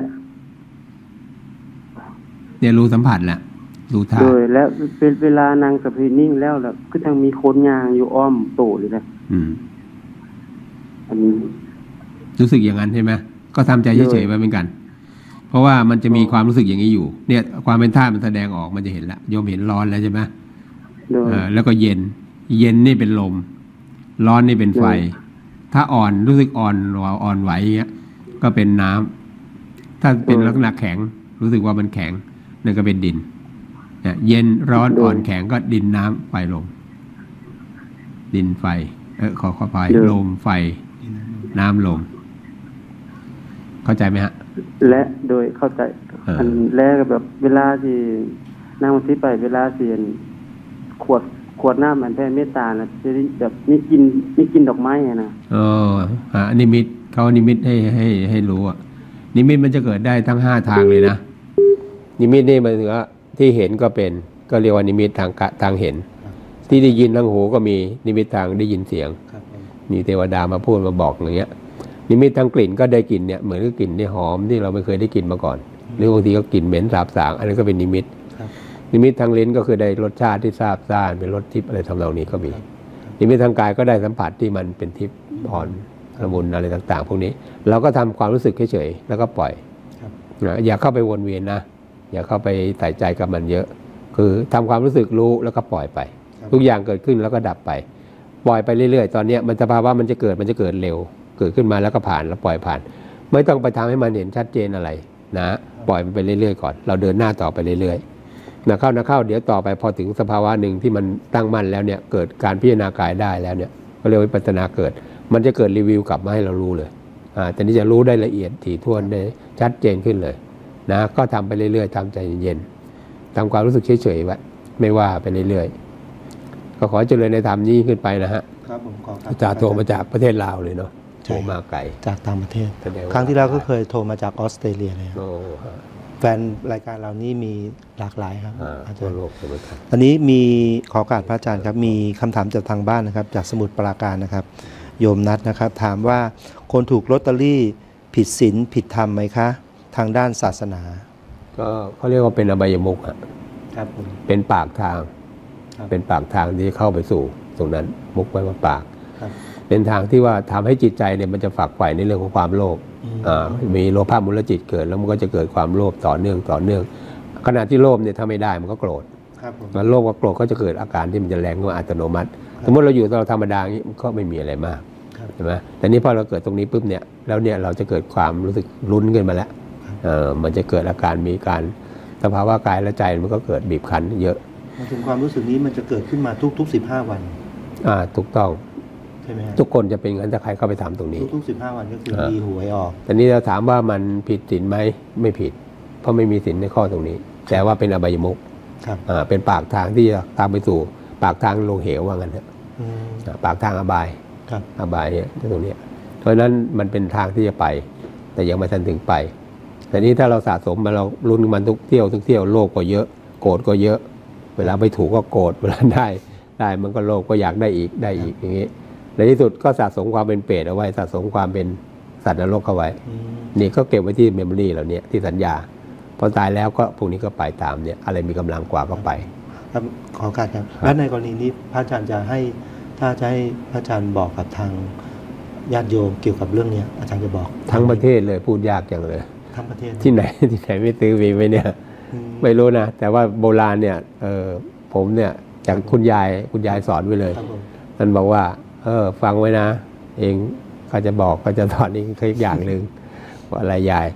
เนี่ยรู้สัมผัสแหละรู้ท่าโดยแล้วเป็นเวลานางสมาธินิ่งแล้วแล้วก็ทั้งมีคนยางอยู่อ้อมโตเลยนะอืมอันนี้รู้สึกอย่างนั้นใช่ไหมก็ทำใจเฉยๆไว้เหมือนกันเพราะว่ามันจะมีความรู้สึกอย่างนี้อยู่เนี่ยความเป็นธาตุมันแสดงออกมันจะเห็นละโยมเห็นร้อนแล้วใช่ไหมแล้วก็เย็นเย็นนี่เป็นลมร้อนนี่เป็นไฟถ้าอ่อนรู้สึกอ่อนอ่อนไหวอย่างเงี้ยก็เป็นน้ำถ้าเป็นลักษณะแข็งรู้สึกว่ามันแข็งนั่นก็เป็นดินเนี่ยเย็นร้อนอ่อนแข็งก็ดินน้ำไฟลมดินไฟเออขอขอไฟลมไฟน้ำลมเข้าใจไหมฮะและโดยเข้าใจอันแรกแบบเวลาที่นั่งสมาธิไปเวลาเสียนขวดขวดน้ำมันแผ่เมตตานะจะแบบนี่กินนี่กินดอกไม้นะเอออ่านิมิตเขานิมิตให้ให้ให้รู้อ่ะนิมิตมันจะเกิดได้ทั้งห้าทางเลยนะนิมิตนี่หมายถึงว่าที่เห็นก็เป็นก็เรียกว่านิมิตทางทางเห็นที่ได้ยินทางหูก็มีนิมิตทางได้ยินเสียงมีเทวดามาพูดมาบอกอย่างเงี้ยนิมิตทางกลิ่นก็ได้กลิ่นเนี่ยเหมือนกับกลิ่นที่หอมที่เราไม่เคยได้กลิ่นมาก่อนหรือบางทีก็กลิ่นเหม็นสาบสางอันนี้ก็เป็นนิมิตนิมิตทางลิ้นก็คือได้รสชาติที่ซาบซ่านเป็นรสทิพย์อะไรทำนองนี้ก็มีนิมิตทางกายก็ได้สัมผัสที่มันเป็นทิพย์อ่อนละมุนอะไรต่างๆพวกนี้เราก็ทำความรู้สึกเฉยๆแล้วก็ปล่อยนะอย่าเข้าไปวนเวียนนะอย่าเข้าไปใส่ใจกับมันเยอะคือทำความรู้สึกรู้แล้วก็ปล่อยไปทุกอย่างเกิดขึ้นแล้วก็ดับไปปล่อยไปเรื่อยๆตอนนี้มันสภาวะมันจะเกิดมันจะเกิดเร็วเกิดขึ้นมาแล้วก็ผ่านแล้วปล่อยผ่านไม่ต้องไปทำให้มันเห็นชัดเจนอะไรนะปล่อยมันไปเรื่อยๆก่อนเราเดินหน้าต่อไปเรื่อยๆนะเข้านะเข้าเดี๋ยวต่อไปพอถึงสภาวะหนึ่งที่มันตั้งมั่นแล้วเนี่ยเกิดการพิจารณากายได้แล้วเนี่ยก็เรียกว่าวิปัสสนาเกิดมันจะเกิดรีวิวกลับมาให้เรารู้เลยอ่าแต่นี้จะรู้ได้ละเอียดถี่ถ้วนได้ชัดเจนขึ้นเลยนะก็ทำไปเรื่อยๆทำใจเย็นๆทำความรู้สึกเฉยๆไว้ไม่ว่าไปเรื่อยๆก็ขอเจริญในธรรมนี้ขึ้นไปนะฮะครับผมขออาจารย์โทรมาจากประเทศลาวเลยเนาะโทรมาไกลจากต่างประเทศครั้งที่แล้วก็เคยโทรมาจากออสเตรเลียเลยแฟนรายการเรานี่มีหลากหลายครับอาจารย์ตอนนี้มีขอโอกาสพระอาจารย์ครับมีคำถามจากทางบ้านนะครับจากสมุทรปราการนะครับโยมนัทนะครับถามว่าคนถูกลอตเตอรี่ผิดศีลผิดธรรมไหมคะทางด้านศาสนาก็เขาเรียกว่าเป็นอบายมุขอ่ะครับผมเป็นปากทางเป็นปากทางที่เข้าไปสู่ตรงนั้นมุขไว้ว่าปากเป็นทางที่ว่าทำให้จิตใจเนี่ยมันจะฝักใฝ่ในเรื่องของความโลภมีโลภะมูลจิตเกิดแล้วมันก็จะเกิดความโลภต่อเนื่องต่อเนื่องขณะที่โลภเนี่ยถ้าไม่ได้มันก็โกรธมันโลภกับโกรธก็จะเกิดอาการที่มันจะแรงว่าอัตโนมัติสมมติเราอยู่เราธรรมดาอย่างนี้มันก็ไม่มีอะไรมากใช่ไหมแต่นี่พอเราเกิดตรงนี้ปุ๊บเนี่ยแล้วเนี่ยเราจะเกิดความรู้สึกลุ้นขึ้นมาแล้วเออมันจะเกิดอาการมีการสภาวะกายและใจมันก็เกิดบีบคั้นเยอะมาถึงความรู้สึกนี้มันจะเกิดขึ้นมาทุกๆสิบห้าวันอ่าถูกต้องใช่ไหมทุกคนจะเป็นงั้นถ้าใครเข้าไปทำตรงนี้ทุกๆสิบห้าวันก็คือมีหวยออกแต่นี้เราถามว่ามันผิดศีลไหมไม่ผิดเพราะไม่มีศีลในข้อตรงนี้แต่ว่าเป็นอบายมุขอ่าเป็นปากทางที่จะตามไปสู่ปากทางลงเหวว่างั้นเถอะปากทางอบายอบายเนี่ยตรงนี้เพราะนั้นมันเป็นทางที่จะไปแต่ยังไม่ทันถึงไปแต่นี้ถ้าเราสะสมมาเราลุ้นมันทุกเที่ยวทุกเที่ยวโลภก็เยอะโกรธก็เยอะเวลาไปถูกก็โกรธเวลาได้ได้มันก็โลภก็อยากได้อีกได้อีกอย่างนี้ในที่สุดก็สะสมความเป็นเปรตเอาไว้สะสมความเป็นสัตว์นรกเอาไว้นี่ก็เก็บไว้ที่เมมโมรี่เหล่านี้ที่สัญญาพอตายแล้วก็พวกนี้ก็ไปตามเนี่ยอะไรมีกำลังกว่าก็ไปครับขอการครับแล้วในกรณีนี้พระอาจารย์จะให้ถ้าจะให้พระอาจารย์บอกกับทางญาติโยมเกี่ยวกับเรื่องนี้อาจารย์จะบอกทั้งประเทศเลยพูดยากจังเลยทั้งประเทศที่ไหนที่ไหนไม่ซื้อมีไหมเนี่ยไม่รู้นะแต่ว่าโบราณเนี่ยเออผมเนี่ยจากคุณยายคุณยายสอนไว้เลยท่านบอกว่าเออฟังไว้นะเองเขาจะบอกเขาจะสอนเองคืออย่างหนึ่งว่าอะไรยาย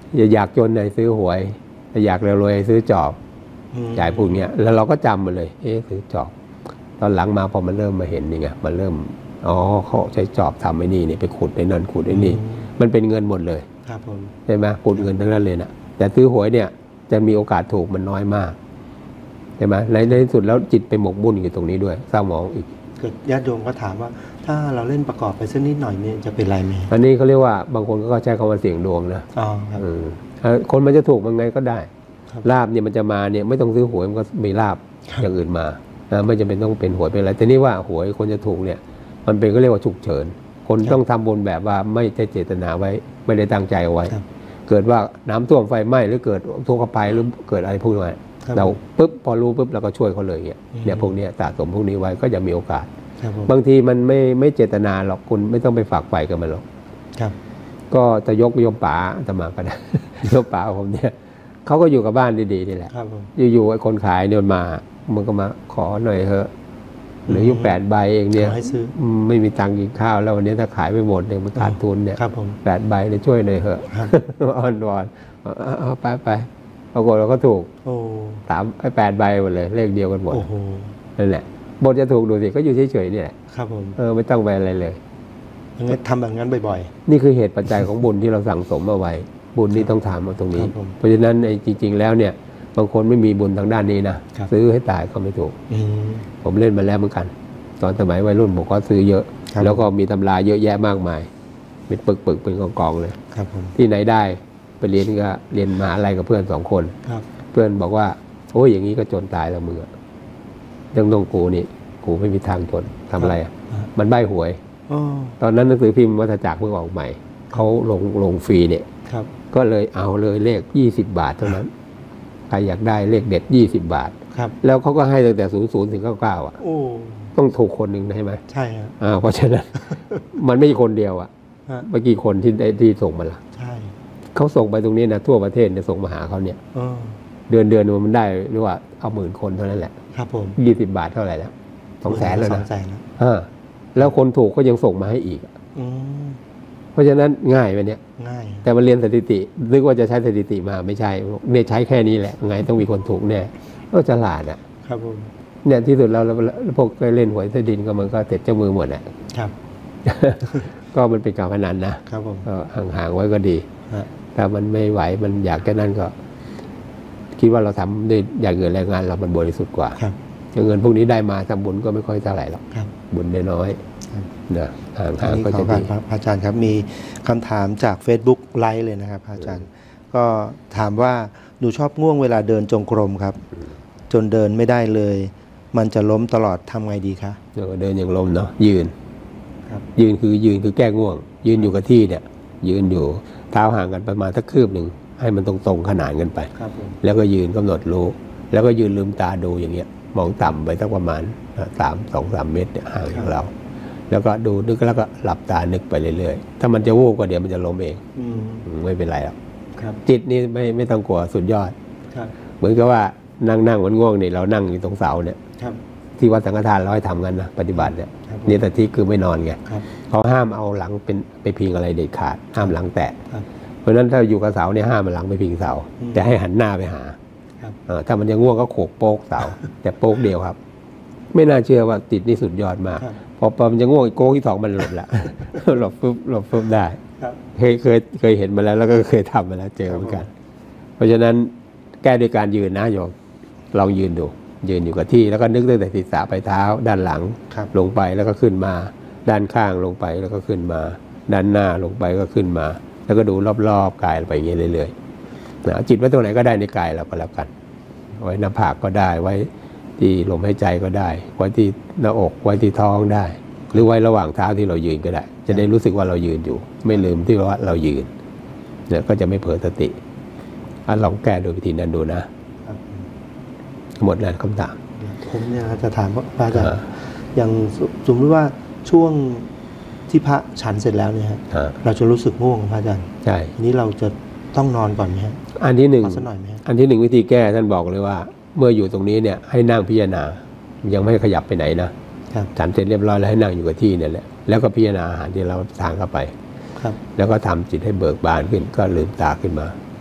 อย่าอยากจนไหนซื้อหวยอยากรวยๆซื้อจอบจ่ายพวกเนี้ยแล้วเราก็จำมาเลยเอ๊ะซื้อจอบตอนหลังมาพอมันเริ่มมาเห็นนี่ไงมันเริ่มอ๋อเขาใช้จอบทำไอ้นี่นี่ไปขุดไอ้นั่นขุดไอ้นี่มันเป็นเงินหมดเลยครับผมใช่ไหมขุดเงินทั้งนั้นเลยนะแต่ซื้อหวยเนี่ยจะมีโอกาสถูกมันน้อยมากใช่ไหมในในที่สุดแล้วจิตไปหมกมุ่นอยู่ตรงนี้ด้วยเศร้าหมองอีกเกิดญาติโยมก็ถามว่าถ้าเราเล่นประกอบไปสักนิดหน่อยเนี่ยจะเป็นไรไหมอันนี้เขาเรียกว่าบางคนก็ใช้คำว่าเสี่ยงดวงนะอ๋อครับคนมันจะถูกมันไงก็ได้ลาบเนี่ยมันจะมาเนี่ยไม่ต้องซื้อหวยมันก็มีลาบอย่างอื่นมาไม่จำเป็นต้องเป็นหวยเป็นอะไรแต่นี่ว่าหวยคนจะถูกเนี่ยมันเป็นก็เรียกว่าฉุกเฉินคนต้องทำบุญแบบว่าไม่ได้เจตนาไว้ไม่ได้ตั้งใจเอาไว้เกิดว่าน้ำท่วมไฟไหม้หรือเกิดทุกข์ภัยหรือเกิดอะไรพวกนี้เราปุ๊บพอรู้ปุ๊บเราก็ช่วยเขาเลยเนี่ยเนี่ยพวกนี้สะสมพวกนี้ไว้ก็จะมีโอกาสบางทีมันไม่ไม่เจตนาหรอกคุณไม่ต้องไปฝากไฟกับมันหรอกก็จะยกโยมป๋าจะมาก็ได้โยมป๋าผมเนี่ยเขาก็อยู่กับบ้านดีๆนี่แหละอยู่ๆไอ้คนขายเนี่ยมามันก็มาขอหน่อยเถอะหรืออยู่แปดใบเองเนี่ยไม่มีตังค์กินข้าวแล้ววันนี้ถ้าขายไม่หมดเนี่ยมันขาดทุนเนี่ยแปดใบเนี่ยช่วยหน่อยเถอะอ่อนวอนเอาไปไปปรากฏเราก็ถูกสามไอ้แปดใบหมดเลยเลขเดียวกันหมดนั่นแหละบทจะถูกดูสิก็อยู่เฉยๆนี่แหละครับผมเออไม่ต้องไปอะไรเลยงั้นทำแบบนั้นบ่อยๆนี่คือเหตุปัจจัยของบุญที่เราสั่งสมเอาไว้บุญนี่ต้องทำมาตรงนี้เพราะฉะนั้นไอ้จริงๆแล้วเนี่ยบางคนไม่มีบุญทางด้านนี้นะซื้อให้ตายก็ไม่ถูกผมเล่นมาแล้วเหมือนกันตอนสมัยวัยรุ่นผมก็ซื้อเยอะแล้วก็มีตำราเยอะแยะมากมายเป็นปึกๆเป็นกองๆเลยที่ไหนได้ไปเรียนก็เรียนมหาลัยกับเพื่อนสองคนเพื่อนบอกว่าโอ้ยอย่างนี้ก็จนตายแล้วมึงเรื่องต้องกูนี่กูไม่มีทางจนทำอะไรมันใบ้หวยตอนนั้นหนังสือพิมพ์วัฏจักรเพิ่งออกใหม่เขาลงลงฟรีเนี่ยก็เลยเอาเลยเลขยี่สิบบาทเท่านั้นใครอยากได้เลขเด็ดยี่สิบบาทแล้วเขาก็ให้ตั้งแต่ศูนย์ศูนย์ถึงเก้าเก้าอ่ะต้องถูกคนหนึ่งใช่ไหมใช่ครับเพราะฉะนั้นมันไม่ใช่คนเดียวอ่ะเมื่อกี้คนที่ได้ที่ส่งมาละใช่เขาส่งไปตรงนี้นะทั่วประเทศเนี่ยส่งมาหาเขาเนี่ยเดือนเดือนมันได้หรือว่าเอาหมื่นคนเท่านั้นแหละครับผมยี่สิบบาทเท่าไหร่แล้วสองแสนแล้วนะสองแสนแล้วแล้วคนถูกก็ยังส่งมาให้อีกเพราะฉะนั้นง่ายไปเนี่ยง่ายแต่มันเรียนสถิตินึกว่าจะใช้สถิติมาไม่ใช่เนี่ยใช้แค่นี้แหละไงต้องมีคนถูกเนี่ยก็ฉลาดอ่ะครับผมเนี่ยที่สุดเราพวกเล่นหวยใต้ดินก็มันก็เสร็จเจ้ามือหมดอ่ะครับก็มันเป็นการพนันนะครับผมก็ห่างๆไว้ก็ดีถ้ามันไม่ไหวมันอยากแค่นั้นก็คิดว่าเราทำด้วยอยากเงินแรงงานเรามันบริสุทธิ์กว่าเงินพวกนี้ได้มาทำบุญก็ไม่ค่อยเท่าไหร่หรอกบุญน้อยนะห่างๆก็จะดีพระอาจารย์ครับมีคำถามจาก Facebook ไลฟ์เลยนะครับพระอาจารย์ก็ถามว่าหนูชอบง่วงเวลาเดินจงกรมครับจนเดินไม่ได้เลยมันจะล้มตลอดทำไงดีคะเดินอย่างล้มเนาะยืนยืนคือยืนคือแก้ง่วงยืนอยู่กับที่เนี่ยยืนอยู่เท้าห่างกันประมาณสักคืบหนึ่งให้มันตรงๆขนานกันไปแล้วก็ยืนกำหนดรู้แล้วก็ยืนลืมตาดูอย่างเงี้ยมองต่ำไปสักประมาณสามสองสามเมตรห่างจากเราแล้วก็ดูนึกแล้วก็หลับตานึกไปเรื่อยๆถ้ามันจะวูบก็เดี๋ยวมันจะล้มเองไม่เป็นไรหรอกจิตนี่ไม่ไม่ต้องกลัวสุดยอดเหมือนกับว่านั่งนั่งมันง่วงนี่เรานั่งอยู่ตรงเสาเนี่ยที่วัดสังฆทานเราให้ทำกันนะปฏิบัติเนี่ยนี่แต่ที่คือไม่นอนไงเขาห้ามเอาหลังเป็นไปพิงอะไรเด็ดขาดห้ามหลังแตะเพราะฉะนั้นถ้าอยู่กับเสาเนี่ยห้ามมันหลังไปพิงเสาแต่ให้หันหน้าไปหาถ้ามันจะง่วงก็โขกโป๊กเสาแต่โป๊กเดียวครับไม่น่าเชื่อว่าจิตนี่สุดยอดมากพอพอมันจะง่วงโก้ที่สองมันหลบละหลบปุ๊บหลบปุ๊บได้เคยเคยเคยเห็นมาแล้วแล้วก็เคยทำมาแล้วเจอเหมือนกันเพราะฉะนั้นแก้ด้วยการยืนนะโยมลองยืนดูยืนอยู่กับที่แล้วก็นึกตั้งแต่ศีรษะไปเท้าด้านหลังลงไปแล้วก็ขึ้นมาด้านข้างลงไปแล้วก็ขึ้นมาด้านหน้าลงไปก็ขึ้นมาแล้วก็ดูรอบๆกายไปอย่างนี้เรื่อยๆนะจิตไว้ตรงไหนก็ได้ในกายเราก็แล้วกันไว้หน้าผากก็ได้ไว้ที่ลมหายใจก็ได้ไว้ที่หน้าอกไว้ที่ท้องได้หรือไว้ระหว่างเท้าที่เรายืนก็ได้จะได้รู้สึกว่าเรายืนอยู่ไม่ลืมที่ว่าเรายืนเนี่ยก็จะไม่เผลอสติอ่ะลองแก้โดยวิธีนั้นดูนะหมดแล้วคำถามผมเนี่ยจะถามพระอาจารย์อย่างสมมติว่าช่วงที่พระฉันเสร็จแล้วเนี่ยเราจะรู้สึกง่วงพระอาจารย์ใช่ทีนี้เราจะต้องนอนก่อนไหมอันที่หนึ่งอันที่หนึ่งวิธีแก้ท่านบอกเลยว่าเมื่ออยู่ตรงนี้เนี่ยให้นั่งพิจารณายังไม่ขยับไปไหนนะฉันเสร็จเรียบร้อยแล้วให้นั่งอยู่กับที่เนี่ยแหละแล้วก็พิจารณาอาหารที่เราทานเข้าไปแล้วก็ทำจิตให้เบิกบานขึ้นก็ลืมตาขึ้นมา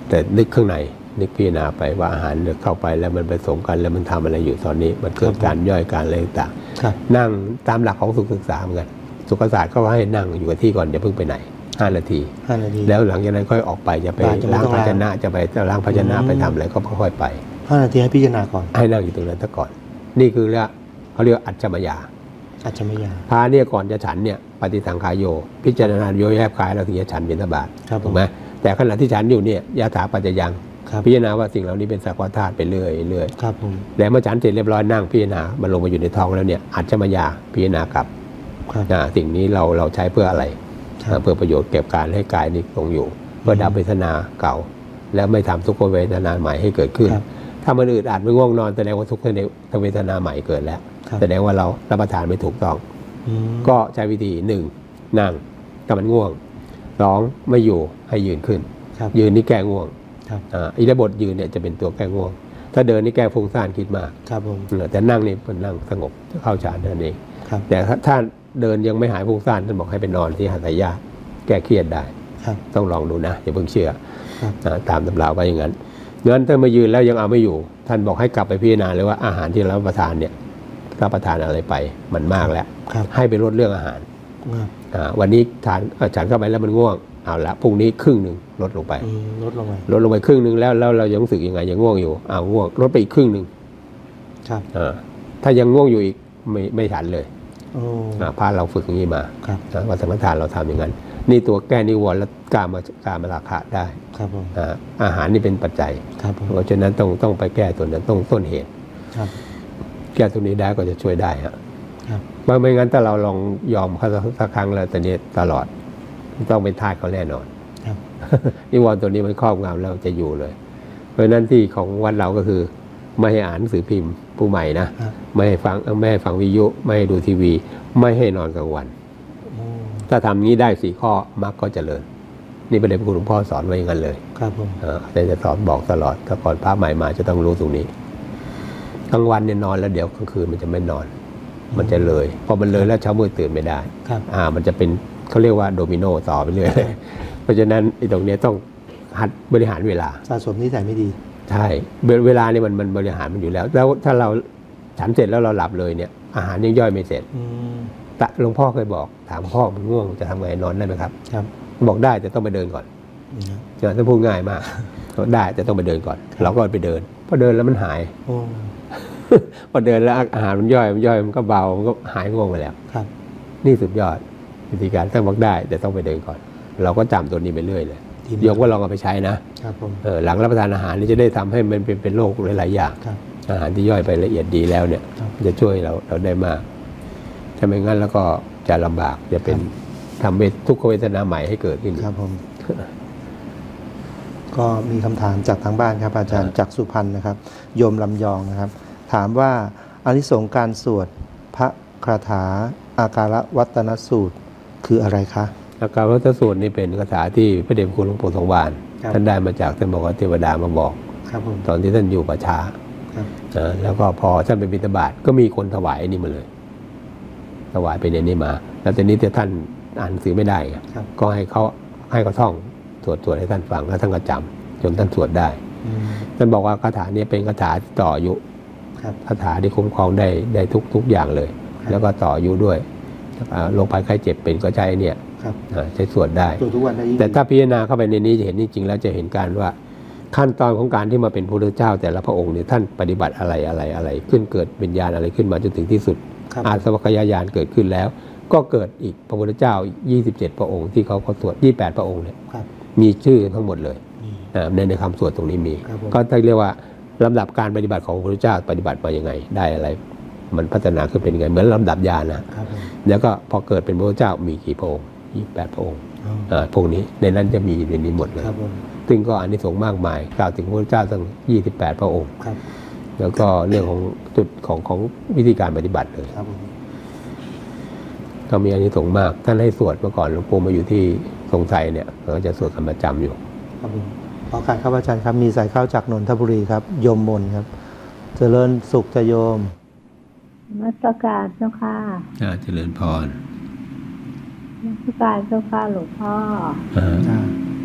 แต่นึกข้างในนึกพิจารณาไปว่าอาหารเข้าไปแล้วมันผสมกันแล้วมันทำอะไรอยู่ตอนนี้มันเกิดการย่อยการอะไรต่างนั่งตามหลักของสุขศึกษาเหมือนกันสุขศาสตร์ก็ว่าให้นั่งอยู่กับที่ก่อนอย่าเพิ่งไปไหนห้านาทีแล้วหลังจากนั้นค่อยออกไปจะไปล้างภาชนะจะไปล้างภาชนะไปทำอะไรก็ค่อยไปห้านาทีให้พิจารณาก่อนให้นั่งอยู่ตรงนั้นซะก่อนนี่คือเรียกเขาเรียกอัจฉมยาอัจฉมยาพระเนี่ยก่อนจะฉันเนี่ยปฏิสังขายโยพิจารณาโยแยบคายเราถึงจะฉันบิณฑบาตถูกไหมแต่ขณะที่ฉันอยู่เนี่ยยะถาปัจจยังพิจารณาว่าสิ่งเหล่านี้เป็นสักว่าธาตุไปเรื่อยเรื่อยครับผมแล้วเมื่อฉันเสร็จเรียบร้อยนั่งพิจารณามันลงมาอยู่ในท้องแล้วเนี่ยอัจฉมยาพิจารณากลับสิ่งนี้เราเราใช้เพื่ออะไรเพื่อประโยชน์เก็บการให้กายนี้คงอยู่เพื่อดับเวทนาเก่าแล้วไม่ทำทุกขเวทนาใหม่ให้เกิดขึ้นถ้ามันอึดอัดไม่ง่วงนอนแสดงว่าทุกขเวทนาใหม่เกิดแล้วแสดงว่าเรารับประทานไม่ถูกต้องก็ใช้วิธีหนึ่งนั่งถ้ามันง่วงสองไม่อยู่ให้ยืนขึ้นยืนนี่แก้ง่วงอิริยาบถยืนเนี่ยจะเป็นตัวแก้ง่วงถ้าเดินนี่แก้ฟุ้งซ่านคิดมากแต่นั่งนี่เป็นนั่งสงบเข้าฌานนั่นเองแต่ถ้าเดินยังไม่หายฟุ้งซ่านท่านบอกให้ไปนอนที่หัตถยาแก้เครียดได้ต้องลองดูนะอย่าเพิ่งเชื่อตามตำราว่าอย่างนั้นงั้นถ้ามายืนแล้วยังเอาไม่อยู่ท่านบอกให้กลับไปพิจารณาเลยว่าอาหารที่เรารับประทานเนี่ยรับประทานอะไรไปมันมากแล้วให้ไปลดเรื่องอาหารวันนี้ทานฉันเข้าไปแล้วมันง่วงเอาละพรุ่งนี้ครึ่งหนึ่งลดลงไปลดลงไปลดลงไปครึ่งหนึ่งแล้วแล้วเรายังรู้สึกยังไงยังง่วงอยู่เอาง่วงลดไปอีกครึ่งหนึ่งครับถ้ายังง่วงอยู่อีกไม่ไม่ฉันเลยพาเราฝึกอย่างนี้มาวัฒนธรรมเราทำอย่างนั้นนี่ตัวแก้นิวรณ์และกามกามราคะได้ครับผมอาหารนี่เป็นปัจจัยเพราะฉะนั้นต้องต้องไปแก้ตัวนั้นต้องต้นเหตุแก้ตัวนี้ได้ก็จะช่วยได้ฮะไม่งั้นถ้าเราลองยอมเขาสักครั้งแล้วแต่นี้ตลอดต้องเป็นทาสเขาแน่นอนนิวรณ์ตัวนี้มันครอบงำแล้วจะอยู่เลยเพราะฉะนั้นที่ของวัดเราก็คือไม่ให้อ่านหนังสือพิมพ์ผู้ใหม่นะไม่ให้ฟังไม่ให้ฟังวิทยุไม่ให้ดูทีวีไม่ให้นอนกลางวันถ้าทำนี้ได้สี่ข้อมรรคก็เจริญนี่ประเด็นคุณหลวงพ่อสอนไว้อย่างนั้นเลยครับผมแต่จะสอนบอกตลอดถ้าก่อนพระใหม่มาจะต้องรู้ตรงนี้กลางวันเนี่ยนอนแล้วเดี๋ยวกลางคืนมันจะไม่นอนมันจะเลยพอมันเลยแล้วเช้ามืดตื่นไม่ได้อ่ามันจะเป็นเขาเรียกว่าโดมิโนต่อไปเรื่อยเพราะฉะนั้นไอ้ตรงนี้ต้องหัดบริหารเวลาสะสมนิสัยไม่ดีใช่เวลาเนี่ยมันมันบริหารมันอยู่แล้วแล้วถ้าเราฉันเสร็จแล้วเราหลับเลยเนี่ยอาหารยังย่อยไม่เสร็จแต่หลวงพ่อเคยบอกถามพ่อมันง่วงจะทำไงนอนได้ไหมครับครับบอกได้แต่ต้องไปเดินก่อนจะต้องพูดง่ายมากได้แต่ต้องไปเดินก่อนเราก็ไปเดินพอเดินแล้วมันหายพอเดินแล้วอาหารมันย่อยมันย่อยมันก็เบามันก็หายง่วงไปแล้วครับนี่สุดยอดวิธีการต้องบอกได้แต่ต้องไปเดินก่อนเราก็จำตัวนี้ไปเรื่อยเลยโยมก็ลองเอาไปใช้นะครับผมเออหลังรับประทานอาหารนี่จะได้ทำให้มันเป็นเป็นโรคหลายๆอย่างอาหารที่ย่อยไปละเอียดดีแล้วเนี่ยจะช่วยเราเราได้มากถ้าไม่งั้นแล้วก็จะลำบากจะเป็นทำเวททุกขเวทนาใหม่ให้เกิดขึ้นครับผมก็มีคำถามจากทางบ้านครับอาจารย์จากสุพรรณนะครับโยมลำยองนะครับถามว่าอานิสงส์การสวดพระคาถาอาการวัตนสูตรคืออะไรคะอาการวัตนสูตรนี่เป็นคาถาที่พระเดชคุณหลวงปู่ทองวานท่านได้มาจากท่านบอกว่าเทวดามาบอกตอนที่ท่านอยู่ป่าช้าแล้วก็พอท่านไปบิณฑบาตก็มีคนถวายนี่มาเลยถวายไปในนี้มาแล้วตอนนี้ที่ท่านอ่านหนังสือไม่ได้ก็ให้เขาให้เขาท่องสวดสวดให้ท่านฟังแล้วท่านก็จำจนท่านสวดได้ท่านบอกว่าคาถานี้เป็นคาถาต่ออายุคาถาที่คุ้มครองได้ได้ทุกทุกอย่างเลยแล้วก็ต่ออายุด้วยโรคภัยไข้เจ็บเป็นก็ใช้เนี่ยใช้สวดได้แต่ถ้าพิจารณาเข้าไปในนี้จะเห็นจริงๆแล้วจะเห็นการว่าขั้นตอนของการที่มาเป็นพระพุทธเจ้าแต่ละพระองค์เนี่ยท่านปฏิบัติอะไรอะไรอะไรขึ้นเกิดวิญญาณอะไรขึ้นมาจนถึงที่สุดอาสวัคยายานเกิดขึ้นแล้วก็เกิดอีกพระพุทธเจ้ายี่สิบเจ็ดพระองค์ที่เขาเขาสวดยี่สิบแปดพระองค์เนี่ยมีชื่อทั้งหมดเลยในในคำสวดตรงนี้มีก็เรียกว่าลำดับการปฏิบัติของพระพุทธเจ้าปฏิบัติมายังไงได้อะไรมันพัฒนาขึ้นเป็นยังไงเหมือนลำดับญาณนะแล้วก็พอเกิดเป็นพระพุทธเจ้ามีกี่พระองค์ยี่สิบแปดพระองค์พวกนี้ในนั้นจะมีในนี้หมดเลยซึ่งก็อานิสงส์มากมายกล่าวถึงพระพุทธเจ้าทั้งยี่สิบแปดพระองค์แล้วก็เรื่องของจุดของของวิธีการปฏิบัติเลยก็มีอานิสงส์มากท่านให้สวดเมื่อก่อนหลวงปู่มาอยู่ที่ทรงไทยเนี่ยเราจะสวดกันประจำอยู่ครับผมขอการครับอาจารย์ครับมีสายเข้าจากนนทบุรีครับโยมมนครับเจริญสุขจะโยมมัสการเจ้าค่ะเจริญพรมัสการเจ้าค่ะหลวงพ่อ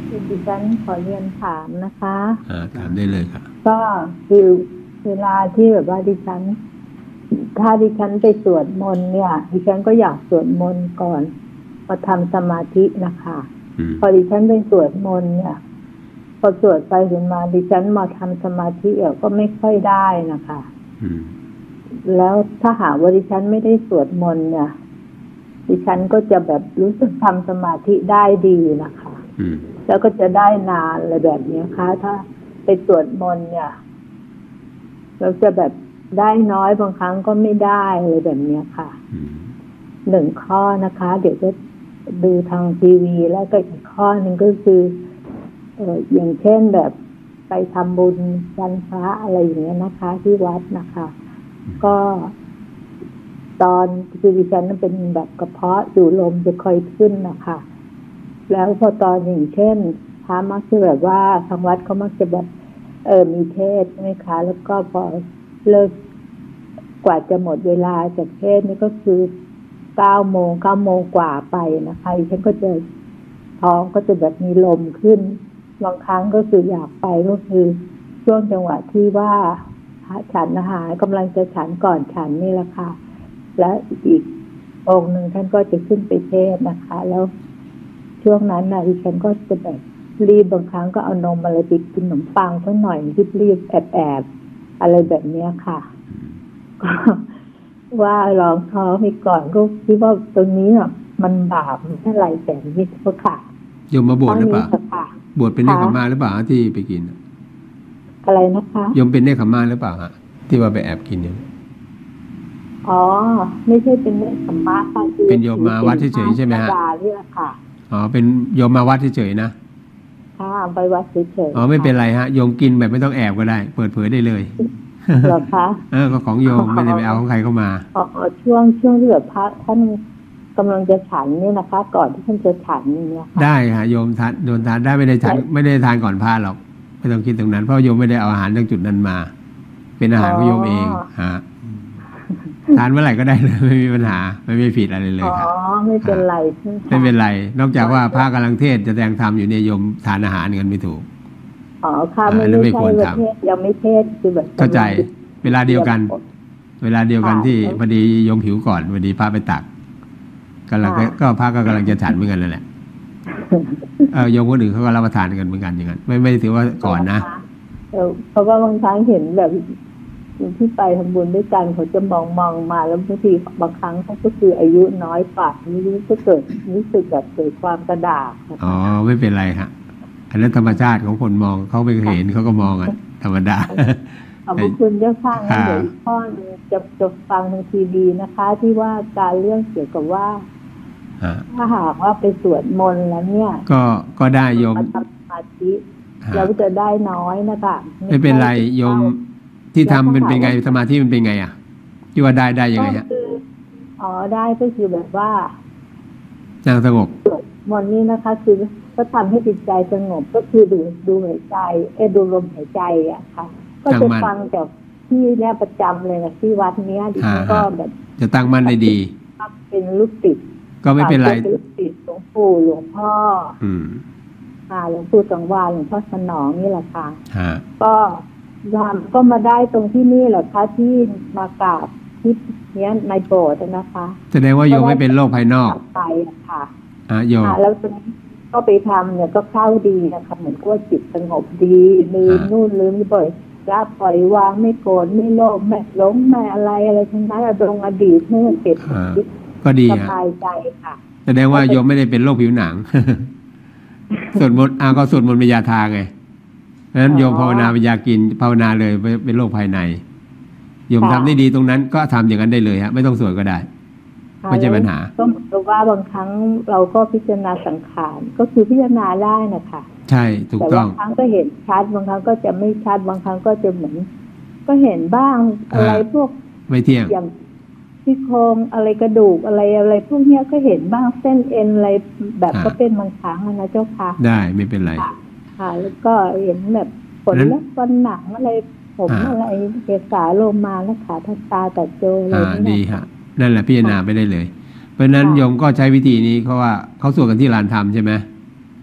ดิฉันขอเรียนถามนะคะอ่าถามได้เลยค่ะก็คือเวลาที่แบบว่าดิฉันถ้าดิฉันไปสวดมนต์เนี่ยดิฉันก็อยากสวดมนต์ก่อนมาทำสมาธินะคะพอดิฉันไปสวดมนต์เนี่ยพอสวดไปถึงมาดิฉันมาทำสมาธิเออก็ไม่ค่อยได้นะคะแล้วถ้าหากว่าดิฉันไม่ได้สวดมนต์เนี่ยดิฉันก็จะแบบรู้สึกทำสมาธิได้ดีนะคะแล้วก็จะได้นานอะไรแบบนี้ค่ะถ้าไปสวดมนต์เนี่ยเราจะแบบได้น้อยบางครั้งก็ไม่ได้อะไรแบบนี้ค่ะหนึ่งข้อนะคะ เดี๋ยวจะดูทางทีวีแล้วก็อีกข้อหนึ่งก็คือเอออย่างเช่นแบบไปทำบุญวันพระอะไรอย่างเงี้ยนะคะ ที่วัดนะคะ ก็ตอนคือดิฉันนั้นเป็นแบบกระเพาะอยู่ลมจะค่อยขึ้นนะคะแล้วพอตอนอย่างเช่นพระมักจะแบบว่าทางวัดเขามักจะแบบเออมีเทศน์ใช่ไหมคะแล้วก็พอเลิกกว่าจะหมดเวลาจากเทศน์นี่ก็คือเก้าโมงเก้าโมงกว่าไปนะคะฉันก็จะท้องก็จะแบบมีลมขึ้นบางครั้งก็คืออยากไปก็คือช่วงจังหวะที่ว่าฉันอาหารกำลังจะฉันก่อนฉันนี่แหละค่ะและอีกองค์หนึ่งท่านก็จะขึ้นไปเทศน์นะคะแล้วช่วงนั้นนะดิฉันก็จะแบบรีบบางครั้งก็เอานมอะไรไปกินขนมปังสักหน่อยรีบรีบแอบแอบอะไรแบบนี้ค่ะก็ว่าลองท้องไปก่อนก็คิดว่าตรงนี้อ่ะมันบาปอะไรแต่ไม่ใช่ค่ะโยมมาบวชหรือเปล่าบวชเป็นเนคขมาหรือเปล่าที่ไปกินอะไรนะคะโยมเป็นเนคขมาหรือเปล่าฮะที่ว่าไปแอบกินเนี่ยอ๋อไม่ใช่เป็นเนคขมาค่ะเป็นโยมมาวัดเฉยๆใช่ไหมฮะนี่แหละค่ะอ๋อเป็นโยมมาวัดเฉยๆนะค่ะไปวัดเฉยๆอ๋อไม่เป็นไรฮะโยมกินแบบไม่ต้องแอบก็ได้เปิดเผยได้เลยเหรอคะเออก็ของโยมไม่ได้ไปเอาของใครเข้ามาอ๋อช่วงช่วงที่แบบพระท่านกำลังจะฉันนี่นะคะ ก่อนที่ท่านจะฉันนี่นะคะได้ฮะโยมทานโยมทานได้ไม่ได้ฉันไม่ได้ทานก่อนพระหรอกไม่ต้องคิดตรงนั้นเพราะโยมไม่ได้เอาอาหารจากจุดนั้นมาเป็นอาหารของโยมเองฮะทานเมื่อไหร่ก็ได้เลยไม่มีปัญหาไม่มีผิดอะไรเลยครับอ๋อไม่เป็นไรไม่เป็นไรนอกจากว่าพระกำลังเทศจะแสดงธรรมอยู่ในโยมทานอาหารเงินไม่ถูกอ๋อค่ะไม่ใช่ประเทศยังไม่เทศคือแบบเข้าใจเวลาเดียวกันเวลาเดียวกันที่พอดีโยมหิวก่อนพอดีพระไปตักกำลังก็พระก็กำลังจะฉันเหมือนกันนั่นแหละเออโยมคนอื่นเขาก็รับประทานกันเหมือนกันอย่างนั้นไม่ไม่ถือว่าก่อนนะเพราะว่าบางครั้งเห็นแบบที่ไปทำบุญด้วยกันเขาจะมองมองมาแล้วบางทีบางครั้งเขาก็คืออายุน้อยกว่าไม่รู้ก็เกิดรู้สึกแบบเกิดความกระดาษอ๋อไม่เป็นไรฮะอันนั้นธรรมชาติของคนมองเขาไม่เห็นเขาก็มองอ่ะธรรมดาขอบคุณเจ้าค่ะงั้นเดี๋ยวพ่อจะจะฟังทางทีวีนะคะ ที่ว่าการเรื่องเกี่ยวกับว่าถ้าหากว่าไปสวดมนต์แล้วเนี่ยก็ก็ได้โยมทำสมาธิเราจะได้น้อยนะคะไม่เป็นไรโยมที่ทำเป็นเป็นไงสมาธิมันเป็นไงอ่ะที่ว่าได้ได้ยังไงฮะอ๋อได้ก็คือแบบว่านั่งสงบสวดมนต์นี่นะคะคือก็ทำให้จิตใจสงบก็คือดูดูหายใจเอดูลมหายใจอ่ะค่ะก็จะฟังจากที่เนี่ยประจำเลยนะที่วัดเนี้ยดิฉันก็แบบจะตั้งมั่นได้ดีเป็นลูกติดก็ไม่เป็นไรเป็นลูกติดหลวงปู่หลวงพ่ออืมค่ะหลวงปู่สังวาลหลวงพ่อสนองนี่แหละค่ะก็ยามก็มาได้ตรงที่นี่แหละค่ะที่มากราบที่เนี้ยในโบสถ์นะคะแสดงว่าโยมไม่เป็นโรคภายนอกไปค่ะอ่าโยมแล้วตอนนี้ก็ไปทำเนี่ยก็เข้าดีนะคะเหมือนกับจิตสงบดีลืมนู่นลืมนี่บ่อยละปล่อยวางไม่โกรธไม่โลภไม่หลงไม่อะไรอะไรทั้งนั้นอารมณ์อดีตเมื่อเกิดก็ดีสบายใจค่ะแสดงว่าโยมไม่ได้เป็นโรคผิวหนังสวดมนต์อ่าก็สวดมนต์เป็นยาทาไงเพราะฉะนั้นโยมภาวนาเป็นยากินภาวนาเลยเป็นโรคภายในโยมทำได้ดีตรงนั้นก็ทำอย่างนั้นได้เลยฮะไม่ต้องสวดก็ได้ไม่ใช่ปัญหาก็เหมือนกับว่าบางครั้งเราก็พิจารณาสังขารก็คือพิจารณาได้นะคะใช่ถูกต้องแต่บางครั้งก็เห็นชัดบางครั้งก็จะไม่ชัดบางครั้งก็จะเหมือนก็เห็นบ้างอะไรพวกไม่เที่ยงอย่างที่โครงอะไรกระดูกอะไรอะไรพวกเนี้ยก็เห็นบ้างเส้นเอ็นอะไรแบบก็เป็นบางครั้งนะเจ้าค่ะได้ไม่เป็นไรค่ะแล้วก็เห็นแบบขนและฟันหนังอะไรผมอะไรเกศาโลมาและขาทัตาแต่โจอะไรนี่ดีฮะนั่นแหละพิจารณาไปได้เลยเพราะนั้นโยมก็ใช้วิธีนี้เพราะว่าเขาสวดกันที่ลานธรรมใช่ไหม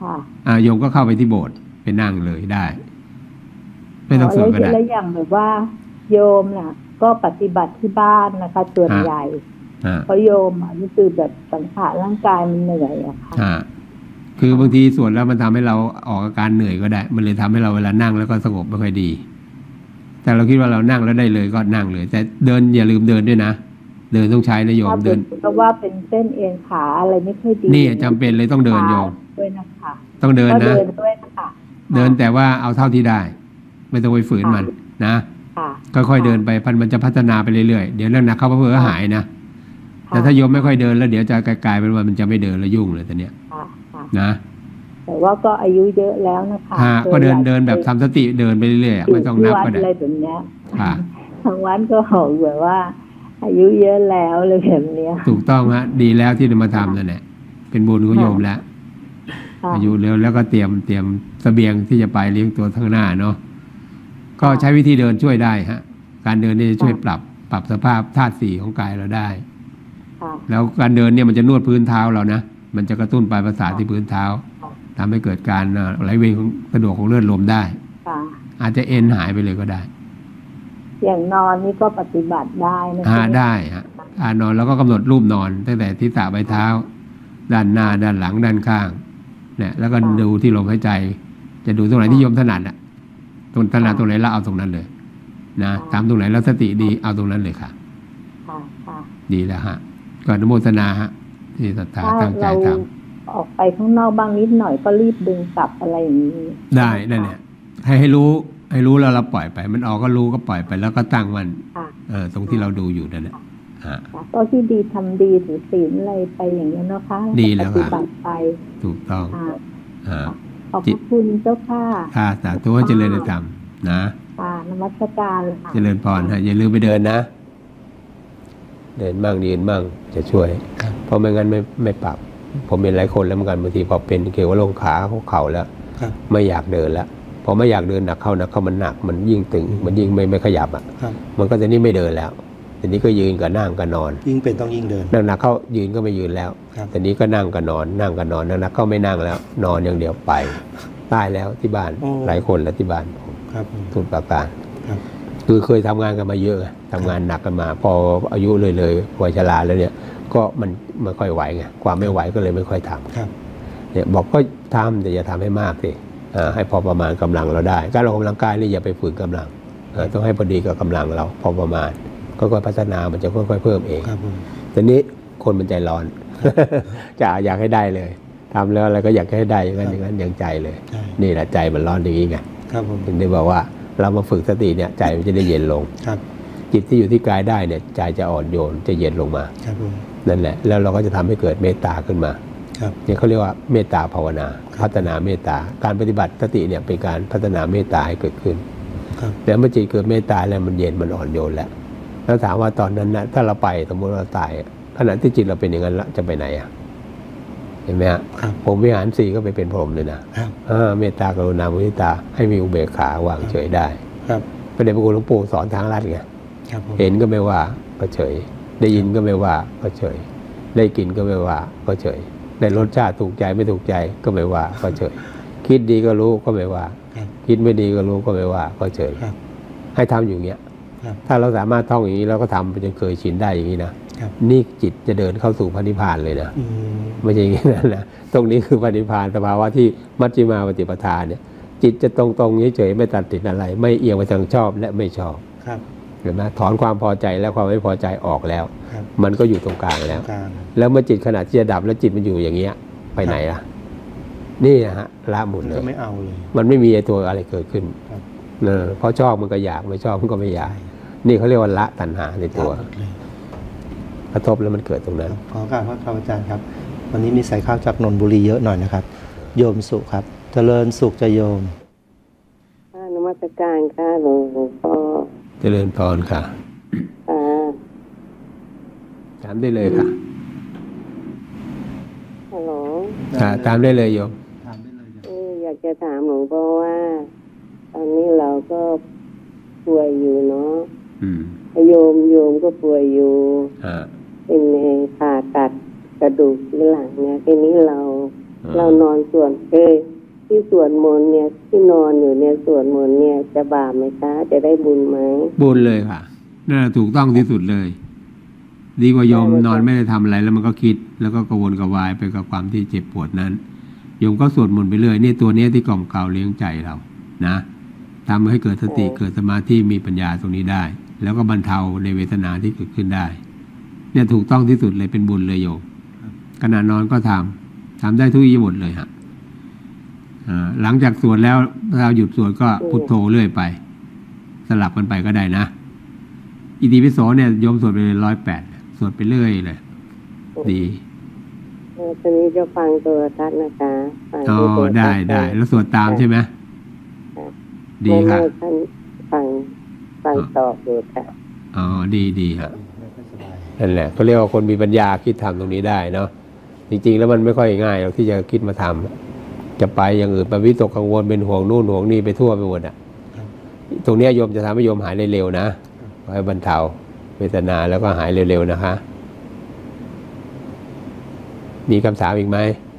อ่าโยมก็เข้าไปที่โบสถ์ไปนั่งเลยได้ไม่ต้องสวดก็ได้แล้วอย่างแบบว่าโยมน่ะก็ปฏิบัติที่บ้านนะคะส่วนใหญ่เพราะโยมอ่ะนี่คือแบบสังขารร่างกายมันเหนื่อยอะค่ะคือบางทีสวดแล้วมันทำให้เราออกอาการเหนื่อยก็ได้มันเลยทำให้เราเวลานั่งแล้วก็สงบไม่ค่อยดีแต่เราคิดว่าเรานั่งแล้วได้เลยก็นั่งเลยแต่เดินอย่าลืมเดินด้วยนะเดินต้องใช้นะโยมเดินเพราะว่าเป็นเส้นเอ็นขาอะไรไม่ค่อยดีนี่จำเป็นเลยต้องเดินโยมด้วยนะคะต้องเดินนะเดินด้วยนะคะเดินแต่ว่าเอาเท่าที่ได้ไม่ต้องไปฝืนมันนะค่อยๆเดินไปพันมันจะพัฒนาไปเรื่อยๆเดี๋ยวเรื่องหนักเข้าเพื่อหายนะแต่ถ้าโยมไม่ค่อยเดินแล้วเดี๋ยวจะกลายเป็นว่ามันจะไม่เดินแล้วยุ่งเลยแต่เนี้ยนะแต่ว่าก็อายุเยอะแล้วนะคะก็เดินเดินแบบทำสติเดินไปเรื่อยๆไม่ต้องนับก็ได้อะไรแบบเนี้ยทางวัดก็บอกแบบว่าอายุเยอะแล้วเลยแบบเนี้ยถูกต้องฮะดีแล้วที่ได้มาทำนั่นแหละเป็นบุญของโยมแล้วอายุเร็วแล้วก็เตรียมเตรียมเสบียงที่จะไปเลี้ยงตัวข้างหน้าเนาะก็ใช้วิธีเดินช่วยได้ฮะการเดินนี่จะช่วยปรับปรับสภาพธาตุสี่ของกายเราได้แล้วการเดินเนี่ยมันจะนวดพื้นเท้าเรานะมันจะกระตุ้นปลายประสาทที่พื้นเท้าทำให้เกิดการไหลเวียนของสะดวกของเลือดลมได้อาจจะเอ็นหายไปเลยก็ได้อย่างนอนนี่ก็ปฏิบัติได้นะฮะได้ฮะอ่านอนแล้วก็กำหนดรูปนอนตั้งแต่ที่ศีรษะปลายเท้าด้านหน้าด้านหลังด้านข้างเนี่ยแล้วก็ดูที่ลมหายใจจะดูตรงไหนที่โยมถนัดอ่ะตรงถนัดตรงไหนแล้วเอาตรงนั้นเลยนะตามตรงไหนแล้วสติดีเอาตรงนั้นเลยค่ะดีแล้วฮะก็อนุโมทนาฮะที่ศรัทธาตั้งใจทำออกไปข้างนอกบ้างนิดหน่อยก็รีบดึงกลับอะไรอย่างนี้ได้นั่นแหละให้ให้รู้ให้รู้แล้วเราปล่อยไปมันออกก็รู้ก็ปล่อยไปแล้วก็ตั้งมันเออตรงที่เราดูอยู่นั่นแหละก็ที่ดีทำดีถือศีลอะไรไปอย่างนี้นะคะดีแล้วค่ะไปถูกต้องขอบคุณเจ้าค่ะค่ะสาธุให้เจริญในธรรมนะค่ะนมัสการค่ะเจริญพรฮะอย่าลืมไปเดินนะเดินบ้างยืนบ้างจะช่วยเพราะไม่งั้นไม่ไม่ปรับผมเป็นหลายคนแล้วเหมือนกันบางทีพอเป็นเกี่ยวกับลงขาเข่าแล้วไม่อยากเดินแล้วพอไม่อยากเดินหนักเข้าหนักเข้ามันหนักมันยิ่งตึงมันยิ่งไม่ไม่ขยับอ่ะมันก็จะนี่ไม่เดินแล้วทีนี้ก็ยืนกับนั่งกับนอนยิ่งเป็นต้องยิ่งเดินนั่งหนักเข้ายืนก็ไม่ยืนแล้วทีนี้ก็นั่งกับนอนนั่งกับนอนนั่งหนักเข้าไม่นั่งแล้วนอนอย่างเดียวไปตายแล้วที่บ้านหลายคนแล้วที่บ้านผมทุกประการคือเคยทำงานกันมาเยอะทำงานหนักกันมาพออายุเลยเลยวัยชราแล้วเนี่ยก็มันไม่ค่อยไหวไงความไม่ไหวก็เลยไม่ค่อยทำเนี่ยบอกก็ทำแต่อย่าทำให้มากสิให้พอประมาณกำลังเราได้การออกกำลังกายนี่อย่าไปฝืนกำลังต้องให้พอดีกับกำลังเราพอประมาณก็ค่อยพัฒนามันจะค่อยๆเพิ่มเองแต่นี้คนมันใจร้อนจะอยากให้ได้เลยทำแล้วอะไรก็อยากให้ได้อย่างนั้นอย่างนั้นอย่างใจเลยนี่แหละใจมันร้อนอย่างนี้ไงถึงได้บอกว่าเรามาฝึกสติเนี่ยใจมันจะได้เย็นลงจิตที่อยู่ที่กายได้เนี่ยใจจะอ่อนโยนจะเย็นลงมานั่นแหละแล้วเราก็จะทำให้เกิดเมตตาขึ้นมาเนี่ยเขาเรียกว่าเมตตาภาวนาพัฒนาเมตตาการปฏิบัติสติเนี่ยเป็นการพัฒนาเมตตาให้เกิดขึ้นแล้วเมื่อจิตเกิดเมตตาแล้วมันเย็นมันอ่อนโยนแล้วแล้วถามว่าตอนนั้นนะถ้าเราไปสมมติเราตายขณะที่จิตเราเป็นอย่างนั้นแล้วจะไปไหนอ่ะเห็นไหมฮะผมวิหารสี่ก็ไปเป็นพรหมเลยนะเมตตากรุณามุทิตาให้มีอุเบกขาวางเฉยได้พระเดชพระคุณหลวงปู่สอนทางลัดไงเห็นก็ไม่ว่าก็เฉยได้ยินก็ไม่ว่าก็เฉยได้กินก็ไม่ว่าก็เฉยได้รสชาติถูกใจไม่ถูกใจก็ไม่ว่าก็เฉยคิดดีก็รู้ก็ไม่ว่าคิดไม่ดีก็รู้ก็ไม่ว่าก็เฉยให้ทำอยู่เงี้ยถ้าเราสามารถท่องอย่างนี้เราก็ทำไปจนเคยชินได้อย่างนี้นะนี่จิตจะเดินเข้าสู่พระนิพพานเลยนะไม่ใช่อย่างนั้นนะตรงนี้คือพระนิพพานสภาวะที่มัชฌิมาปฏิปทาเนี่ยจิตจะตรงๆเฉยๆไม่ตัดติดอะไรไม่เอียงไปทางชอบและไม่ชอบเห็นไหมถอนความพอใจและความไม่พอใจออกแล้วมันก็อยู่ตรงกลางแล้วแล้วเมื่อจิตขณะที่จะดับแล้วจิตมันอยู่อย่างเงี้ยไปไหนล่ะนี่นะฮะละหมดเลยไม่เอาเลยมันไม่มีไอ้ตัวอะไรเกิดขึ้นเนอเพราะชอบมันก็อยากไม่ชอบมันก็ไม่อยากนี่เขาเรียกว่าละตัณหาในตัวกระทบแล้วมันเกิดตรงนั้นขอกราบพระอาจารย์ครับวันนี้มีสายข้าวจากนนทบุรีเยอะหน่อยนะครับโยมสุครับเจริญสุขจะโยมนมัสการค่ะหลวงพ่อเจริญพรค่ะถามได้เลยค่ะฮัลโหลค่ะถามได้เลยโยมถามได้เลยอยากจะถามหลวงพ่อว่าตอนนี้เราก็ป่วยอยู่เนาะโยมโยมก็ป่วยอยู่เป็นผ่าตัดกระดูกที่หลังเนี่ยทีนี้เราเรานอนสวดเออที่สวดมนต์เนี่ยที่นอนอยู่เนี่ยสวดมนต์เนี่ยจะบาปไหมคะจะได้บุญไหมบุญเลยค่ะนั่นถูกต้องที่สุดเลยดีกว่าโยมนอนไม่ได้ทำอะไรแล้วมันก็คิดแล้วก็กระวนกระวายไปกับความที่เจ็บปวดนั้นโยมก็สวดมนต์ไปเรื่อยนี่ตัวนี้ที่กล่อมเกลาเลี้ยงใจเรานะทำให้เกิดสติเกิดสมาธิมีปัญญาตรงนี้ได้แล้วก็บรรเทาในเวทนาที่เกิดขึ้นได้เนี่ยถูกต้องที่สุดเลยเป็นบุญเลยโยมขณะนอนก็ทำทำได้ทุกอิริยาบถเลยฮะหลังจากสวดแล้วเราหยุดสวดก็พุทโธเรื่อยไปสลับกันไปก็ได้นะอิติปิโสเนี่ยโยมสวดไปเลยร้อยแปดสวดไปเรื่อยเลยดีตอนนี้จะฟังตัวทัศน์นะคะอ๋อได้ได้แล้วสวดตามใช่ไหมดีค่ะท่านฟังฟังตอบอยู่ค่ะอ๋อดีดีฮะนั่นแหละเขาเรียกว่าคนมีปัญญาคิดทำตรงนี้ได้เนาะจริงๆแล้วมันไม่ค่อยง่ายหรอกที่จะคิดมาทำจะไปอย่างอื่นไปวิตกกังวลเป็นห่วงนู่นห่วงนี่ไปทั่วไปหมดอ่ะตรงนี้โยมจะทำให้โยมหายเร็วๆนะให้บรรเทาเวทนาแล้วก็หายเร็วๆนะคะมีคำถามอีกไหม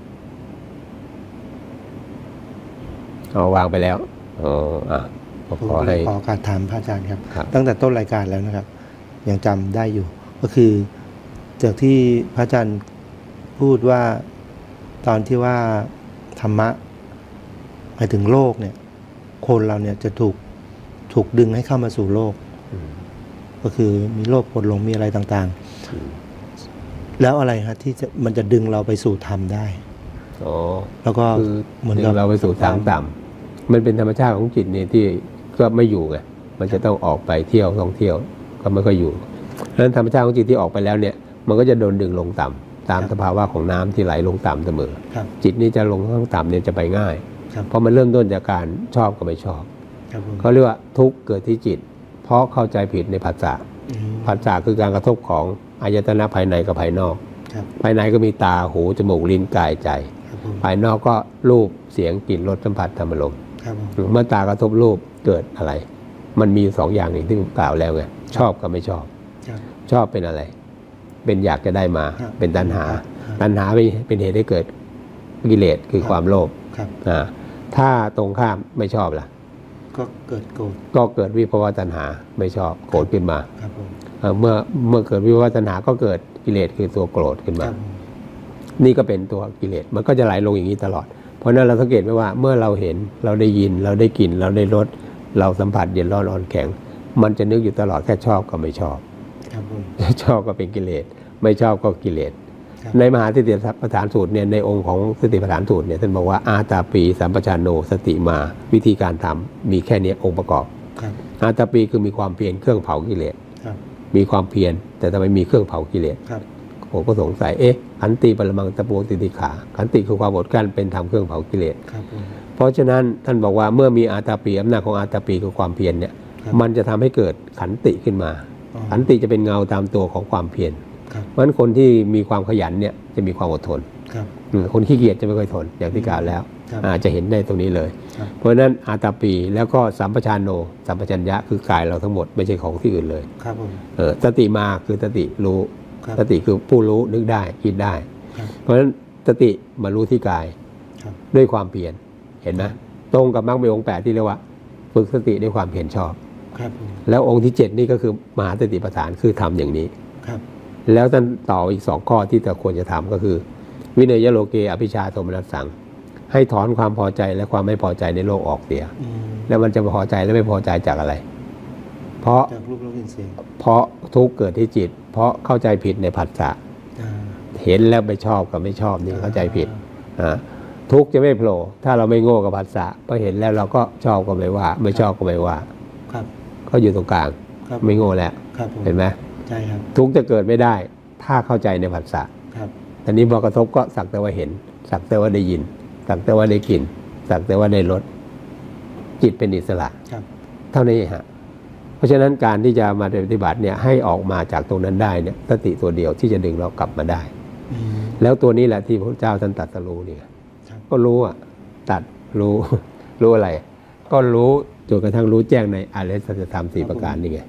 อ๋อวางไปแล้วอ๋ออ่ะขอให้ขอการถามพระอาจารย์ครับตั้งแต่ต้นรายการแล้วนะครับยังจำได้อยู่ก็คือจากที่พระอาจารย์พูดว่าตอนที่ว่าธรรมะหมายถึงโลกเนี่ยคนเราเนี่ยจะถูกถูกดึงให้เข้ามาสู่โลกก็คือมีโลภโกรธหลงมีอะไรต่างๆแล้วอะไรฮะที่จะมันจะดึงเราไปสู่ธรรมได้อ๋อแล้วก็เหมือนกับเราไปสู่ทางต่ำมันเป็นธรรมชาติของจิตเนี่ยที่ก็ไม่อยู่ไงมันจะต้องออกไปเที่ยวท่องเที่ยวก็ไม่ค่อยอยู่เพราะฉะนั้นธรรมชาติของจิตที่ออกไปแล้วเนี่ยมันก็จะโดนดึงลงต่ำตามสภาวะของน้ำที่ไหลลงต่ำเสมอจิตนี้จะลงข้างต่ำเนี่ยจะไปง่ายเพราะมันเริ่มต้นจากการชอบกับไม่ชอบเขาเรียกว่าทุกข์เกิดที่จิตเพราะเข้าใจผิดในผัสสะผัสสะคือการกระทบของอายตนะภายในกับภายนอกภายในก็มีตาหูจมูกลิ้นกายใจภายนอกก็รูปเสียงกลิ่นรสสัมผัสธรรมารมณ์เมื่อตากระทบรูปเกิดอะไรมันมีสองอย่างหนึ่งที่ผมกล่าวแล้วไงชอบกับไม่ชอบชอบเป็นอะไรเป็นอยากจะได้มาเป็นตัณหาตัณหาเป็นเหตุให้เกิดกิเลสคือความโลภถ้าตรงข้ามไม่ชอบล่ะก็เกิดโกรธก็เกิดวิภวตัณหาไม่ชอบโกรธขึ้นมาเมื่อเมื่อเกิดวิภวตัณหาก็เกิดกิเลสคือตัวโกรธขึ้นมานี่ก็เป็นตัวกิเลสมันก็จะไหลลงอย่างนี้ตลอดเพราะนั้นเราสังเกตไหมว่าเมื่อเราเห็นเราได้ยินเราได้กลิ่นเราได้รสเราสัมผัสเย็นร้อนอ่อนแข็งมันจะนึกอยู่ตลอดแค่ชอบกับไม่ชอบชอบก็เป็นกิเลสไม่ชอบก็กิเลสในมหาสติปัฏฐานสูตรเนี่ยในองค์ของสติปัฏฐานสูตรเนี่ยท่านบอกว่าอาตาปีสัมปชานโนสติมาวิธีการทำมีแค่นี้องค์ประกอบอาตาปีคือมีความเพียรเครื่องเผากิเลสมีความเพียรแต่ทำไมมีเครื่องเผากิเลสผมก็สงสัยเอ๊ะขันติปรมังตะโปติติขาขันติคือความอดกลั้นเป็นธรรมเครื่องเผากิเลสเพราะฉะนั้นท่านบอกว่าเมื่อมีอาตาปีอำนาจของอาตาปีคือความเพียรเนี่ยมันจะทำให้เกิดขันติขึ้นมาขันติจะเป็นเงาตามตัวของความเพียรเพราะฉะนั้นคนที่มีความขยันเนี่ยจะมีความอดทนคนขี้เกียจจะไม่ค่อยทนอย่างที่กล่าวแล้วอาจจะเห็นได้ตรงนี้เลยเพราะฉะนั้นอาตาปีแล้วก็สัมปชานโนสัมปชัญญะคือกายเราทั้งหมดไม่ใช่ของที่อื่นเลยเออสติมาคือสติรู้สติคือผู้รู้นึกได้คิดได้เพราะฉะนั้นสติมารู้ที่กายด้วยความเพียรเห็นนะตรงกับมรรคมีองค์แปดที่เรียกว่าฝึกสติด้วยความเพียรชอบแล้วองค์ที่เจ็ดนี่ก็คือมหาสติปัฏฐานคือทำอย่างนี้แล้วท่านต่ออีกสองข้อที่เราควรจะทำก็คือวินัยโลเกอภิชาโทมนัสสังให้ถอนความพอใจและความไม่พอใจในโลกออกเสียแล้วมันจะพอใจและไม่พอใจจากอะไรเพราะเพราะทุกข์เกิดที่จิตเพราะเข้าใจผิดในผัสสะเห็นแล้วไม่ชอบกับไม่ชอบนี่เข้าใจผิดทุกข์จะไม่โผล่ถ้าเราไม่โง่กับผัสสะพอเห็นแล้วเราก็ชอบก็ไม่ว่าไม่ชอบก็ไม่ว่าก็อยู่ตรงกลางไม่โง่แล้วเห็นไหมใช่ครับทุกข์จะเกิดไม่ได้ถ้าเข้าใจในผัสสะอันนี้พอกระทบก็สักแต่ว่าเห็นสักแต่ว่าได้ยินสักแต่ว่าได้กลิ่นสักแต่ว่าได้รสจิตเป็นอิสระเท่านี้ฮะเพราะฉะนั้นการที่จะมาปฏิบัติเนี่ยให้ออกมาจากตรงนั้นได้เนี่ยสติตัวเดียวที่จะดึงเรากลับมาได้แล้วตัวนี้แหละที่พระเจ้าท่านตรัสรู้เนี่ยก็รู้อ่ะตัดรู้รู้อะไรก็รู้จนกระทั่งรู้แจ้งในอริยสัจธรรมสี่ประการนี่ไง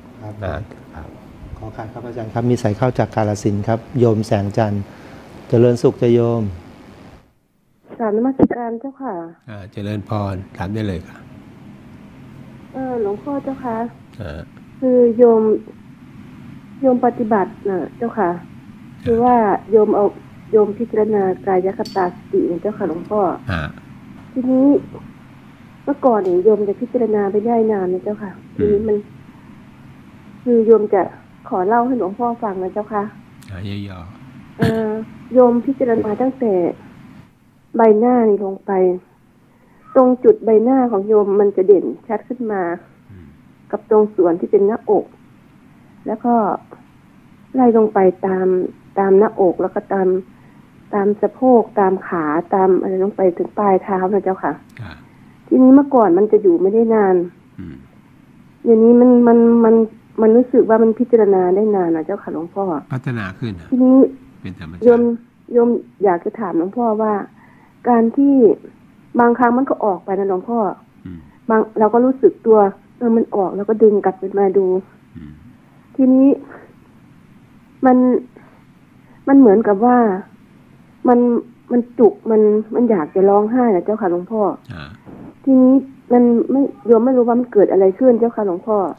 ขอการครับอาจารย์ครับมีสายเข้าจากกาฬสินธุ์ครับโยมแสงจันทร์เจริญสุขจะโยมกราบนมัสการเจ้าค่ะอ่าเจริญพรถามได้เลยค่ะเออหลวงพ่อเจ้าค่ะอ่าคือโยมโยมปฏิบัติน่ะเจ้าค่ะคือว่าโยมเอาโยมพิจารณากายคตาสติเจ้าค่ะหลวงพ่ออ่าทีนี้เมื่อก่อนเนี่ยโยมจะพิจารณาไปได้นานนะเจ้าค่ะทีนี้มันคือโยมจะขอเล่าให้หลวงพ่อฟังนะเจ้าค่ะอ่าย่อๆเออโยมพิจารณาตั้งแต่ใบหน้านี่ลงไปตรงจุดใบหน้าของโยมมันจะเด่นชัดขึ้นมากับตรงส่วนที่เป็นหน้าอกแล้วก็ไล่ลงไปตามตามหน้าอกแล้วก็ตามตามสะโพกตามขาตามอะไรลงไปถึงปลายเท้านะเจ้าค่ะทีนี้เมื่อก่อนมันจะอยู่ไม่ได้นานอย่างนี้มันมันมันมันรู้สึกว่ามันพิจารณาได้นานนะเจ้าค่ะหลวงพ่อพัฒนาขึ้นทีนี้โยมโยมอยากจะถามหลวงพ่อว่าการที่บางครั้งมันก็ออกไปนะหลวงพ่อบางเราก็รู้สึกตัวเออมันออกแล้วก็ดึงกลับมาดูทีนี้มันมันเหมือนกับว่ามันมันจุกมันมันอยากจะร้องไห้นะเจ้าค่ะหลวงพ่อทีนี้มันไม่โยมไม่รู้ว่ามันเกิดอะไรขึ้นเจ้าค่ะหลวงพ่อ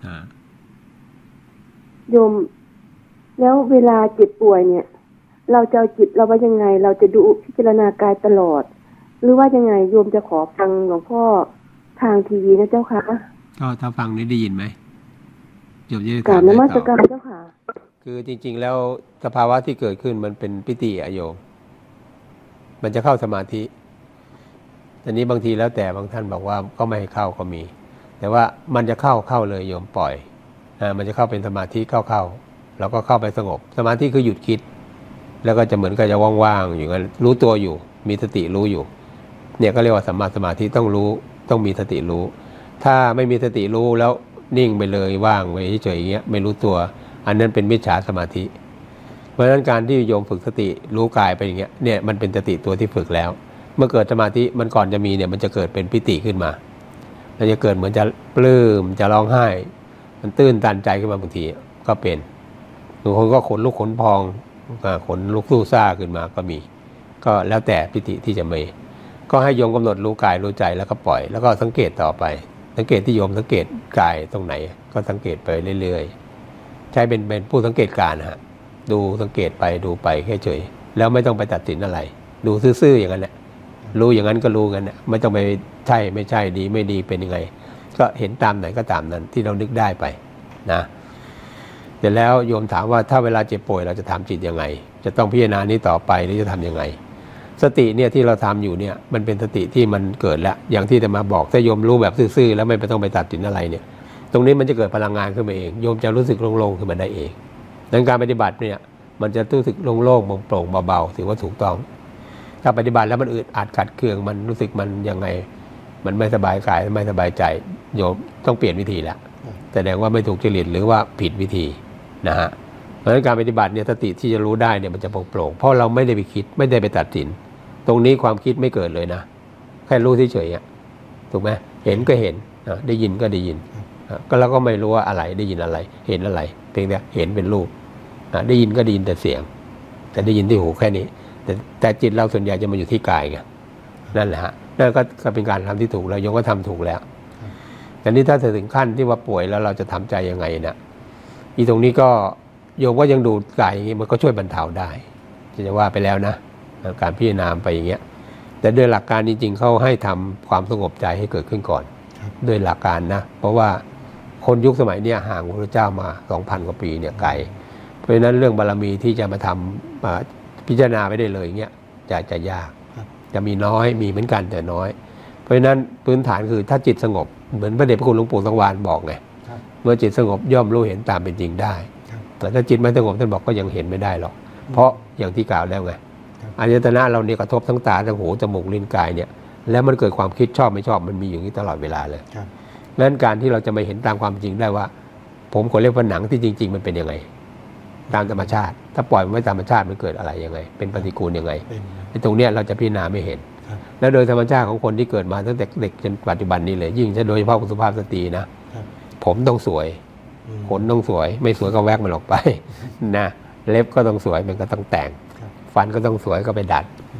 โยมแล้วเวลาเจ็บป่วยเนี่ยเราจะเอาจิตเราไว้ยังไงเราจะดูพิจารณากายตลอดหรือว่ายังไงโยมจะขอฟังหลวงพ่อทางทีวีนะเจ้าค่ะก็ถ้าฟังนี้ได้ยินไหมโยมจะได้ถามนมัสการเจ้าค่ะคือจริงๆแล้วสภาวะที่เกิดขึ้นมันเป็นปิติอะโยมมันจะเข้าสมาธิอันนี้บางทีแล้วแต่บางท่านบอกว่าก็ไม่ให้เข้าก็มีแต่ว่ามันจะเข้าเข้าเลยโยมปล่อยอ่ามันจะเข้าเป็นสมาธิเข้าเข้าแล้วก็เข้าไปสงบสมาธิคือหยุดคิดแล้วก็จะเหมือนกับจะว่างๆอยู่งั้นรู้ตัวอยู่มีสติรู้อยู่เนี่ยก็เรียกว่าสัมมาสมาธิต้องรู้ต้องมีสติรู้ถ้าไม่มีสติรู้แล้วนิ่งไปเลยว่างไว้เฉยๆอย่างเงี้ยไม่รู้ตัวอันนั้นเป็นมิจฉาสมาธิเพราะฉะนั้นการที่โยมฝึกสติรู้กายไปอย่างเงี้ยเนี่ยมันเป็นสติตัวที่ฝึกแล้วเมื่อเกิดสมาธิมันก่อนจะมีเนี่ยมันจะเกิดเป็นปิติขึ้นมาแล้วจะเกิดเหมือนจะปลื้มจะร้องไห้มันตื้นตันใจขึ้นมาบางทีก็เป็นบางคนก็ขนลุกขนพองขนลุกสู้ซ่าขึ้นมาก็มีก็แล้วแต่ปิติที่จะมีก็ให้โยมกำหนดรู้กายรู้ใจแล้วก็ปล่อยแล้วก็สังเกตต่อไปสังเกตที่โยมสังเกตกายตรงไหนก็สังเกตไปเรื่อยๆใช้เป็นเป็นผู้สังเกตการฮะดูสังเกตไปดูไปแค่เฉยแล้วไม่ต้องไปตัดสินอะไรดูซื่อๆอย่างนั้นแหละรู้อย่างนั้นก็รู้งั้นแหละไม่ต้องไปใช่ไม่ใช่ดีไม่ดีเป็นยังไงก็เห็นตามไหนก็ตามนั้นที่เรานึกได้ไปนะเสร็จแล้วโยมถามว่าถ้าเวลาเจ็บป่วยเราจะทำจิตยังไงจะต้องพิจารณานี้ต่อไปหรือจะทำยังไงสติเนี่ยที่เราทำอยู่เนี่ยมันเป็นสติที่มันเกิดแล้วอย่างที่จะมาบอกถ้าโยมรู้แบบซื่อๆแล้วไม่ต้องไปตัดสินอะไรเนี่ยตรงนี้มันจะเกิดพลังงานขึ้นมาเองโยมจะรู้สึกโล่งๆขึ้นมาได้เองดังการปฏิบัติเนี่ยมันจะรู้สึกโล่งๆโปร่งๆเบาๆถือว่าถูกต้องถ้าปฏิบัติแล้วมันอึดอัดขัดเคืองมันรู้สึกมันยังไงมันไม่สบายกายไม่สบายใจโยมต้องเปลี่ยนวิธีแล้วแสดงว่าไม่ถูกจริตหรือว่าผิดวิธีนะฮะเพราะฉะนั้นการปฏิบัติเนี่ยสติที่จะรู้ได้เนี่ยมันจะโปร่งๆเพราะเราไม่ได้ไปคิดไม่ได้ไปตัดสินตรงนี้ความคิดไม่เกิดเลยนะแค่รู้เฉยๆถูกไหมเห็นก็เห็นได้ยินก็ได้ยินก็เราก็ไม่รู้ว่าอะไรได้ยินอะไรเห็นอะไรเพียงแต่เห็นเป็นรูปได้ยินก็ได้ยินแต่เสียงแต่ได้ยินที่หูแค่นี้แต่แต่จิตเราส่วนใหญ่จะมาอยู่ที่กายไงนั่นแหละฮะนั่นก็เป็นการทำที่ถูกแล้วโยมก็ทำถูกแล้วแต่นี้ถ้าถึงขั้นที่ว่าป่วยแล้วเราจะทำใจยังไงนะอีตรงนี้ก็โยมก็ยังดูกายอย่างนี้มันก็ช่วยบรรเทาได้จะว่าไปแล้วนะการพิจารณาไปอย่างเงี้ยแต่ด้วยหลักการจริงๆเขาให้ทำความสงบใจให้เกิดขึ้นก่อนด้วยหลักการนะเพราะว่าคนยุคสมัยเนี้ยห่างพระพุทธเจ้ามา สองพัน กว่าปีเนี่ยไกลเพราะฉะนั้นเรื่องบารมีที่จะมาทำพิจารณาไม่ได้เลยเงี้ยจะจะยากจะมีน้อยมีเหมือนกันแต่น้อยเพราะฉะนั้นพื้นฐานคือถ้าจิตสงบเหมือนพระเดชพระคุณหลวงปู่สังวาลบอกไงเมื่อจิตสงบย่อมรู้เห็นตามเป็นจริงได้แต่ถ้าจิตไม่สงบท่านบอกก็ยังเห็นไม่ได้หรอกเพราะอย่างที่กล่าวแล้วไงอายตนะเราเนี่ยกระทบทั้งตาทั้งหูจมูกลิ้นกายเนี่ยแล้วมันเกิดความคิดชอบไม่ชอบมันมีอยู่นี้ตลอดเวลาเลยดังนั้นการที่เราจะไม่เห็นตามความจริงได้ว่าผมขอเรียกว่าหนังที่จริงๆมันเป็นยังไงตามธรรมชาติถ้าปล่อยมันไว้ตามธรรมชาติมันเกิดอะไรยังไงเป็นปฏิกูลยังไงในตรงเนี้ยเราจะพิจารณาไม่เห็นแล้วโดยธรรมชาติของคนที่เกิดมาตั้งแต่เด็กจนปัจจุบันนี้เลยยิ่งโดยเฉพาะสุภาพสตรีนะผมต้องสวยขนต้องสวยไม่สวยก็แวกมันออกไปนะเล็บก็ต้องสวยมันก็ต้องแต่งฟันก็ต้องสวยก็ไปดัด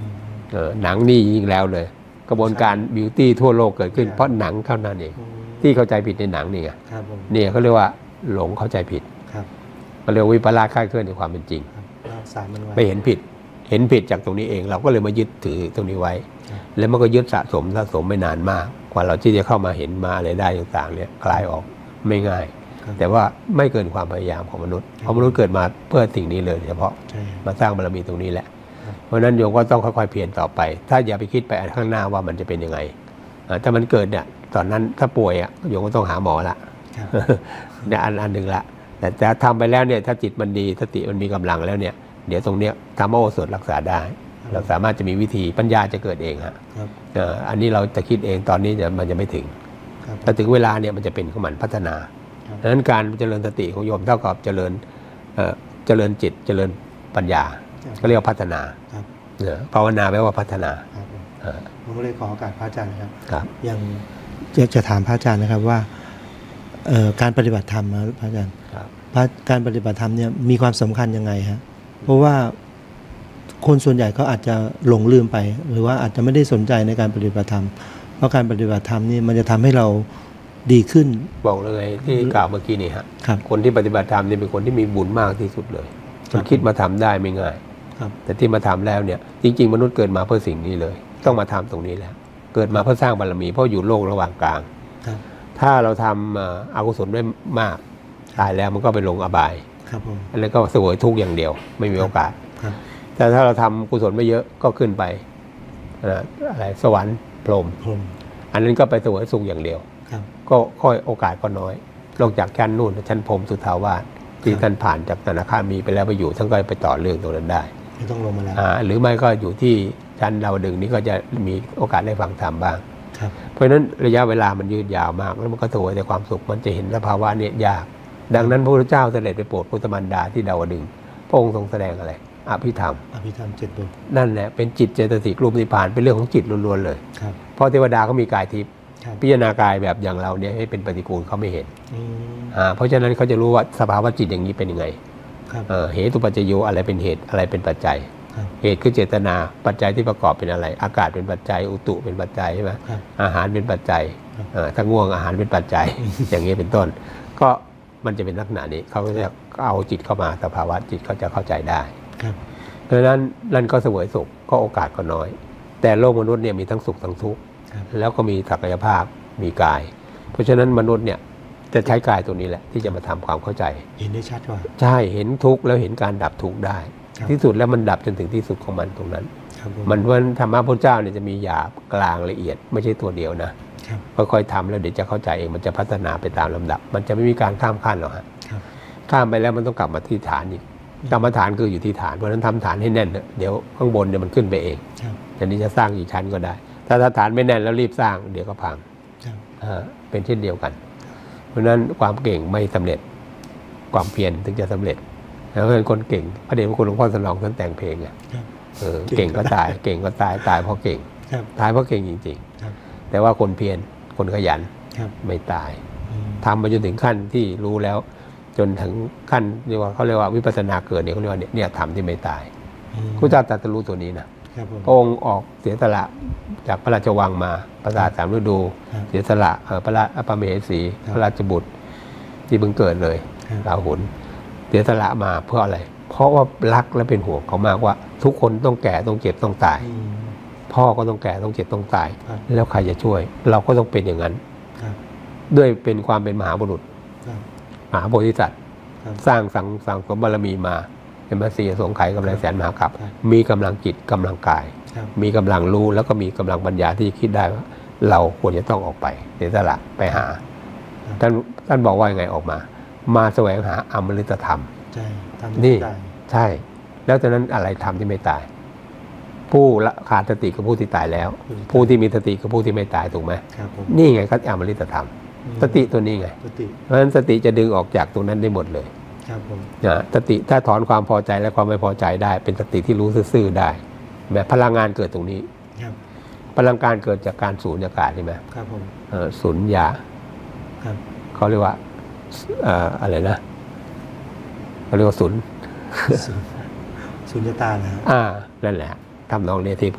เออหนังนี่ยิ่งแล้วเลยกระบวนการบิวตี้ทั่วโลกเกิดขึ้นเพราะหนังเท่านั้นเองที่เข้าใจผิดในหนังนี่ไงเนี่ยเขาเรียกว่าหลงเข้าใจผิดเขาเรียกวิปลาสคลาดเคลื่อนในความเป็นจริงไปเห็นผิดเห็นผิดจากตรงนี้เองเราก็เลยมายึดถือตรงนี้ไว้แล้วมันก็ยึดสะสมสะสมไม่นานมากกว่าเราที่จะเข้ามาเห็นมาอะไรได้ต่างๆเนี่ยคลายออกไม่ง่ายแต่ว่าไม่เกินความพยายามของมนุษย์เพราะมนุษย์เกิดมาเพื่อสิ่งนี้เลยเฉพาะมาสร้างบารมีตรงนี้แหละเพราะฉะนั้นโยมก็ต้องค่อยๆเพียรต่อไปถ้าอย่าไปคิดไปข้างหน้าว่ามันจะเป็นยังไงถ้ามันเกิดเนี่ยตอนนั้นถ้าป่วยอ่ะโยมก็ต้องหาหมอละเนี่ยอันอันหนึ่งละแต่แต่ทำไปแล้วเนี่ยถ้าจิตมันดีสติมันมีกำลังแล้วเนี่ยเดี๋ยวตรงเนี้ยธรรมโอสถรักษาได้เราสามารถจะมีวิธีปัญญาจะเกิดเองฮะอันนี้เราจะคิดเองตอนนี้จะมันจะไม่ถึงแต่ถึงเวลาเนี่ยมันจะเป็นของมันพัฒนาดังนั้นการเจริญสติของโยมเท่ากับเจริญเจริญจิตเจริญปัญญาก็เรียกว่าพัฒนาภาวนาแปลว่าพัฒนาผมก็เลยขอโอกาสพระอาจารย์นะครับอย่างอยากจะถามพระอาจารย์นะครับว่าการปฏิบัติธรรมนะพระอาจารย์การปฏิบัติธรรมเนี่ยมีความสำคัญยังไงฮะเพราะว่าคนส่วนใหญ่เขาอาจจะหลงลืมไปหรือว่าอาจจะไม่ได้สนใจในการปฏิบัติธรรมเพราะการปฏิบัติธรรมนี่มันจะทำให้เราดีขึ้นบอกเลยที่กล่าวเมื่อกี้นี่ฮะคนที่ปฏิบัติธรรมนี่เป็นคนที่มีบุญมากที่สุดเลยมันคิดมาทำได้ไม่ง่ายแต่ที่มาทำแล้วเนี่ยจริงๆมนุษย์เกิดมาเพื่อสิ่งนี้เลยต้องมาทำตรงนี้แล้วเกิดมาเพื่อสร้างบารมีเพราะอยู่โลกระหว่างกลางถ้าเราทำอกุศลได้มากตายแล้วมันก็ไปลงอบายอันนั้นก็เสวยทุกข์อย่างเดียวไม่มีโอกาสแต่ถ้าเราทำกุศลไม่เยอะก็ขึ้นไปอะไรสวรรค์พรหมอันนั้นก็ไปเสวยสุขอย่างเดียวก็ค่อยโอกาสก็น้อยนอกจากชั้นนู่นชั้นพรหมสุทธาวาสที่ท่านผ่านจากธนาคารมีไปแล้วไปอยู่ท่านก็ไปต่อเรื่องตรงนั้นได้ไม่ต้องลงมาแล้วหรือไม่ก็อยู่ที่ชั้นดาวดึงนี้ก็จะมีโอกาสได้ฟังธรรมบ้างเพราะฉะนั้นระยะเวลามันยืดยาวมากแล้วมันก็เสวยแต่ความสุขมันจะเห็นสภาวะเนี่ยยากดังนั้นพระพุทธเจ้าเสด็จไปโปรดพุทธมารดาที่ดาวดึงพระองค์ทรงแสดงอะไรอภิธรรมอภิธรรมเจ็ดบทนั่นแหละเป็นจิตเจตสิกรูปนิพพานเป็นเรื่องของจิตล้วนๆเลยเพราะเทวดาเขามีกายทิพย์พิจารณากายแบบอย่างเราเนี่ยให้เป็นปฏิกูลเขาไม่เห็นเพราะฉะนั้นเขาจะรู้ว่าสภาวะจิตอย่างนี้เป็นยังไงเหตุปัจจโยอะไรเป็นเหตุอะไรเป็นปัจจัยเหตุคือเจตนาปัจจัยที่ประกอบเป็นอะไรอากาศเป็นปัจจัยอุตุเป็นปัจจัยใช่ไหมอาหารเป็นปัจจัยถ้าง่วงอาหารเป็นปัจจัยอย่างนี้เป็นต้นก็มันจะเป็นลักษณะนี้เขาจะเอาจิตเข้ามาสภาวะจิตเขาจะเข้าใจได้เพราะฉะนั้นนั่นก็เสวยสุขก็โอกาสก็น้อยแต่โลกมนุษย์เนี่ยมีทั้งสุขทั้งทุกข์แล้วก็มีศักยภาพมีกายเพราะฉะนั้นมนุษย์เนี่ยจะใช้กายตัวนี้แหละที่จะมาทำความเข้าใจเห็นได้ชัดว่าใช่เห็นทุกข์แล้วเห็นการดับทุกข์ได้ที่สุดแล้วมันดับจนถึงที่สุดของมันตรงนั้นมันว่าธรรมะพระเจ้าเนี่ยจะมีหยาบกลางละเอียดไม่ใช่ตัวเดียวนะค่อยๆทำแล้วเดี๋ยวจะเข้าใจเองมันจะพัฒนาไปตามลำดับมันจะไม่มีการข้ามขั้นหรอกฮะข้ามไปแล้วมันต้องกลับมาที่ฐานอีกกรรมฐานคืออยู่ที่ฐานเพราะฉะนั้นทำฐานให้แน่นเดี๋ยวข้างบนเนี่ยมันขึ้นไปเองอันนี้จะสร้างอีกชั้นก็ได้ถ้าฐานไม่แน่นแล้วรีบสร้างเดี๋ยวก็พังเป็นเช่นเดียวกันเพราะฉะนั้นความเก่งไม่สำเร็จความเพียรถึงจะสำเร็จแล้วเป็นคนเก่งพระเดชพระคุณหลวงพ่อสนองท่านแต่งเพลงไงเก่งก็ตายเก่งก็ตายตายเพราะเก่งตายเพราะเก่งจริงๆแต่ว่าคนเพียรคนขยันไม่ตายทำมาจนถึงขั้นที่รู้แล้วจนถึงขั้นเรียกว่าเขาเรียกว่าวิปัสสนาเกิดเนี่ยเขาเรียกว่าเนี่ยทำที่ไม่ตายพระเจ้าตรัสรู้ตัวนี้นะพระองค์ออกเสียสละจากพระราชวังมาประสาทสามฤดูเสียสละพระราชพระมเหสีพระราชบุตรที่เพิ่งเกิดเลยราหุลเสียสละมาเพื่ออะไรเพราะว่ารักและเป็นห่วงเขามากว่าทุกคนต้องแก่ต้องเจ็บต้องตายพ่อก็ต้องแก่ต้องเจ็บต้องตายแล้วใครจะช่วยเราก็ต้องเป็นอย่างนั้นด้วยเป็นความเป็นมหาบุรุษมหาโพธิสัตว์สร้างสังสังสมบารมีมาเป็นพระศรีอสงไขยกำลังแสนมหากัปมีกำลังจิตกำลังกายมีกำลังรู้แล้วก็มีกำลังปัญญาที่คิดได้ว่าเราควรจะต้องออกไปเสียสละไปหาท่านท่านบอกว่ายังไงออกมามาแสวงหาอมฤตธรรมนี่ใช่แล้วจากนั้นอะไรทำที่ไม่ตายผู้ละขาดสติกับผู้ที่ตายแล้วผู้ที่มีสติกับผู้ที่ไม่ตายถูกไหมนี่ไงก็อมฤตธรรมสติตัวนี้ไงเพราะฉะนั้นสติจะดึงออกจากตรงนั้นได้หมดเลยสติถ้าถอนความพอใจและความไม่พอใจได้เป็นสติที่รู้ซื่อๆได้แบบพลังงานเกิดตรงนี้พลังงานเกิดจากการสูญญากาศใช่ไหมสูญญาเขาเรียกว่าอะไรนะเขาเรียกว่าสูญสูญญตานะอ่านั่นแหละทำนองนี้ที่พูดอ่ะ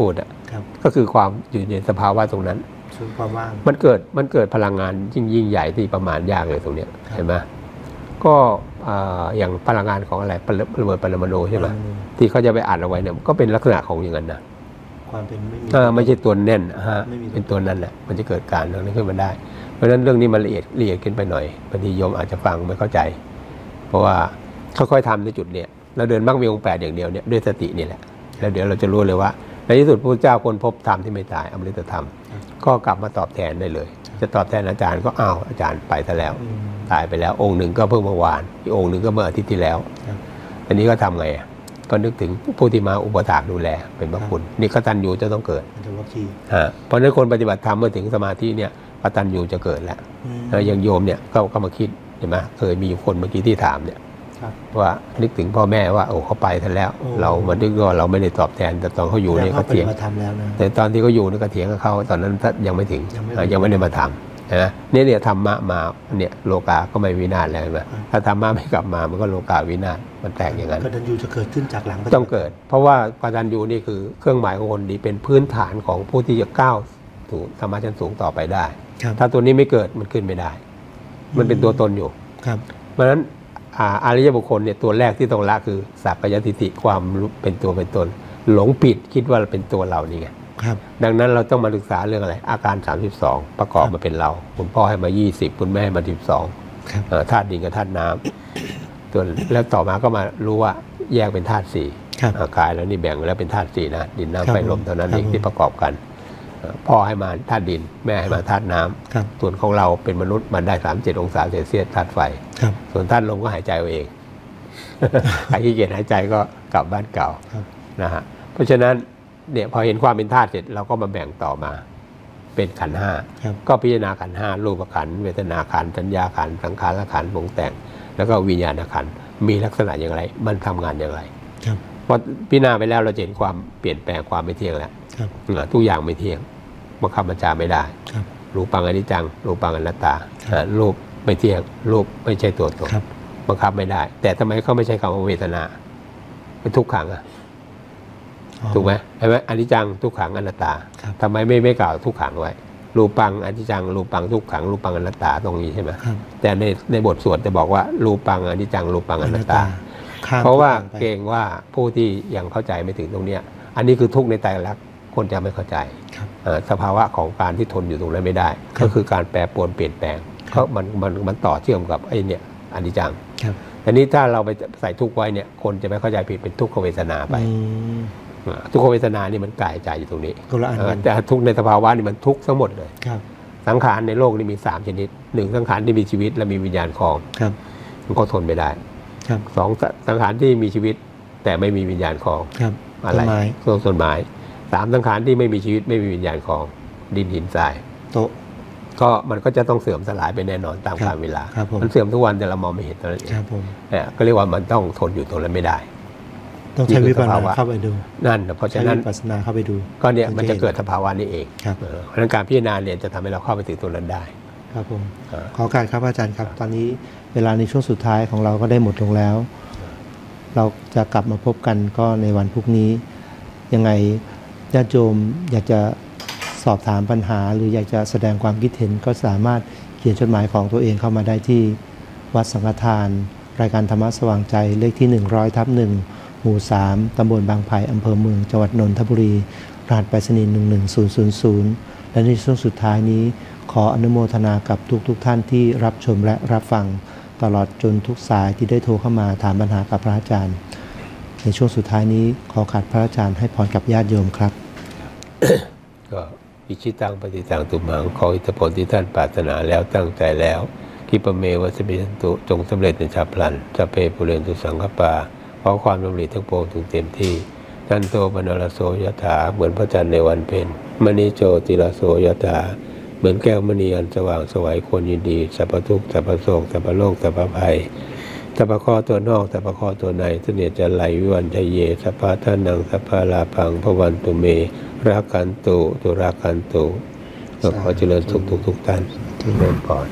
ก็คือความอยู่ในสภาวะตรงนั้นความว่างมันเกิดมันเกิดพลังงานยิ่งยิ่งใหญ่ที่ประมาณยากเลยตรงเนี้ยเห็นไหมก็อย่างพลังงานของอะไรระเบิดปรมาณูใช่ไหมที่เขาจะไปอัดเอาไว้เนี่ยก็เป็นลักษณะของอย่างนั้นนะความเป็นไม่มีไม่ใช่ตัวแน่นฮะเป็นตัวนั้นแหละมันจะเกิดการเรื่องนี้ขึ้นมาได้เพราะฉะนั้นเรื่องนี้มันละเอียดละเอียดขึ้นไปหน่อยบางทีโยมอาจจะฟังไม่เข้าใจเพราะว่าค่อยๆทำในจุดเนี้ยเราเดินมรรคมีองค์แปดอย่างเดียวเนี่ยด้วยสตินี่แหละแล้วเดี๋ยวเราจะรู้เลยว่าในที่สุดพระพุทธเจ้าคนพบธรรมที่ไม่ตายอมฤตธรรมก็กลับมาตอบแทนได้เลยจะตอบแทนอาจารย์ก็อ้าวอาจารย์ไปซะแล้วตายไปแล้วองค์หนึ่งก็เพิ่งเมื่อวานอีกองค์หนึ่งก็เมื่ออาทิตย์ที่แล้วอันนี้ก็ทำไงก็นึกถึงผู้ที่มาอุปถากดูแลเป็นพระคุณนี่กตัญญูจะต้องเกิดเพราะฉะนั้นคนปฏิบัติธรรมเมื่อถึงสมาธิเนี่ยกตัญญูจะเกิดแล้วอย่างโยมเนี่ยก็ก็มาคิดเห็นไหมเคยมีคนเมื่อกี้ที่ถามเนี่ยว่านึกถึงพ่อแม่ว่าโอ้เขาไปซะแล้วเรามาดึกว่าเราไม่ได้ตอบแทนแต่ตอนเขาอยู่เนี่ยเขาเถียงแต่ตอนที่เขาอยู่นี่ก็เถียงกับเขาตอนนั้นยังไม่ถึงยังไม่ได้มาทำนะเนี่ยเนี่ยธรรมะมาเนี่ยโลกาก็ไม่วินาศแล้วนะถ้าธรรมะไม่กลับมามันก็โลกาวินาศมันแตกอย่างนั้นกตัญญูจะเกิดขึ้นจากหลังต้องเกิดเพราะว่ากตัญญูนี่คือเครื่องหมายของคนดีเป็นพื้นฐานของผู้ที่จะก้าวสู่ธรรมะชั้นสูงต่อไปได้ถ้าตัวนี้ไม่เกิดมันขึ้นไม่ได้มันเป็นตัวตนอยู่เพราะฉะนั้นอริยบุคคลเนี่ยตัวแรกที่ต้องละคือสักกายทิฏฐิความเป็นตัวเป็นตนหลงผิดคิดว่าเป็นตัวเรานี่ไงดังนั้นเราต้องมาศึกษาเรื่องอะไรอาการสามสิบสองประกอบมาเป็นเราคุณพ่อให้มายี่สิบคุณแม่ให้มาสิบสองธาตุดินกับธาตุน้ำตัวแล้วต่อมาก็มารู้ว่าแยกเป็นธาตุสี่กายแล้วนี่แบ่งแล้วเป็นธาตุสี่นะดินน้ำไฟลมเท่านั้นเองที่ประกอบกันพ่อให้มาธาตุดินแม่ให้มาธาตุน้ำส่วนของเราเป็นมนุษย์มันได้สามสิบเจ็ดองศาเซลเซียสธาตุไฟส่วนธาตุลมก็หายใจเอาเองใครขี้เกียจหายใจก็กลับบ้านเก่านะฮะเพราะฉะนั้นเนี่ยพอเห็นความเป็นธาตุเสร็จเราก็มาแบ่งต่อมาเป็นขันธ์ห้าก็พิจารณาขันธ์ห้ารูปขันธ์เวทนาขันธ์สัญญาขันธ์สังขารขันธ์ปรุงแต่งแล้วก็วิญญาณขันธ์มีลักษณะอย่างไรมันทำงานอย่างไรพอพิจารณาไปแล้วเราเห็นความเปลี่ยนแปลงความไม่เที่ยงแล้วทุกอย่างไม่เที่ยงบังคับบัญชาไม่ได้รูปังอนิจจังรูปังอนัตตารูปไม่เที่ยงรูปไม่ใช่ตัวตนบังคับไม่ได้แต่ทำไมเขาไม่ใช่คำว่าเวทนาเป็นทุกขังอะถูกไหมใช่ไหมอนิจจังทุกขังอนัตตาทำไมไม่ไม่กล่าวทุกขังไว้รูปังอนิจจังรูปังทุกขังรูปังอนัตตาตรงนี้ใช่ไหมแต่ในในบทสวดจะบอกว่ารูปังอนิจจังรูปังอนัตตาเพราะว่าเกรงว่าผู้ที่ยังเข้าใจไม่ถึงตรงเนี้ยอันนี้คือทุกข์ในไตรลักษณ์คนจะไม่เข้าใจสภาวะของการที่ทนอยู่ตรงนั้นไม่ได้ก็คือการแปรปรวนเปลี่ยนแปลงเพราะมันมันมันต่อเชื่อมกับไอ้เนี่ยอนิจจังแต่นี้ถ้าเราไปใส่ทุกข์ไว้เนี่ยคนจะไม่เข้าใจผิดเป็นทุกขเวทนาไปทุกขเวทนานี่มันกายใจอยู่ตรงนี้แต่ทุกในสภาวะนี่มันทุกทั้งหมดเลยสังขารในโลกนี่มีสามชนิดหนึ่งสังขารที่มีชีวิตและมีวิญญาณครองมันก็ทนไม่ได้สองสังขารที่มีชีวิตแต่ไม่มีวิญญาณครองอะไรต้นไม้สามสังขารที่ไม่มีชีวิตไม่มีวิญญาณครองดินหินทรายโตก็มันก็จะต้องเสื่อมสลายไปแน่นอนตามกาลเวลามันเสื่อมทุกวันแต่เรามองไม่เห็นตอนนี้เนี่ยก็เรียกว่ามันต้องทนอยู่ตรงนั้นไม่ได้ต้องใช้วิปัสสนาเข้าไปดูนั่นเพราะฉะนั้นวิปัสสนาเข้าไปดูก็เนี่ยมันจะเกิดสภาวะนี้เองเพราะฉะนั้นการพิจารณาเนี่ยจะทำให้เราเข้าไปถึงตรงนั้นได้ครับผมขอการครับอาจารย์ครับตอนนี้เวลาในช่วงสุดท้ายของเราก็ได้หมดลงแล้วเราจะกลับมาพบกันก็ในวันพรุ่งนี้ยังไงญาติโยมอยากจะสอบถามปัญหาหรืออยากจะแสดงความคิดเห็นก็สามารถเขียนจดหมายของตัวเองเข้ามาได้ที่วัดสังฆทานรายการธรรมะสว่างใจเลขที่หนึ่งร้อยทับหนึ่งหมู่สามตำบลบางไผ่อำเภอเมืองจังหวัดนนทบุรีรหัสไปรษณีย์หนึ่งหนึ่งศูนย์ศูนย์ศูนย์และในช่วงสุดท้ายนี้ขออนุโมทนากับทุกๆ ท, ท่านที่รับชมและรับฟังตลอดจนทุกสายที่ได้โทรเข้ามาถามปัญหากับพระอาจารย์ในช่วงสุดท้ายนี้ขอขัดพระอาจารย์ให้พรกับญาติโยมครับก็อิชิตังปฏิตังตุมังขออิทธิพลที่ท่านปรารถนาแล้วตั้งใจแล้วกิปเมวัสมิสันตุจงสำเร็จในฉับพลันสัพเพปุเรนตุสังคปาขอความดำริทั้งปวงถึงเต็มที่ทันโตปนรโสยถาเหมือนพระจันทร์ในวันเพ็ญมณีโจติรโสยถาเหมือนแก้วมณีอันสว่างสวัยควรยินดีสัพพทุกข์สัพพโศกสัพพโลกสัพพภัยสัพพข้อตัวนอกสัพพข้อตัวในเสนียจะไหลวิวันชัยเยสัพพะทานังสัพพะลาภังพวันตุเมรักขันตุตุรักขันตุขอเจริญสุขทุกทุกท่านเจริญพร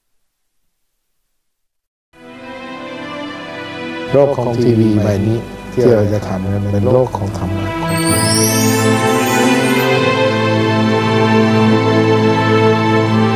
โลกของทีวีใบนี้ที่เราจะทำกันเป็นโลกของธรรมะของ